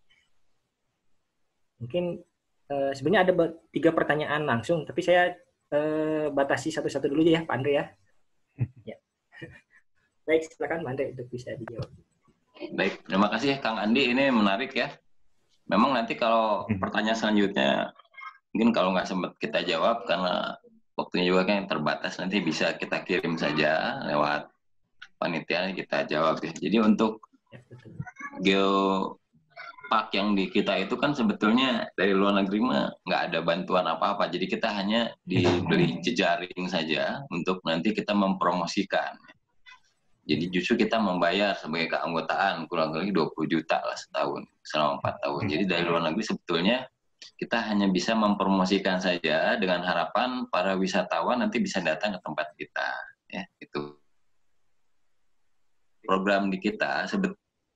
Mungkin Uh, sebenarnya ada tiga pertanyaan langsung, tapi saya uh, batasi satu-satu dulu ya, Pak Andre ya. Ya. Baik, silakan Pak Andre untuk bisa dijawab. Baik, terima kasih Kang Andi. Ini menarik ya. Memang nanti kalau pertanyaan selanjutnya, mungkin kalau nggak sempat kita jawab karena waktunya juga kan yang terbatas, nanti bisa kita kirim saja lewat panitia kita jawab ya. Jadi untuk ya, geo Pak yang di kita itu kan sebetulnya dari luar negeri mah nggak ada bantuan apa-apa. Jadi kita hanya dibeli jejaring saja untuk nanti kita mempromosikan. Jadi justru kita membayar sebagai keanggotaan kurang lebih dua puluh juta lah setahun selama empat tahun. Jadi dari luar negeri sebetulnya kita hanya bisa mempromosikan saja dengan harapan para wisatawan nanti bisa datang ke tempat kita. Ya, itu program di kita sebetulnya.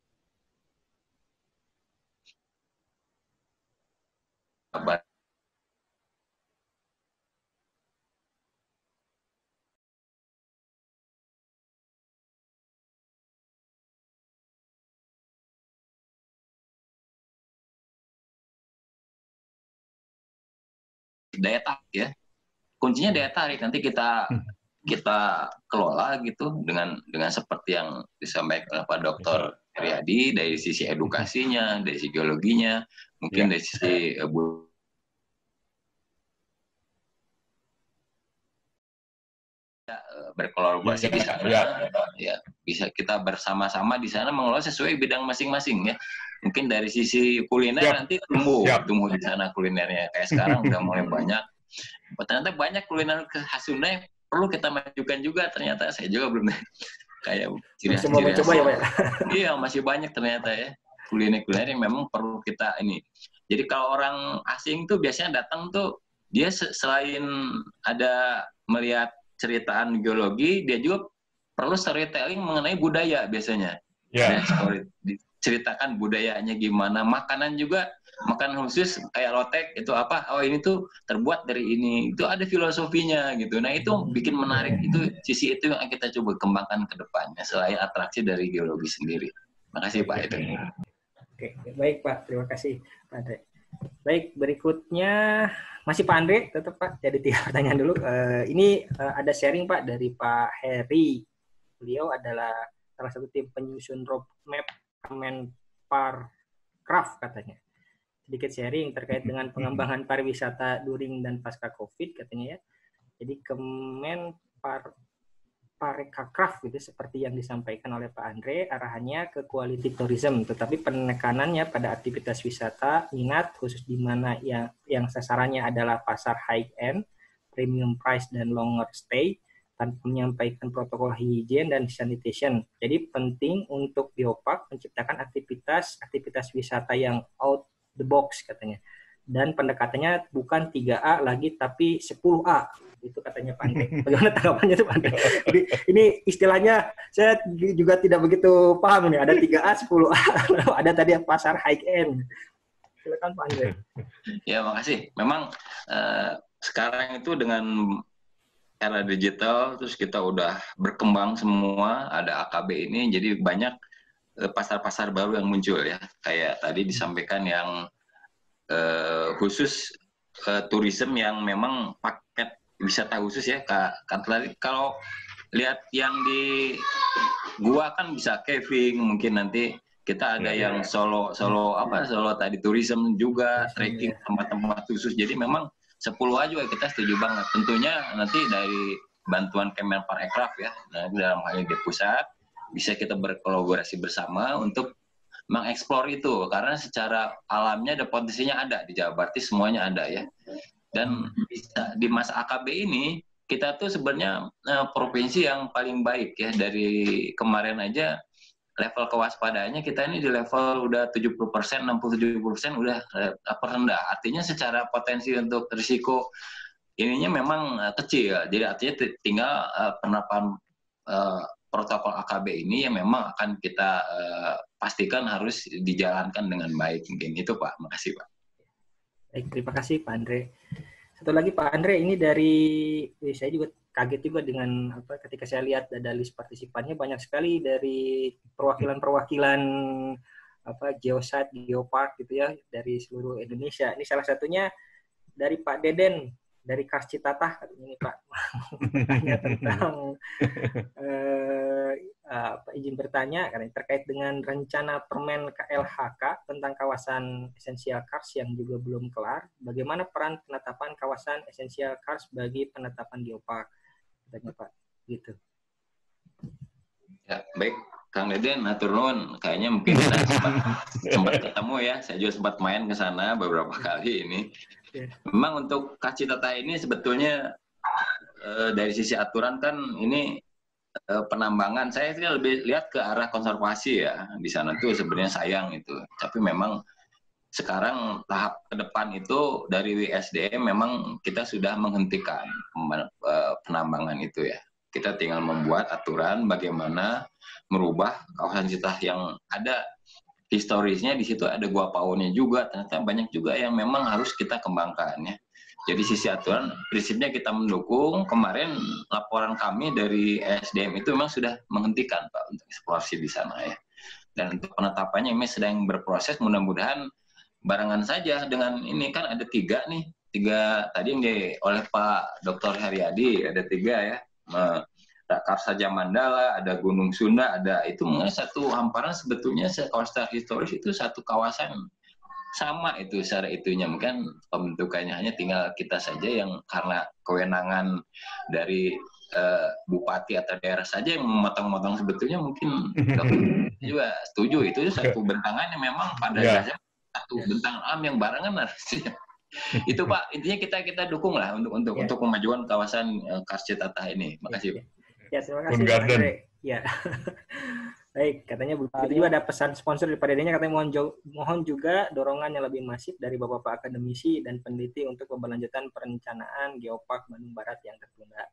Daya tarik ya, kuncinya daya tarik nanti kita kita kelola gitu dengan dengan seperti yang disampaikan oleh Pak Doktor Heriadi dari sisi edukasinya, dari sisi geologinya, mungkin ya. Dari sisi uh, berkolaborasi di sana, ya. Ya bisa kita bersama-sama di sana mengelola sesuai bidang masing-masing ya. Mungkin dari sisi kuliner ya. Nanti tumbuh, ya. tumbuh di sana kulinernya kayak sekarang udah mulai banyak. Ternyata banyak kuliner khas Sunda yang perlu kita majukan juga. Ternyata saya juga belum kayak ciri khas. Ciri khas. Ya, iya masih banyak ternyata ya kuliner-kuliner yang memang perlu kita ini. Jadi kalau orang asing tuh biasanya datang tuh dia selain ada melihat ceritaan geologi, dia juga perlu storytelling mengenai budaya biasanya. Yeah. Nah, diceritakan budayanya gimana, makanan juga, makanan khusus kayak lotek itu apa? Oh ini tuh terbuat dari ini, itu ada filosofinya gitu. Nah itu bikin menarik, itu sisi itu yang kita coba kembangkan ke depannya selain atraksi dari geologi sendiri. Terima kasih Pak itu. Oke, baik Pak, terima kasih Pak Andre. Baik, berikutnya masih Pak Andre, tetap Pak. Jadi tiga pertanyaan dulu. Uh, ini uh, ada sharing Pak dari Pak Heri. Beliau adalah salah satu tim penyusun roadmap Kemenparkraf katanya. Sedikit sharing terkait dengan pengembangan pariwisata during dan pasca COVID katanya ya. Jadi Kemenpar Parekraf gitu seperti yang disampaikan oleh Pak Andre, arahannya ke quality tourism, tetapi penekanannya pada aktivitas wisata minat khusus di mana yang yang sasarannya adalah pasar high end, premium price dan longer stay, tanpa menyampaikan protokol higien dan sanitation. Jadi penting untuk Geopark menciptakan aktivitas-aktivitas wisata yang out the box katanya. Dan pendekatannya bukan tiga A lagi tapi sepuluh A. Itu katanya Pak Andre. Bagaimana tanggapannya itu Pak Andre? Jadi, ini istilahnya saya juga tidak begitu paham nih. Ada tiga A, sepuluh A, ada tadi yang pasar high end. Silakan Pak Andre. Ya, makasih. Memang uh, sekarang itu dengan era digital, terus kita udah berkembang semua, ada A K B ini, jadi banyak pasar-pasar baru yang muncul ya. Kayak tadi disampaikan yang eh, khusus eh, tourism yang memang paket wisata khusus ya. Kak, tadi kalau lihat yang di gua kan bisa caving, mungkin nanti kita ada yang solo solo apa solo tadi tourism juga, trekking tempat-tempat khusus. Jadi memang sepuluh A juga kita setuju banget. Tentunya nanti dari bantuan Kemenparekraf ya, nah, dalam hal ini di pusat, bisa kita berkolaborasi bersama untuk mengeksplor itu. Karena secara alamnya ada potensinya ada di Jawa Barat, semuanya ada ya. Dan bisa, di masa A K B ini, kita tuh sebenarnya uh, provinsi yang paling baik ya. Dari kemarin aja, level kewaspadaannya kita ini di level udah tujuh puluh persen, enam puluh tujuh puluh persen udah uh, rendah. Artinya secara potensi untuk risiko ininya memang uh, kecil. Jadi artinya tinggal uh, penerapan uh, protokol A K B ini yang memang akan kita uh, pastikan harus dijalankan dengan baik. Mungkin itu Pak. Makasih Pak. Baik, terima kasih Pak Andre. Satu lagi Pak Andre, ini dari saya juga kaget juga dengan apa ketika saya lihat ada list partisipannya banyak sekali dari perwakilan-perwakilan apa geosite, geopark gitu ya dari seluruh Indonesia. Ini salah satunya dari Pak Deden dari Kars Citatah katanya ini Pak. Bertanya tentang eh, apa izin bertanya karena terkait dengan rencana Permen K L H K tentang kawasan esensial Kars yang juga belum kelar. Bagaimana peran penetapan kawasan esensial Kars bagi penetapan geopark? Katanya Pak, gitu. Ya, baik. Kang Deden, atur nuhun. Kayaknya mungkin kita sempat, sempat ketemu ya. Saya juga sempat main ke sana beberapa kali ini. Memang untuk Kars Citatah ini sebetulnya e, dari sisi aturan kan ini e, penambangan. Saya sih lebih lihat ke arah konservasi ya. Di sana tuh sebenarnya sayang itu. Tapi memang sekarang tahap ke depan itu dari W S D M memang kita sudah menghentikan e, penambangan itu ya. Kita tinggal membuat aturan bagaimana merubah kawasan Citatah yang ada historisnya, di situ ada gua paunnya juga, ternyata banyak juga yang memang harus kita kembangkan ya. Jadi sisi aturan prinsipnya kita mendukung. Kemarin laporan kami dari S D M itu memang sudah menghentikan Pak untuk eksplorasi di sana ya. Dan untuk penetapannya ini sedang berproses, mudah-mudahan barengan saja dengan ini kan ada tiga nih, tiga tadi yang di, oleh Pak Doktor Haryadi ada tiga ya. Ada Kars Raja Mandala, ada Gunung Sunda, ada itu mengenai satu hamparan sebetulnya kawasan historis itu satu kawasan sama itu secara itunya, mungkin pembentukannya hanya tinggal kita saja yang karena kewenangan dari uh, bupati atau daerah saja yang memotong-motong sebetulnya mungkin juga setuju itu satu bentangan yang memang pada yeah. dasarnya satu bentang alam yang barengan harusnya. Itu Pak intinya kita kita dukung lah untuk untuk yeah. untuk kemajuan kawasan uh, Kars Citatah ini. Makasih Pak. Ya, terima kasih Pak Andre. Ya. Baik, katanya begitu juga ada pesan sponsor dari Pak Dedenya, katanya mohon, mohon juga dorongan yang lebih masif dari Bapak-Bapak akademisi dan peneliti untuk keberlanjutan perencanaan Geopark Bandung Barat yang tertunda.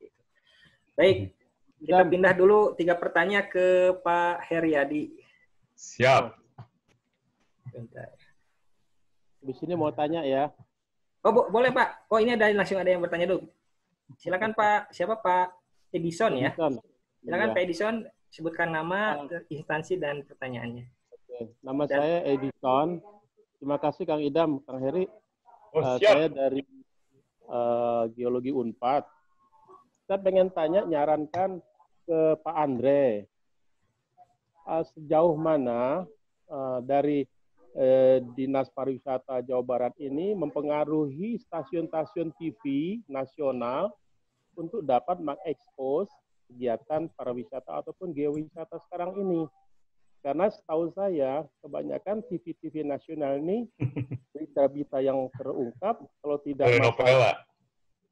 Baik, kita pindah dulu tiga pertanyaan ke Pak Haryadi. Siap. Bentar. Di sini mau tanya ya. Oh, bo boleh Pak. Oh, ini ada langsung ada yang bertanya dulu. Silakan Pak. Siapa Pak? Edison ya. Edison. Silakan ya. Pak Edison, sebutkan nama, instansi dan pertanyaannya. Oke. Nama dan, saya Edison. Terima kasih Kang Idam, Kang Heri. Oh, uh, saya dari uh, Geologi Unpad. Saya pengen tanya, nyarankan ke Pak Andre, uh, sejauh mana uh, dari uh, Dinas Pariwisata Jawa Barat ini mempengaruhi stasiun-stasiun T V nasional untuk dapat mengekspos kegiatan pariwisata ataupun geowisata sekarang ini. Karena setahu saya, kebanyakan T V-T V nasional ini berita-berita yang terungkap, kalau tidak masalah,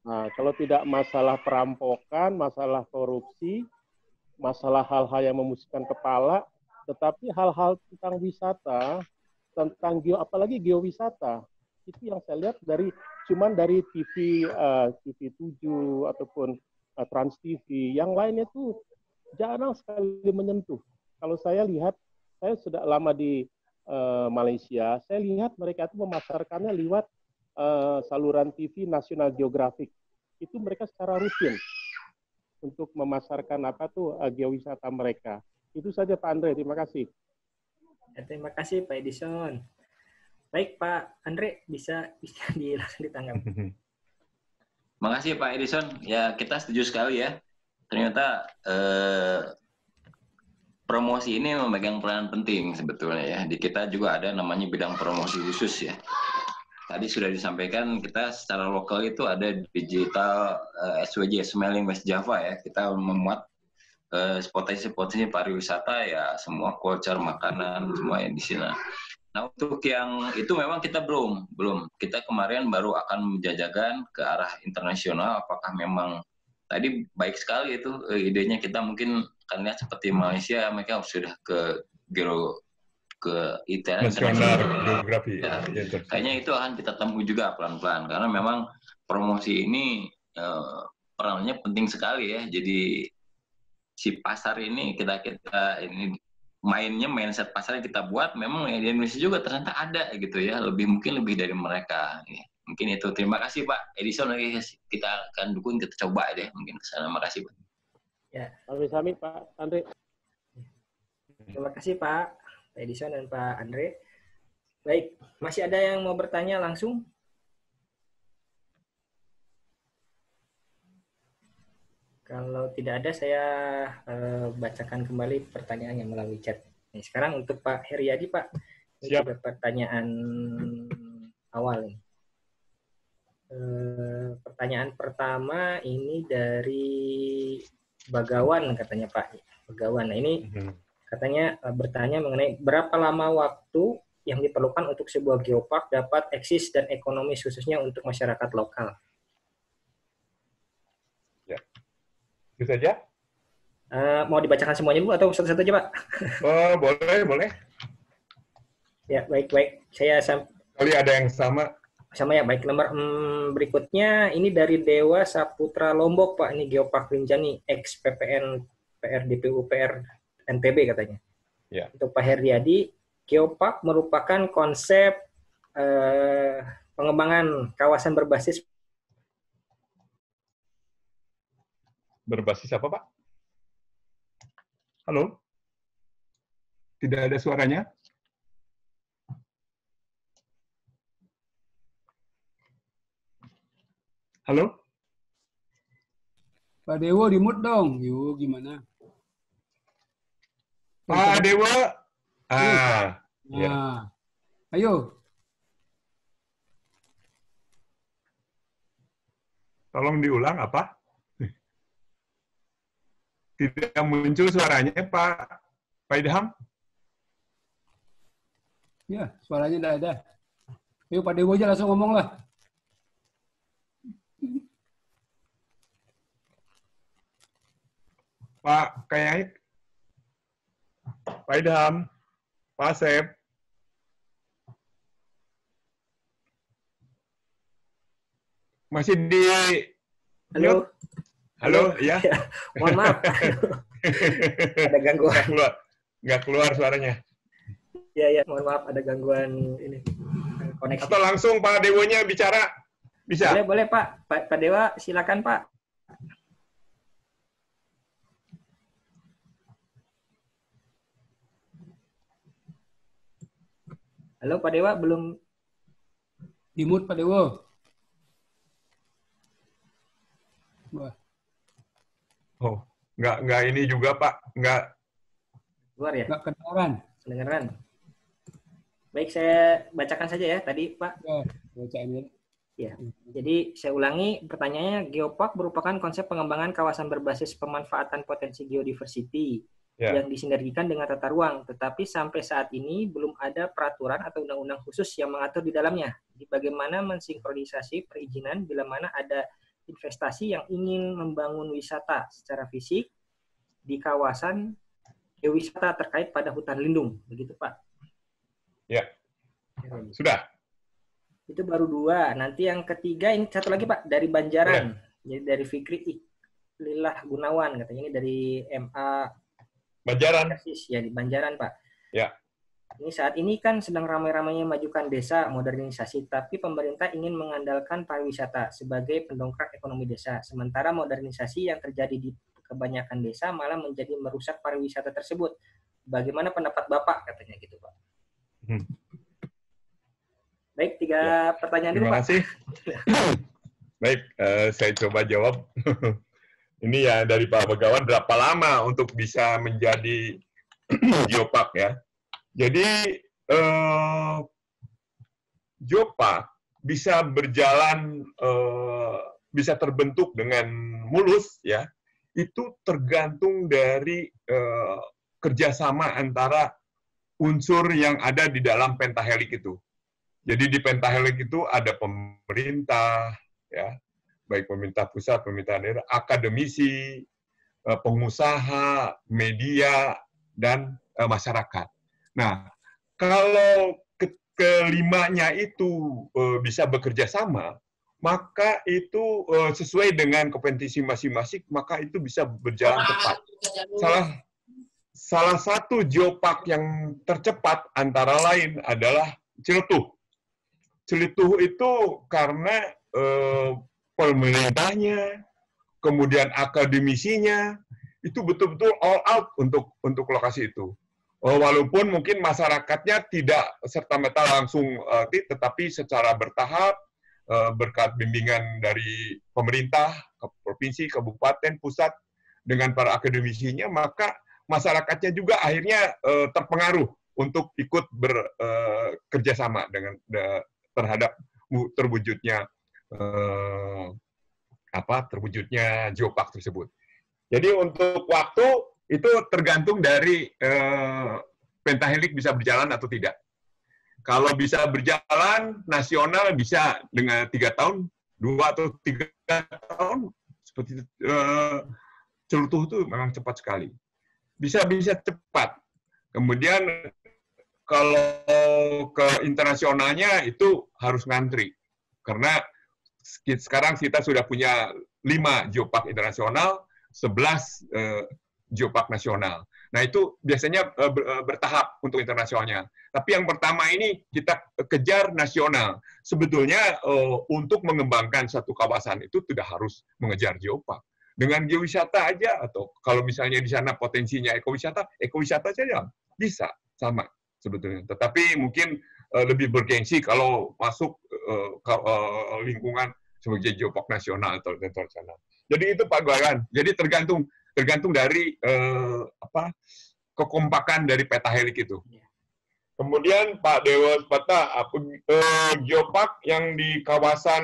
Nah, kalau tidak masalah perampokan, masalah korupsi, masalah hal-hal yang memusingkan kepala, tetapi hal-hal tentang wisata, tentang geo, apalagi geowisata, itu yang saya lihat dari cuman dari T V uh, T V tujuh ataupun uh, Trans T V, yang lainnya tuh jarang sekali menyentuh. Kalau saya lihat, saya sudah lama di uh, Malaysia, saya lihat mereka itu memasarkannya lewat uh, saluran T V National Geographic. Itu mereka secara rutin untuk memasarkan apa tuh uh, geowisata mereka. Itu saja Pak Andre, terima kasih. Ya, terima kasih Pak Edison. Baik Pak Andre, bisa bisa di, langsung ditanggapi. Makasih Pak Edison. Ya kita setuju sekali ya. Ternyata eh, promosi ini memegang peran penting sebetulnya ya. Di kita juga ada namanya bidang promosi khusus ya. Tadi sudah disampaikan kita secara lokal itu ada digital eh, S W J, Smiling West Java ya. Kita memuat eh, potensi-potensi pariwisata ya, semua culture, makanan, semua yang di sini. Nah untuk yang itu memang kita belum, belum. Kita kemarin baru akan menjajakan ke arah internasional. Apakah memang tadi baik sekali itu idenya, kita mungkin akan lihat seperti Malaysia, mereka sudah ke geo ke internasional geografi. Ya, kayaknya itu akan kita tempuh juga pelan-pelan karena memang promosi ini eh, perannya penting sekali ya. Jadi si pasar ini kita kita ini mainnya mindset pasar yang kita buat memang ya, di Indonesia juga ternyata ada gitu ya, lebih mungkin lebih dari mereka ya. Mungkin itu. Terima kasih Pak Edison, lagi kita akan dukung, kita coba deh mungkin ke sana. Terima kasih Pak. Ya, Sami-sami Pak Andre. Terima kasih Pak Edison dan Pak Andre. Baik, masih ada yang mau bertanya langsung? Kalau tidak ada, saya uh, bacakan kembali pertanyaannya melalui chat. Nah, sekarang untuk Pak Heriadi, Pak. Ini Siap. juga pertanyaan awal. Uh, pertanyaan pertama ini dari Bagawan katanya Pak. Bagawan. Nah, ini katanya uh, bertanya mengenai berapa lama waktu yang diperlukan untuk sebuah geopark dapat eksis dan ekonomis khususnya untuk masyarakat lokal. Itu saja? Uh, mau dibacakan semuanya Bu atau satu-satu aja Pak? Oh, boleh, boleh. Ya, baik-baik. Saya sam- Kali ada yang sama. Sama ya, baik. Nomor hmm, berikutnya, ini dari Dewa Saputra Lombok, Pak. Ini Geopark Rinjani, ex P P N P R D P U P R N T B katanya. Ya. Untuk Pak Heriadi, Geopark merupakan konsep eh, pengembangan kawasan berbasis Berbasis apa, Pak? Halo? Tidak ada suaranya? Halo? Pak Dewo di mute dong. Yuk, gimana? Pak Dewa? Ah, ya. Nah, ayo. Tolong diulang apa? Tidak muncul suaranya, Pak Pak Idham. Ya, suaranya tidak ada. Ayo Pak Dewo aja langsung ngomong lah. Pak, kayaknya Pak Idham, Pak Asep. Masih di... Halo. Halo, ya. Mohon maaf. Ada gangguan. Nggak keluar, nggak keluar suaranya. Ya, ya, mohon maaf ada gangguan ini koneksi. Atau langsung Pak Dewonya bicara, bisa? Boleh, boleh Pak. Pak, Pak Dewa, silakan Pak. Halo Pak Dewa, belum di mute Pak Dewo. Wah. Oh, nggak nggak ini juga Pak, nggak keluar ya? Nggak kedengaran. Kedengaran. Baik, saya bacakan saja ya tadi Pak. Ya, bacain ya. Ya, jadi saya ulangi pertanyaannya, Geopark merupakan konsep pengembangan kawasan berbasis pemanfaatan potensi geodiversity ya. yang disinergikan dengan tata ruang, tetapi sampai saat ini belum ada peraturan atau undang-undang khusus yang mengatur di dalamnya. Jadi bagaimana mensinkronisasi perizinan bila mana ada investasi yang ingin membangun wisata secara fisik di kawasan geowisata terkait pada hutan lindung, begitu Pak? Ya, sudah. Itu baru dua. Nanti yang ketiga ini satu lagi Pak dari Banjaran, boleh. Jadi dari Fikri Lillah Gunawan katanya ini dari M A Banjaran. Ya di Banjaran Pak. Ya. Ini saat ini kan sedang ramai-ramainya majukan desa modernisasi, tapi pemerintah ingin mengandalkan pariwisata sebagai pendongkrak ekonomi desa. Sementara modernisasi yang terjadi di kebanyakan desa malah menjadi merusak pariwisata tersebut. Bagaimana pendapat Bapak katanya gitu Pak? Hmm. Baik, tiga ya. pertanyaan dulu Terima Pak. kasih. Baik, uh, saya coba jawab. Ini ya dari Pak Begawan, berapa lama untuk bisa menjadi geopark ya? Jadi eh, geopark bisa berjalan, eh, bisa terbentuk dengan mulus ya. Itu tergantung dari eh, kerjasama antara unsur yang ada di dalam pentahelik itu. Jadi di pentahelik itu ada pemerintah, ya, baik pemerintah pusat, pemerintah daerah, akademisi, eh, pengusaha, media, dan eh, masyarakat. Nah, kalau ke kelimanya itu e, bisa bekerja sama, maka itu e, sesuai dengan kompetensi masing-masing, maka itu bisa berjalan cepat. Salah salah satu geopark yang tercepat antara lain adalah Ciletuh. Ciletuh itu karena e, pemerintahnya, kemudian akademisinya, itu betul-betul all out untuk untuk lokasi itu. Walaupun mungkin masyarakatnya tidak serta-merta langsung, uh, tetapi secara bertahap, uh, berkat bimbingan dari pemerintah, provinsi, kabupaten, pusat, dengan para akademisinya, maka masyarakatnya juga akhirnya uh, terpengaruh untuk ikut bekerjasama uh, dengan uh, terhadap terwujudnya uh, apa terwujudnya geopark tersebut. Jadi untuk waktu itu tergantung dari eh, pentahelik bisa berjalan atau tidak. Kalau bisa berjalan nasional bisa dengan tiga tahun, dua atau tiga tahun, seperti eh, Celutuh itu memang cepat sekali. Bisa bisa cepat. Kemudian kalau ke internasionalnya itu harus ngantri, karena sekarang kita sudah punya lima geopark internasional, sebelas eh, geopark nasional. Nah, itu biasanya uh, ber, uh, bertahap untuk internasionalnya. Tapi yang pertama ini kita kejar nasional. Sebetulnya uh, untuk mengembangkan satu kawasan itu tidak harus mengejar geopark. Dengan geowisata aja, atau kalau misalnya di sana potensinya ekowisata, ekowisata saja bisa sama sebetulnya. Tetapi mungkin uh, lebih bergengsi kalau masuk uh, ke, uh, lingkungan sebagai geopark nasional atau internasional. Jadi itu Pak Gawan. Jadi tergantung tergantung dari eh, apa kekompakan dari pentahelik itu. Kemudian Pak Dewa Sepata, eh, geopark yang di kawasan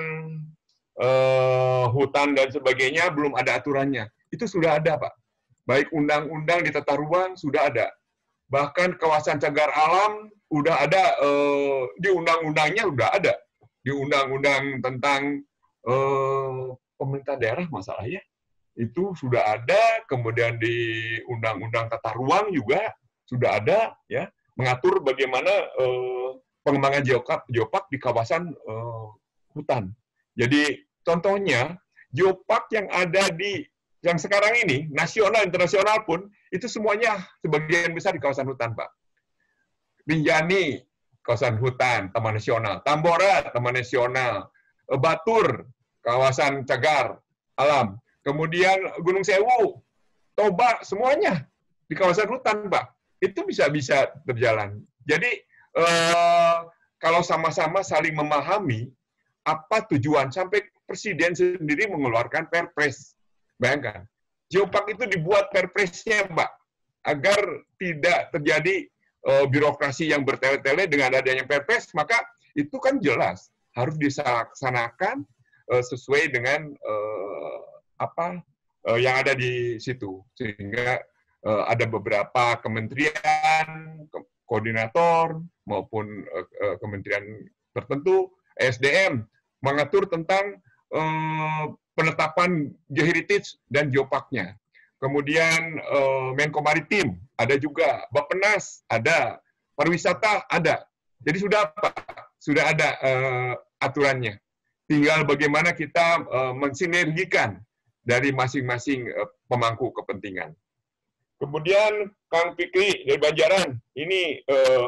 eh, hutan dan sebagainya belum ada aturannya. Itu sudah ada Pak. Baik undang-undang di tata ruang sudah ada. Bahkan kawasan cagar alam udah ada, eh, di undang-undangnya udah ada. Di undang-undang tentang eh, pemerintah daerah masalahnya. Itu sudah ada, kemudian di Undang-Undang Tata Ruang juga sudah ada, ya, mengatur bagaimana eh, pengembangan geopark, geopark di kawasan eh, hutan. Jadi contohnya geopark yang ada di yang sekarang ini nasional, internasional pun itu semuanya sebagian besar di kawasan hutan, Pak. Rinjani kawasan hutan, taman nasional, Tambora taman nasional, Batur kawasan cagar alam. Kemudian Gunung Sewu, Toba, semuanya di kawasan hutan, Pak. Itu bisa-bisa berjalan. Jadi, eh, kalau sama-sama saling memahami apa tujuan, sampai Presiden sendiri mengeluarkan perpres. Bayangkan, geopark itu dibuat perpresnya, Pak, agar tidak terjadi eh, birokrasi yang bertele-tele. Dengan adanya perpres, maka itu kan jelas, harus dilaksanakan eh, sesuai dengan eh, apa uh, yang ada di situ, sehingga uh, ada beberapa kementerian, ke koordinator maupun uh, uh, kementerian tertentu, S D M mengatur tentang eh, penetapan geoheritage dan geoparknya. Kemudian eh, Menko Maritim ada juga, Bappenas ada, pariwisata ada. Jadi sudah apa? Sudah ada eh, aturannya. Tinggal bagaimana kita eh, mensinergikan dari masing-masing eh, pemangku kepentingan. Kemudian Kang Fikri dari Banjaran, ini eh,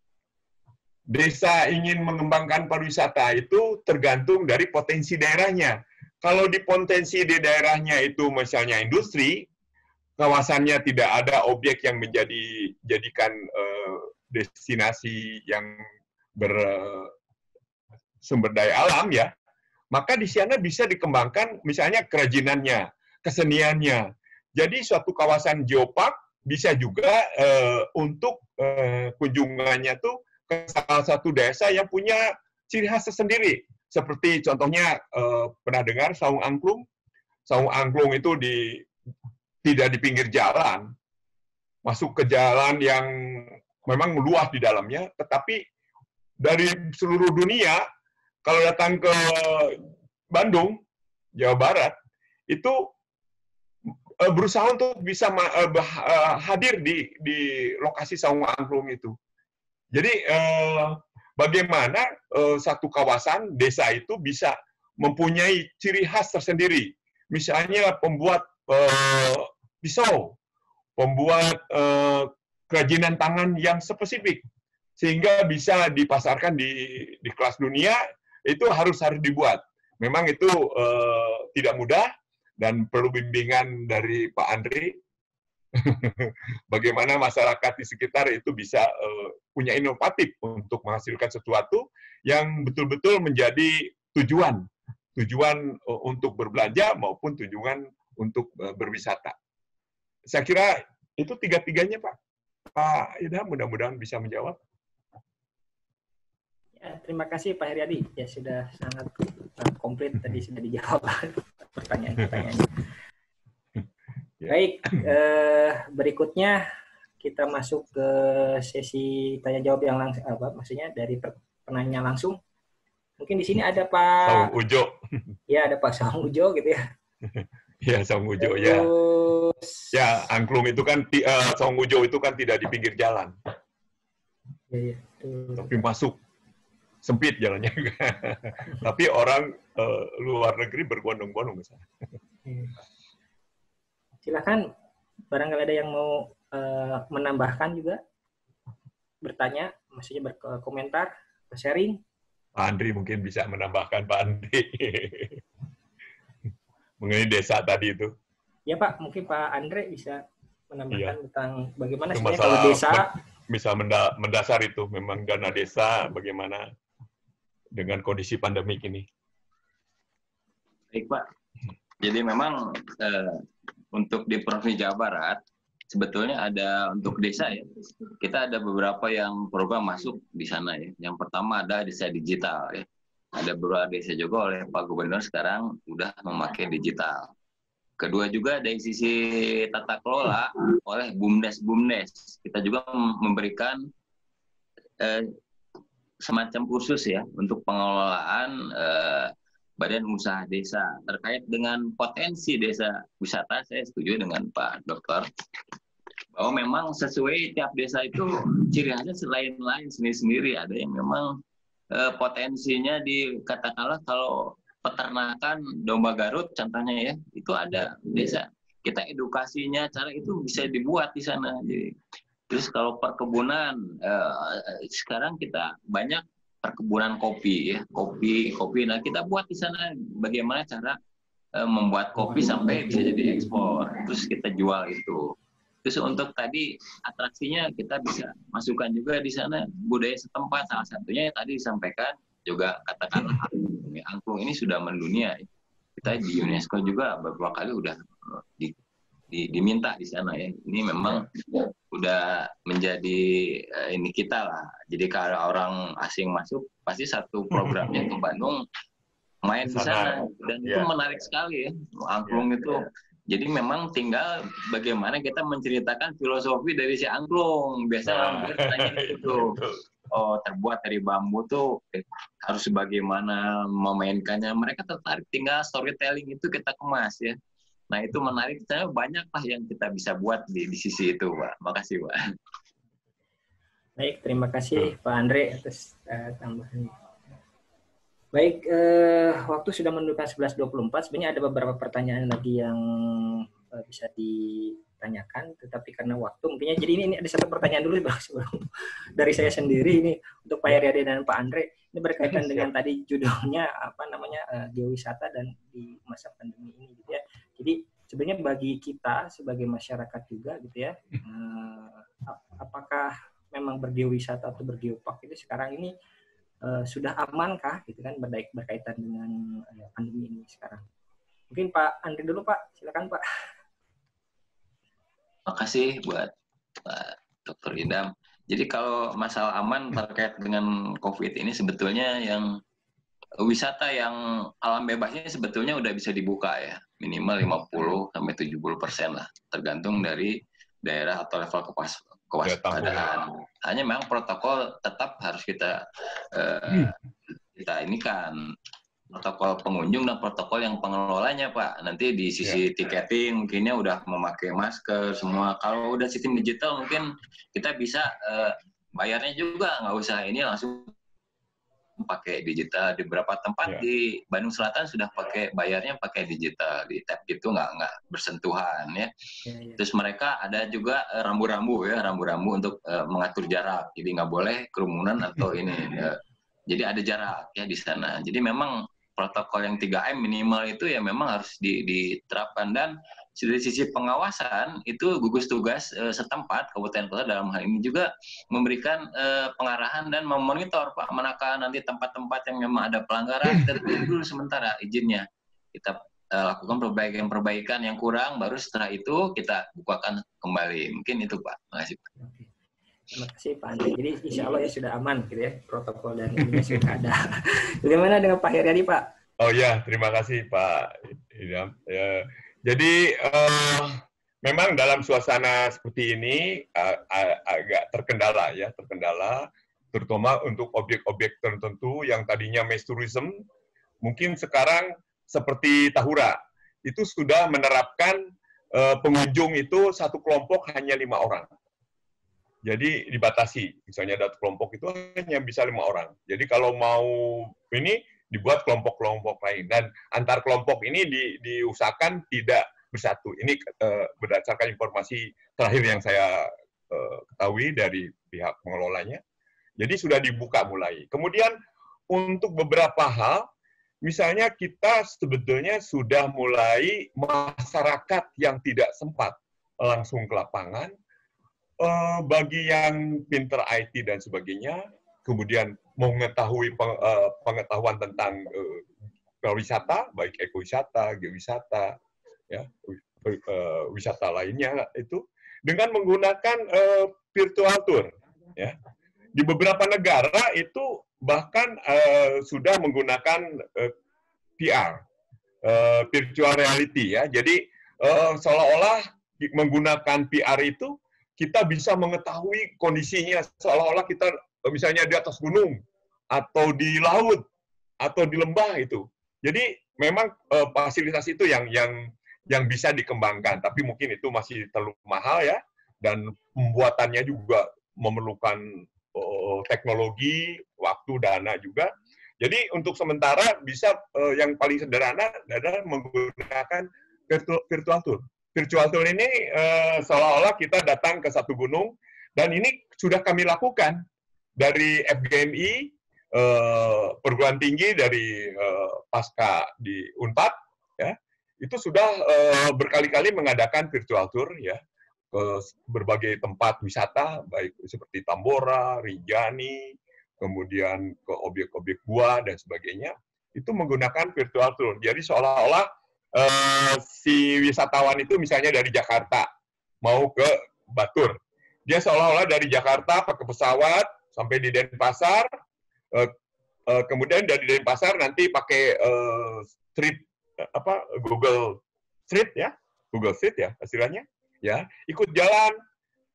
desa ingin mengembangkan pariwisata itu tergantung dari potensi daerahnya. Kalau di potensi di daerahnya itu misalnya industri, kawasannya tidak ada objek yang menjadi jadikan uh, destinasi yang bersumber daya alam ya, maka di sana bisa dikembangkan misalnya kerajinannya, keseniannya. Jadi suatu kawasan geopark bisa juga uh, untuk uh, kunjungannya tuh ke salah satu desa yang punya ciri khas tersendiri. Seperti contohnya uh, pernah dengar Saung Angklung. Saung Angklung itu di tidak di pinggir jalan, masuk ke jalan yang memang luas di dalamnya, tetapi dari seluruh dunia, kalau datang ke Bandung, Jawa Barat, itu berusaha untuk bisa hadir di, di lokasi Saung Angklung itu. Jadi bagaimana satu kawasan, desa itu bisa mempunyai ciri khas tersendiri. Misalnya pembuat pisau, pembuat eh, kerajinan tangan yang spesifik, sehingga bisa dipasarkan di, di kelas dunia, itu harus harus dibuat. Memang itu eh, tidak mudah, dan perlu bimbingan dari Pak Andri, bagaimana masyarakat di sekitar itu bisa eh, punya inovatif untuk menghasilkan sesuatu yang betul-betul menjadi tujuan, tujuan eh, untuk berbelanja maupun tujuan untuk berwisata. Saya kira itu tiga-tiganya, Pak. Pak Ida, mudah-mudahan bisa menjawab. Ya, terima kasih Pak Heriadi. Ya sudah sangat komplit tadi sudah dijawab pertanyaan-pertanyaannya. Baik, eh, berikutnya kita masuk ke sesi tanya jawab yang langsung, apa maksudnya dari penanya langsung. Mungkin di sini ada Pak Saung Ujo. Ya, ada Pak Saung Ujo gitu ya. Ya, Saung Ujo ya. Ya, Angklung itu kan, uh, Saung Ujo itu kan tidak di pinggir jalan. Ya, ya. Tapi masuk sempit jalannya. Tapi orang uh, luar negeri berbondong-bondong ke sana. Silakan, barangkali ada yang mau uh, menambahkan juga, bertanya, maksudnya berkomentar, sharing. Pak Andri mungkin bisa menambahkan, Pak Andri. Mengenai desa tadi itu. Ya Pak, mungkin Pak Andre bisa menambahkan iya. tentang bagaimana sebenarnya kalau desa bisa mendasar itu memang dana desa bagaimana dengan kondisi pandemik ini. Baik Pak, jadi memang eh, untuk di Provinsi Jawa Barat sebetulnya ada untuk desa ya, kita ada beberapa yang program masuk di sana ya. Yang pertama ada desa digital ya. Ada beberapa desa juga oleh Pak Gubernur sekarang udah memakai digital. Kedua juga dari sisi tata kelola oleh BUMDes-BUMDes. Kita juga memberikan eh, semacam kursus ya untuk pengelolaan eh, badan usaha desa. Terkait dengan potensi desa wisata, saya setuju dengan Pak Dokter bahwa memang sesuai tiap desa itu ciri khasnya selain-lain sendiri-sendiri. Ada yang memang potensinya di katakanlah kalau peternakan domba Garut contohnya ya, itu ada desa. Kita edukasinya cara itu bisa dibuat di sana. Jadi terus kalau perkebunan eh, sekarang kita banyak perkebunan kopi ya, kopi kopi nah kita buat di sana bagaimana cara eh, membuat kopi sampai bisa jadi ekspor. Terus kita jual itu. Terus untuk tadi atraksinya kita bisa masukkan juga di sana budaya setempat, salah satunya yang tadi disampaikan juga katakanlah angklung. Angklung ini sudah mendunia. Kita di UNESCO juga beberapa kali udah di, di, diminta di sana ya. Ini memang udah menjadi uh, ini kita lah. Jadi kalau orang asing masuk pasti satu programnya ke Bandung main di sana dan yeah. itu menarik sekali ya. Angklung yeah. itu jadi memang tinggal bagaimana kita menceritakan filosofi dari si angklung. Biasa orang bertanya itu. oh terbuat dari bambu tuh eh, harus bagaimana memainkannya. Mereka tertarik, tinggal storytelling itu kita kemas ya. Nah itu menarik, saya banyak lah yang kita bisa buat di, di sisi itu, Pak. Makasih, Pak. Baik, terima kasih Pak Andre atas uh, tambahannya. Baik, eh, waktu sudah menunjukkan sebelas dua puluh empat. Sebenarnya ada beberapa pertanyaan lagi yang uh, bisa ditanyakan, tetapi karena waktu mungkinnya. Jadi ini, ini ada satu pertanyaan dulu Bang, sebelum dari saya sendiri ini untuk Pak Heriadi dan Pak Andre. Ini berkaitan dengan tadi judulnya apa namanya uh, geowisata dan di masa pandemi ini gitu ya. Jadi sebenarnya bagi kita sebagai masyarakat juga gitu ya, uh, apakah memang bergeowisata atau bergeopark itu sekarang ini Uh, sudah amankah gitu kan berkaitan dengan uh, pandemi ini sekarang? Mungkin Pak Andri dulu Pak, silakan Pak. Makasih buat Pak Doktor Idam. Jadi kalau masalah aman terkait dengan COVID ini sebetulnya yang wisata yang alam bebasnya sebetulnya udah bisa dibuka ya, minimal lima puluh sampai tujuh puluh persen lah, tergantung dari daerah atau level kepas kewaspadaan. Hanya memang protokol tetap harus kita uh, kita ini kan protokol pengunjung dan protokol yang pengelolanya Pak. Nanti di sisi yeah. tiketing mungkinnya udah memakai masker semua. Kalau udah sistem digital mungkin kita bisa uh, bayarnya juga nggak usah ini langsung pakai digital. Di beberapa tempat yeah. di Bandung Selatan sudah pakai bayarnya pakai digital, di tap gitu nggak nggak bersentuhan ya. Yeah, yeah. Terus mereka ada juga uh, rambu-rambu ya, rambu-rambu untuk uh, mengatur jarak. Jadi nggak boleh kerumunan atau ini. Uh, jadi ada jarak ya di sana. Jadi memang protokol yang tiga M minimal itu ya memang harus diterapkan, dan dari sisi pengawasan itu gugus tugas e, setempat kabupaten kota dalam hal ini juga memberikan e, pengarahan dan memonitor Pak, manakah nanti tempat-tempat yang memang ada pelanggaran kita tutup dulu sementara izinnya, kita e, lakukan perbaikan-perbaikan yang kurang, baru setelah itu kita bukakan kembali. Mungkin itu Pak. Terima kasih Pak. Terima kasih Pak Andre. Jadi insya Allah ya sudah aman gitu ya, protokol dan ini sudah ada. Bagaimana dengan Pak Heriadi Pak? Oh ya, terima kasih Pak Idam. Ya, jadi uh, memang dalam suasana seperti ini uh, uh, agak terkendala ya, terkendala terutama untuk objek-objek tertentu yang tadinya mass tourism, mungkin sekarang seperti Tahura itu sudah menerapkan uh, pengunjung itu satu kelompok hanya lima orang. Jadi dibatasi, misalnya ada kelompok itu hanya bisa lima orang. Jadi kalau mau ini dibuat kelompok-kelompok lain, dan antar kelompok ini di, diusahakan tidak bersatu. Ini uh, berdasarkan informasi terakhir yang saya uh, ketahui dari pihak pengelolanya. Jadi sudah dibuka mulai. Kemudian untuk beberapa hal, misalnya kita sebetulnya sudah mulai masyarakat yang tidak sempat langsung ke lapangan. Uh, bagi yang pinter I T dan sebagainya, kemudian mengetahui peng, uh, pengetahuan tentang uh, wisata, baik ekowisata, geowisata, ya, uh, wisata lainnya itu, dengan menggunakan uh, virtual tour. Ya. Di beberapa negara itu bahkan uh, sudah menggunakan uh, V R, uh, virtual reality, ya. Jadi uh, seolah-olah menggunakan V R itu kita bisa mengetahui kondisinya seolah-olah kita misalnya di atas gunung atau di laut atau di lembah itu. Jadi memang uh, fasilitas itu yang yang yang bisa dikembangkan, tapi mungkin itu masih terlalu mahal ya, dan pembuatannya juga memerlukan uh, teknologi, waktu, dana juga. Jadi untuk sementara bisa uh, yang paling sederhana adalah menggunakan virtual, virtual tour. Virtual tour ini uh, seolah-olah kita datang ke satu gunung, dan ini sudah kami lakukan dari F G M I, uh, perguruan tinggi dari uh, pasca di Unpad, ya, itu sudah uh, berkali-kali mengadakan virtual tour ya ke berbagai tempat wisata, baik seperti Tambora, Rinjani, kemudian ke objek-objek gua dan sebagainya, itu menggunakan virtual tour. Jadi seolah-olah Uh, si wisatawan itu misalnya dari Jakarta mau ke Batur, dia seolah-olah dari Jakarta pakai pesawat sampai di Denpasar, uh, uh, kemudian dari Denpasar nanti pakai uh, street apa Google Street ya, Google Street ya istilahnya, ya ikut jalan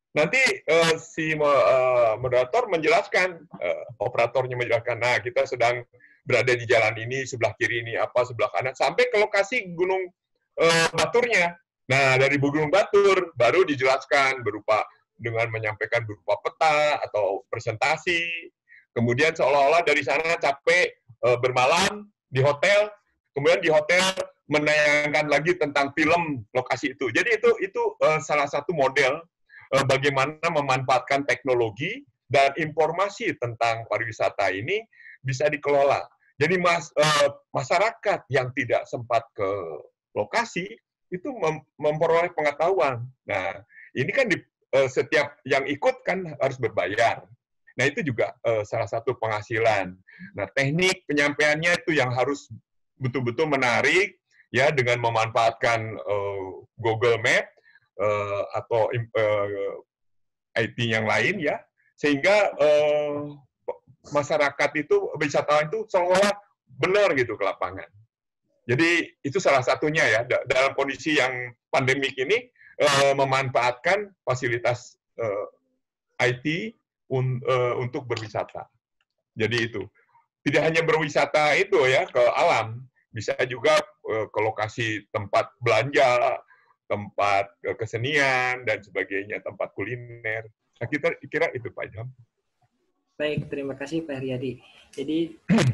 nanti uh, si uh, moderator menjelaskan, uh, operatornya menjelaskan, nah kita sedang berada di jalan ini, sebelah kiri ini apa, sebelah kanan, sampai ke lokasi Gunung uh, Baturnya. Nah, dari Gunung Batur baru dijelaskan berupa dengan menyampaikan berupa peta atau presentasi. Kemudian seolah-olah dari sana capek uh, bermalam di hotel, kemudian di hotel menayangkan lagi tentang film lokasi itu. Jadi itu itu uh, salah satu model uh, bagaimana memanfaatkan teknologi dan informasi tentang pariwisata ini bisa dikelola. Jadi mas, uh, masyarakat yang tidak sempat ke lokasi itu mem memperoleh pengetahuan. Nah, ini kan di, uh, setiap yang ikut kan harus berbayar. Nah, itu juga uh, salah satu penghasilan. Nah, teknik penyampaiannya itu yang harus betul-betul menarik, ya, dengan memanfaatkan uh, Google Map uh, atau uh, I T yang lain, ya, sehingga uh, masyarakat itu, wisatawan itu seolah benar gitu ke lapangan. Jadi itu salah satunya ya, dalam kondisi yang pandemik ini, uh, memanfaatkan fasilitas uh, I T un, uh, untuk berwisata. Jadi itu. Tidak hanya berwisata itu ya, ke alam, bisa juga uh, ke lokasi tempat belanja, tempat uh, kesenian, dan sebagainya, tempat kuliner. Nah, kita kira itu Pak Jam. Baik, terima kasih Pak Heriadi. Jadi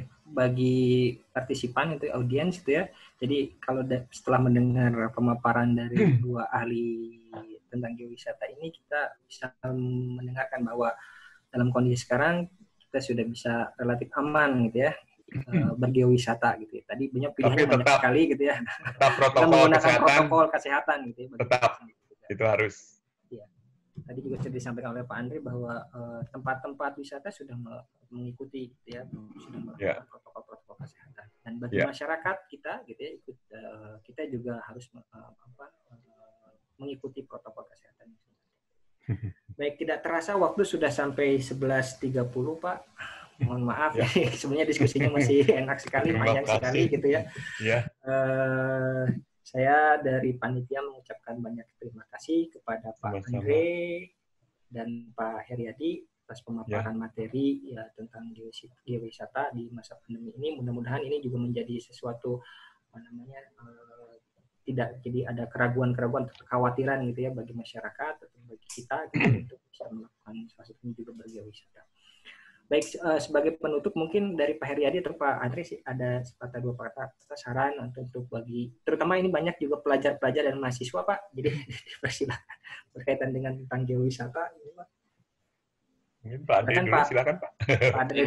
bagi partisipan itu audiens itu ya. Jadi kalau setelah mendengar pemaparan dari dua ahli tentang geowisata ini, kita bisa mendengarkan bahwa dalam kondisi sekarang kita sudah bisa relatif aman gitu ya, bergeowisata gitu ya. Tadi banyak pilihannya banyak tetap, sekali gitu ya. Tetap protokol menggunakan kesehatan. protokol kesehatan gitu ya. Tetap itu harus. Ya. Tadi juga sudah disampaikan oleh Pak Andre bahwa tempat-tempat uh, wisata sudah mengikuti gitu ya, sudah melakukan yeah. protokol-protokol kesehatan. Dan bagi yeah. masyarakat kita gitu ya, ikut uh, kita juga harus uh, apa, uh, mengikuti protokol kesehatan. Baik, tidak terasa waktu sudah sampai sebelas tiga puluh Pak. Mohon maaf ya, ya. Sebenarnya diskusinya masih enak sekali, panjang sekali gitu ya. Yeah. Uh, Saya dari panitia mengucapkan banyak terima kasih kepada Pak Sama-sama. Andre dan Pak Heriadi atas pemaparan ya. materi ya tentang geowisata di masa pandemi ini. Mudah-mudahan ini juga menjadi sesuatu apa namanya uh, tidak jadi ada keraguan-keraguan atau kekhawatiran gitu ya bagi masyarakat atau bagi kita gitu, untuk bisa melakukan sesuatu ini juga bergeowisata. Baik, uh, sebagai penutup mungkin dari Pak Heriadi atau Pak Andre sih ada sepatah dua kata saran untuk, untuk bagi, terutama ini banyak juga pelajar-pelajar dan mahasiswa Pak, jadi dipersilakan berkaitan dengan tentang geowisata. Ini, Pak. Mungkin Pak Andre dulu, Pak. silakan Pak. Pak Andre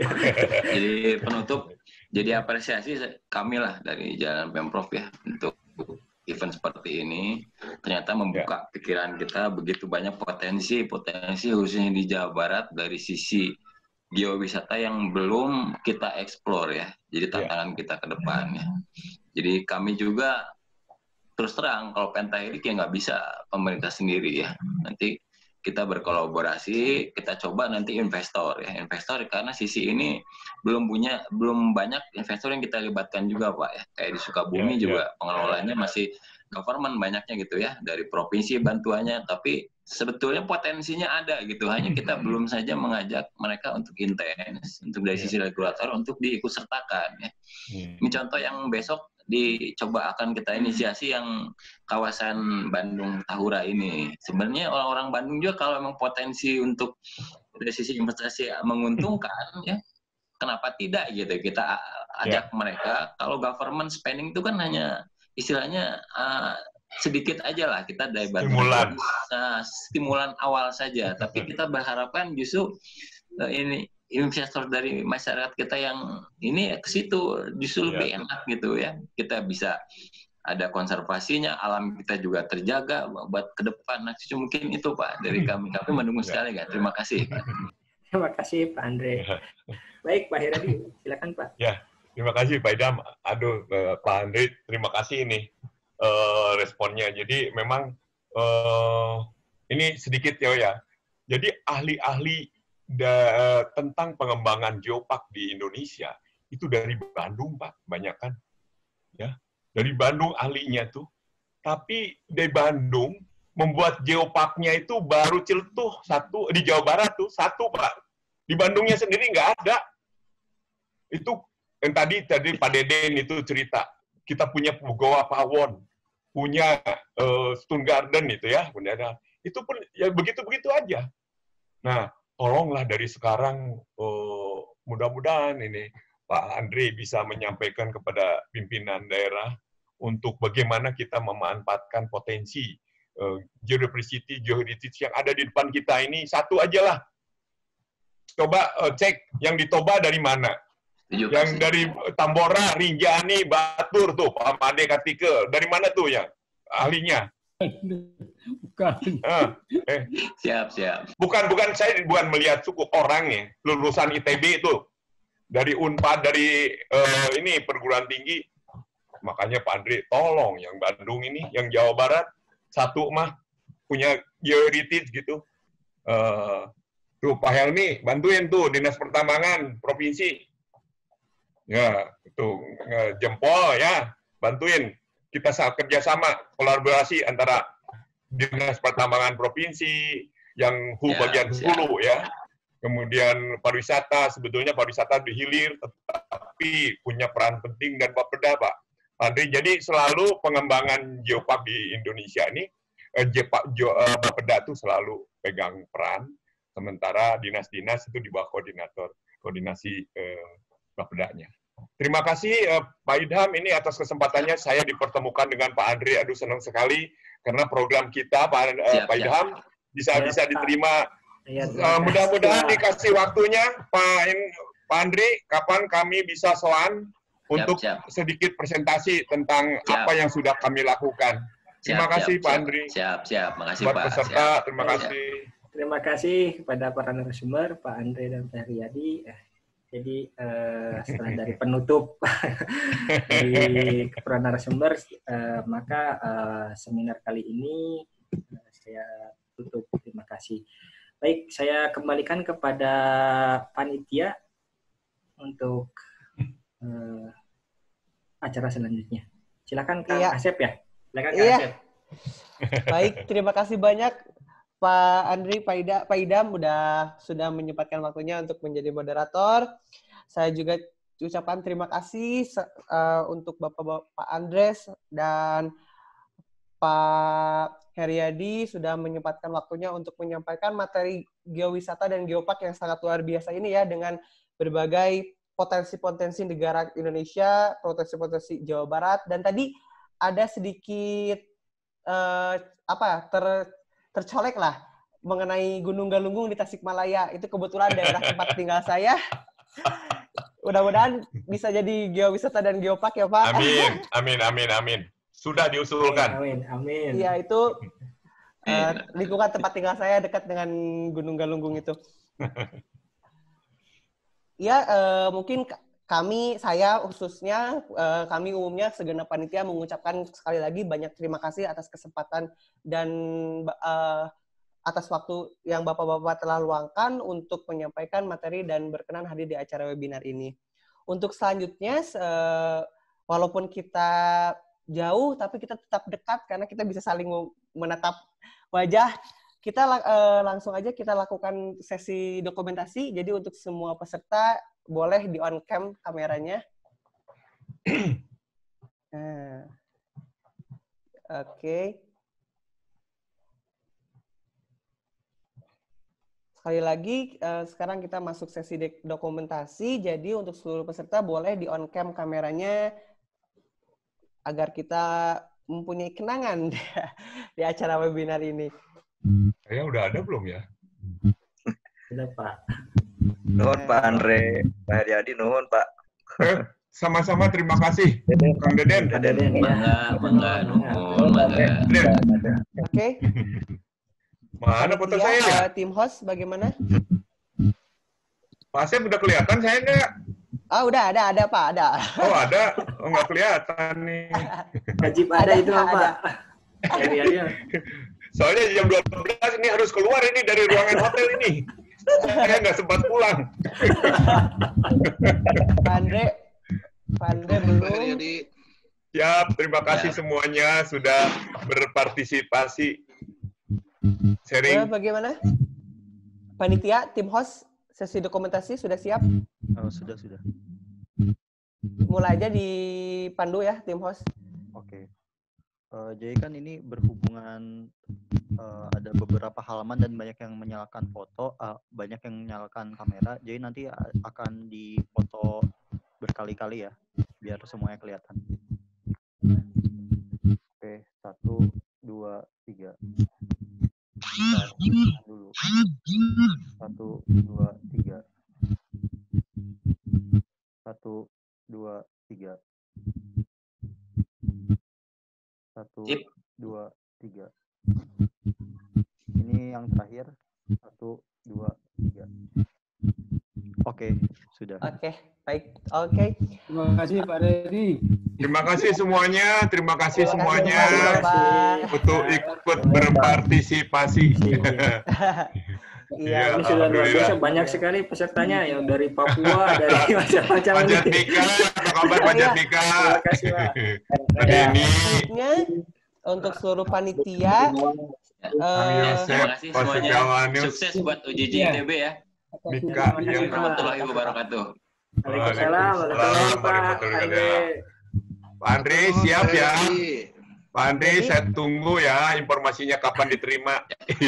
Jadi penutup, jadi apresiasi kami lah dari Jalan Pemprov ya untuk event seperti ini. Ternyata membuka ya. pikiran kita begitu banyak potensi, potensi khususnya di Jawa Barat dari sisi geowisata yang belum kita eksplor ya. Jadi tantangan yeah. kita ke depan ya. Jadi kami juga terus terang kalau Pentahelik ya nggak bisa pemerintah sendiri ya. Nanti kita berkolaborasi, kita coba nanti investor ya. Investor karena sisi ini belum punya, belum banyak investor yang kita libatkan juga Pak ya. Kayak di Sukabumi yeah, juga yeah. pengelolanya masih government banyaknya gitu ya. Dari provinsi bantuannya, tapi sebetulnya potensinya ada gitu, hanya kita belum saja mengajak mereka untuk intens, untuk dari sisi regulator untuk diikut sertakan ya. Ini contoh yang besok dicoba akan kita inisiasi yang kawasan Bandung Tahura ini. Sebenarnya orang-orang Bandung juga kalau memang potensi untuk dari sisi investasi menguntungkan ya, kenapa tidak gitu kita ajak yeah. mereka. Kalau government spending itu kan hanya istilahnya uh, sedikit aja lah kita dari stimulan. Nah, stimulan awal saja, tapi kita berharapkan justru uh, ini investor dari masyarakat kita yang ini ke situ justru lebih ya. enak gitu ya. Kita bisa ada konservasinya, alam kita juga terjaga buat ke depan. Nah, mungkin itu Pak dari kami. Kami mendukung ya. sekali kan. Terima kasih. Terima kasih Pak Andre. Baik Pak Heriadi, silakan Pak. Ya, terima kasih Pak Idam. Aduh Pak Andre, terima kasih ini. Uh, responnya. Jadi memang uh, ini sedikit ya ya. Jadi ahli-ahli da, tentang pengembangan geopark di Indonesia itu dari Bandung Pak, banyak kan? Ya, dari Bandung ahlinya tuh. Tapi dari Bandung membuat geoparknya itu baru Ciletuh satu di Jawa Barat tuh satu Pak. Di Bandungnya sendiri nggak ada. Itu yang tadi tadi Pak Deden itu cerita. Kita punya Goa Pawon, punya uh, Stone Garden itu ya, benar. Itu pun ya begitu-begitu aja. Nah, tolonglah dari sekarang uh, mudah-mudahan ini Pak Andre bisa menyampaikan kepada pimpinan daerah untuk bagaimana kita memanfaatkan potensi uh, geodiversity, geoheritage yang ada di depan kita ini. Satu aja lah. Coba uh, cek yang di Toba dari mana. Tujuh yang pasti. Dari Tambora, Rinjani, Batur tuh, Pak Made Kartike. Dari mana tuh ya ahlinya? Bukan. Ah, eh. Siap, siap. Bukan, bukan saya bukan melihat suku orangnya. Lulusan I T B itu dari Unpad, dari uh, ini perguruan tinggi. Makanya Pak Andre, tolong yang Bandung ini, yang Jawa Barat, satu mah punya geoheritage gitu. Uh, tuh Pak Helmi, bantuin tuh Dinas Pertambangan Provinsi. Ya, itu jempol ya, bantuin. Kita kerjasama, kolaborasi antara Dinas Pertambangan Provinsi, yang H U ya, bagian hulu ya. Kemudian pariwisata, sebetulnya pariwisata di hilir, tapi punya peran penting dan Bapeda, Pak Andre. Jadi selalu pengembangan geopark di Indonesia ini, eh, Bapeda itu selalu pegang peran, sementara dinas-dinas itu di bawah koordinator, koordinasi eh, Bapedanya. Terima kasih eh, Pak Idham ini atas kesempatannya saya dipertemukan dengan Pak Andre. Aduh senang sekali karena program kita Pak, eh, siap, Pak Idham siap. bisa siap, bisa diterima. Ya, uh, mudah-mudahan dikasih waktunya Pak Pak Andre, kapan kami bisa soan untuk siap, siap. sedikit presentasi tentang siap. apa yang sudah kami lakukan. Terima siap, kasih siap, Pak Andre. Siap, siap. Makasih Buat Pak. peserta, siap. terima siap. kasih. Terima kasih kepada para narasumber, Pak Andre dan Pak Riyadi. Jadi uh, setelah dari penutup dari para narasumber, uh, maka uh, seminar kali ini uh, saya tutup. Terima kasih. Baik, saya kembalikan kepada panitia untuk uh, acara selanjutnya. Silakan Kang iya. Asep ya. Silakan Kang iya. Asep. Baik, terima kasih banyak Pak Andri, Pak Ida, Pak Idam udah sudah menyempatkan waktunya untuk menjadi moderator. Saya juga ucapkan terima kasih uh, untuk Bapak-Bapak Andres dan Pak Heriadi sudah menyempatkan waktunya untuk menyampaikan materi geowisata dan geopark yang sangat luar biasa ini ya, dengan berbagai potensi-potensi negara Indonesia, potensi-potensi Jawa Barat, dan tadi ada sedikit uh, apa ter, tercolek lah mengenai Gunung Galunggung di Tasikmalaya. Itu kebetulan daerah tempat tinggal saya. Mudah-mudahan bisa jadi geowisata dan geopark ya Pak. Amin, amin, amin, amin. Sudah diusulkan. Amin, amin. Iya, itu uh, lingkungan tempat tinggal saya dekat dengan Gunung Galunggung itu. Ya, uh, mungkin kami, saya khususnya, uh, kami umumnya segenap panitia mengucapkan sekali lagi banyak terima kasih atas kesempatan dan uh, atas waktu yang Bapak-Bapak telah luangkan untuk menyampaikan materi dan berkenan hadir di acara webinar ini. Untuk selanjutnya, uh, walaupun kita jauh, tapi kita tetap dekat karena kita bisa saling menatap wajah. Kita uh, langsung aja kita lakukan sesi dokumentasi. Jadi untuk semua peserta boleh di on cam kameranya. Nah. Oke. Okay. Sekali lagi, uh, sekarang kita masuk sesi dokumentasi. Jadi untuk seluruh peserta boleh di on cam kameranya agar kita mempunyai kenangan di acara webinar ini. Saya udah ada belum ya? Sudah Pak. Nuhun Pak Andre, Pak Heriadi, nuhun Pak. Eh, sama-sama terima kasih, Kang Deden. Deden, bangga, bangga, nuhun, bangga. Oke. Mana foto saya ya? Tim host bagaimana? Pak Asep udah kelihatan saya nggak? Ah, udah ada, ada Pak, ada. Oh ada, oh nggak kelihatan nih. Wajib ada, ada itu apa? Soalnya jam dua belas ini harus keluar ini dari ruangan hotel ini. Saya nggak sempat pulang. Pak Andre, Pak Andre belum. Siap, terima kasih ya. Semuanya sudah berpartisipasi. sharing. Bagaimana? Panitia, tim host, sesi dokumentasi sudah siap? Oh, sudah, sudah. Mulai aja dipandu ya, tim host. Oke. Uh, jadi kan ini berhubungan uh, ada beberapa halaman dan banyak yang menyalakan foto, uh, banyak yang menyalakan kamera. Jadi nanti akan difoto berkali-kali ya, biar semuanya kelihatan. Oke, satu, dua, tiga. Kita dulu. Satu, dua, tiga. Satu, dua, tiga. Satu, Sip. dua, tiga. Ini yang terakhir. Satu, dua, tiga. Oke, sudah. Oke, baik. Oke. Terima kasih Pak Redi. Terima kasih semuanya, terima kasih Terima semuanya kasih, Bapak. untuk ikut berpartisipasi. Iya, Ini sudah luar biasa, banyak sekali pesertanya yang dari Papua, dari macam-macam. Pak Jatika, apa kabar Pak Jatika? Terima kasih Pak. Pak Denny, selanjutnya untuk seluruh panitia, Kang eh, Yosef, Terima kasih Pak semuanya. Sejawanius, Sukses buat U J J I T B ya. Mika, yang Warahmatullahi wabarakatuh. Waalaikumsalam, waalaikumsalam Pak Andre. Pak Andre siap ya? Pak Andre, saya tunggu ya informasinya kapan diterima.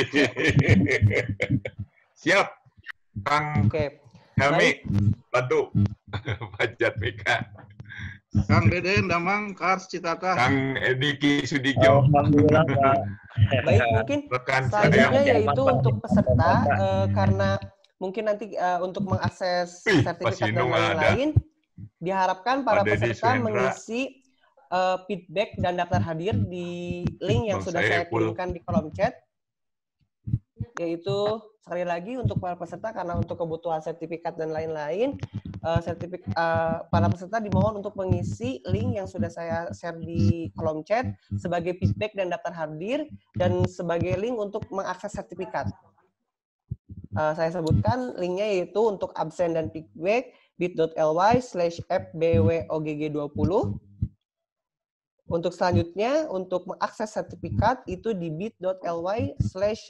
Siap, Kang Oke. Helmi, bantu. Pak Jatmika. Kang Deden, Damang, Kars, Citata. Kang Ediki Sudijo. Alhamdulillah, Pak. Baik, mungkin Rekan selanjutnya saya. yaitu untuk peserta, eh, karena mungkin nanti eh, untuk mengakses Wih, sertifikat Pak dan Sino ada. lain-lain, diharapkan para Pak Deddy peserta Suendra. mengisi eh, feedback dan daftar hadir di link yang Bang sudah saya Saiful. kirimkan di kolom chat. Yaitu sekali lagi untuk para peserta, karena untuk kebutuhan sertifikat dan lain-lain, eh, sertifik eh, para peserta dimohon untuk mengisi link yang sudah saya share di kolom chat sebagai feedback dan daftar hadir, dan sebagai link untuk mengakses sertifikat. Eh, saya sebutkan linknya yaitu untuk absen dan feedback bit.ly slash fbwogg20. Untuk selanjutnya, untuk mengakses sertifikat itu di bit.ly slash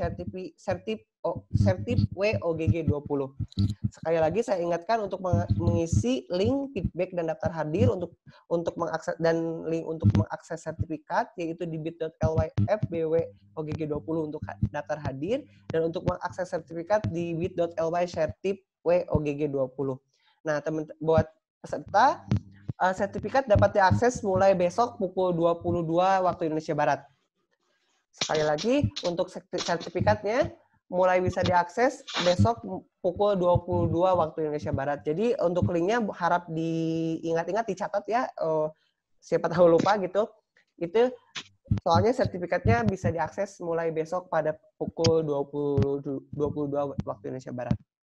sertipwogg20. Sekali lagi saya ingatkan untuk mengisi link feedback dan daftar hadir untuk untuk mengakses dan link untuk mengakses sertifikat yaitu di bit.ly fbwogg20 untuk daftar hadir, dan untuk mengakses sertifikat di bit.ly sertipwogg20. Nah, teman buat peserta, Uh, sertifikat dapat diakses mulai besok pukul dua puluh dua waktu Indonesia Barat. Sekali lagi, untuk sertifikatnya mulai bisa diakses besok pukul dua puluh dua waktu Indonesia Barat. Jadi untuk linknya harap diingat-ingat, dicatat ya. Uh, siapa tahu lupa gitu. Itu soalnya sertifikatnya bisa diakses mulai besok pada pukul dua puluh dua waktu Indonesia Barat.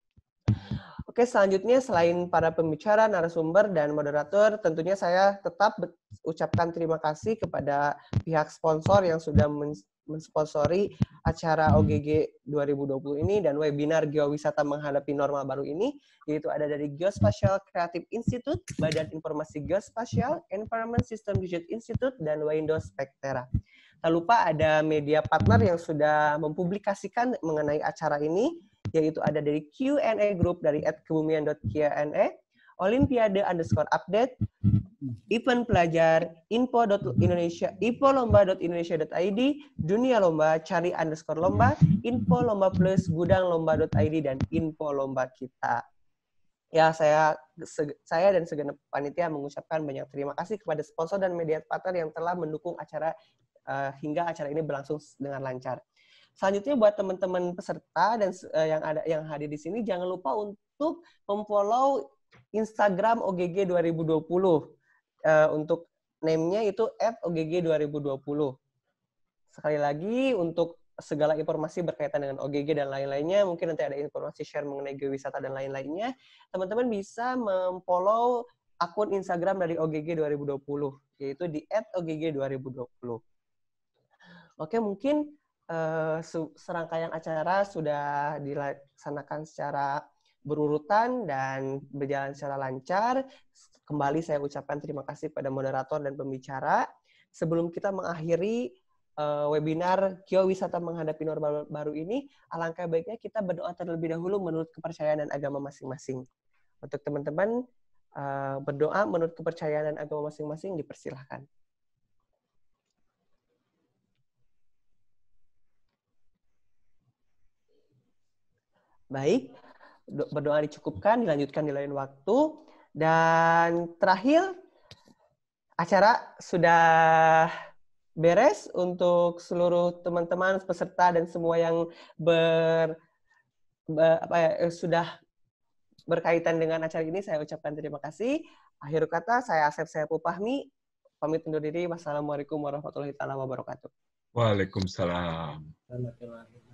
Oke, selanjutnya selain para pembicara, narasumber, dan moderator, tentunya saya tetap ucapkan terima kasih kepada pihak sponsor yang sudah mensponsori acara O G G dua ribu dua puluh ini dan webinar Geowisata Menghadapi Norma Baru ini, yaitu ada dari Geospatial Creative Institute, Badan Informasi Geospasial, Environment System Research Institute, dan Windows Spectera. Tak lupa ada media partner yang sudah mempublikasikan mengenai acara ini, yaitu ada dari Q and A Group dari at kebumian dot q n a, Olimpiade underscore update, event pelajar, info.indonesia, info.lomba.indonesia.id, dunia lomba, cari underscore lomba, info lomba plus, gudang lomba.id, dan info lomba kita. Ya, saya saya dan segenap panitia mengucapkan banyak terima kasih kepada sponsor dan media partner yang telah mendukung acara uh, hingga acara ini berlangsung dengan lancar. Selanjutnya buat teman-teman peserta dan uh, yang ada yang hadir di sini, jangan lupa untuk memfollow Instagram O G G dua ribu dua puluh. Uh, untuk name-nya itu at O G G dua ribu dua puluh. Sekali lagi, untuk segala informasi berkaitan dengan O G G dan lain-lainnya, mungkin nanti ada informasi share mengenai geowisata dan lain-lainnya, teman-teman bisa memfollow akun Instagram dari O G G dua ribu dua puluh, yaitu di at O G G dua ribu dua puluh. Oke, mungkin Uh, serangkaian acara sudah dilaksanakan secara berurutan dan berjalan secara lancar. Kembali saya ucapkan terima kasih pada moderator dan pembicara. Sebelum kita mengakhiri uh, webinar Geowisata Menghadapi Normal Baru ini, alangkah baiknya kita berdoa terlebih dahulu menurut kepercayaan dan agama masing-masing. Untuk teman-teman, uh, berdoa menurut kepercayaan dan agama masing-masing dipersilahkan. Baik, berdoa dicukupkan, dilanjutkan di lain waktu. Dan terakhir, acara sudah beres untuk seluruh teman-teman, peserta, dan semua yang ber, ber, apa ya, sudah berkaitan dengan acara ini. Saya ucapkan terima kasih. Akhir kata, saya Asep Saiful Fahmi, pamit undur diri. Wassalamualaikum warahmatullahi wabarakatuh. Waalaikumsalam. Warahmatullahi wabarakatuh.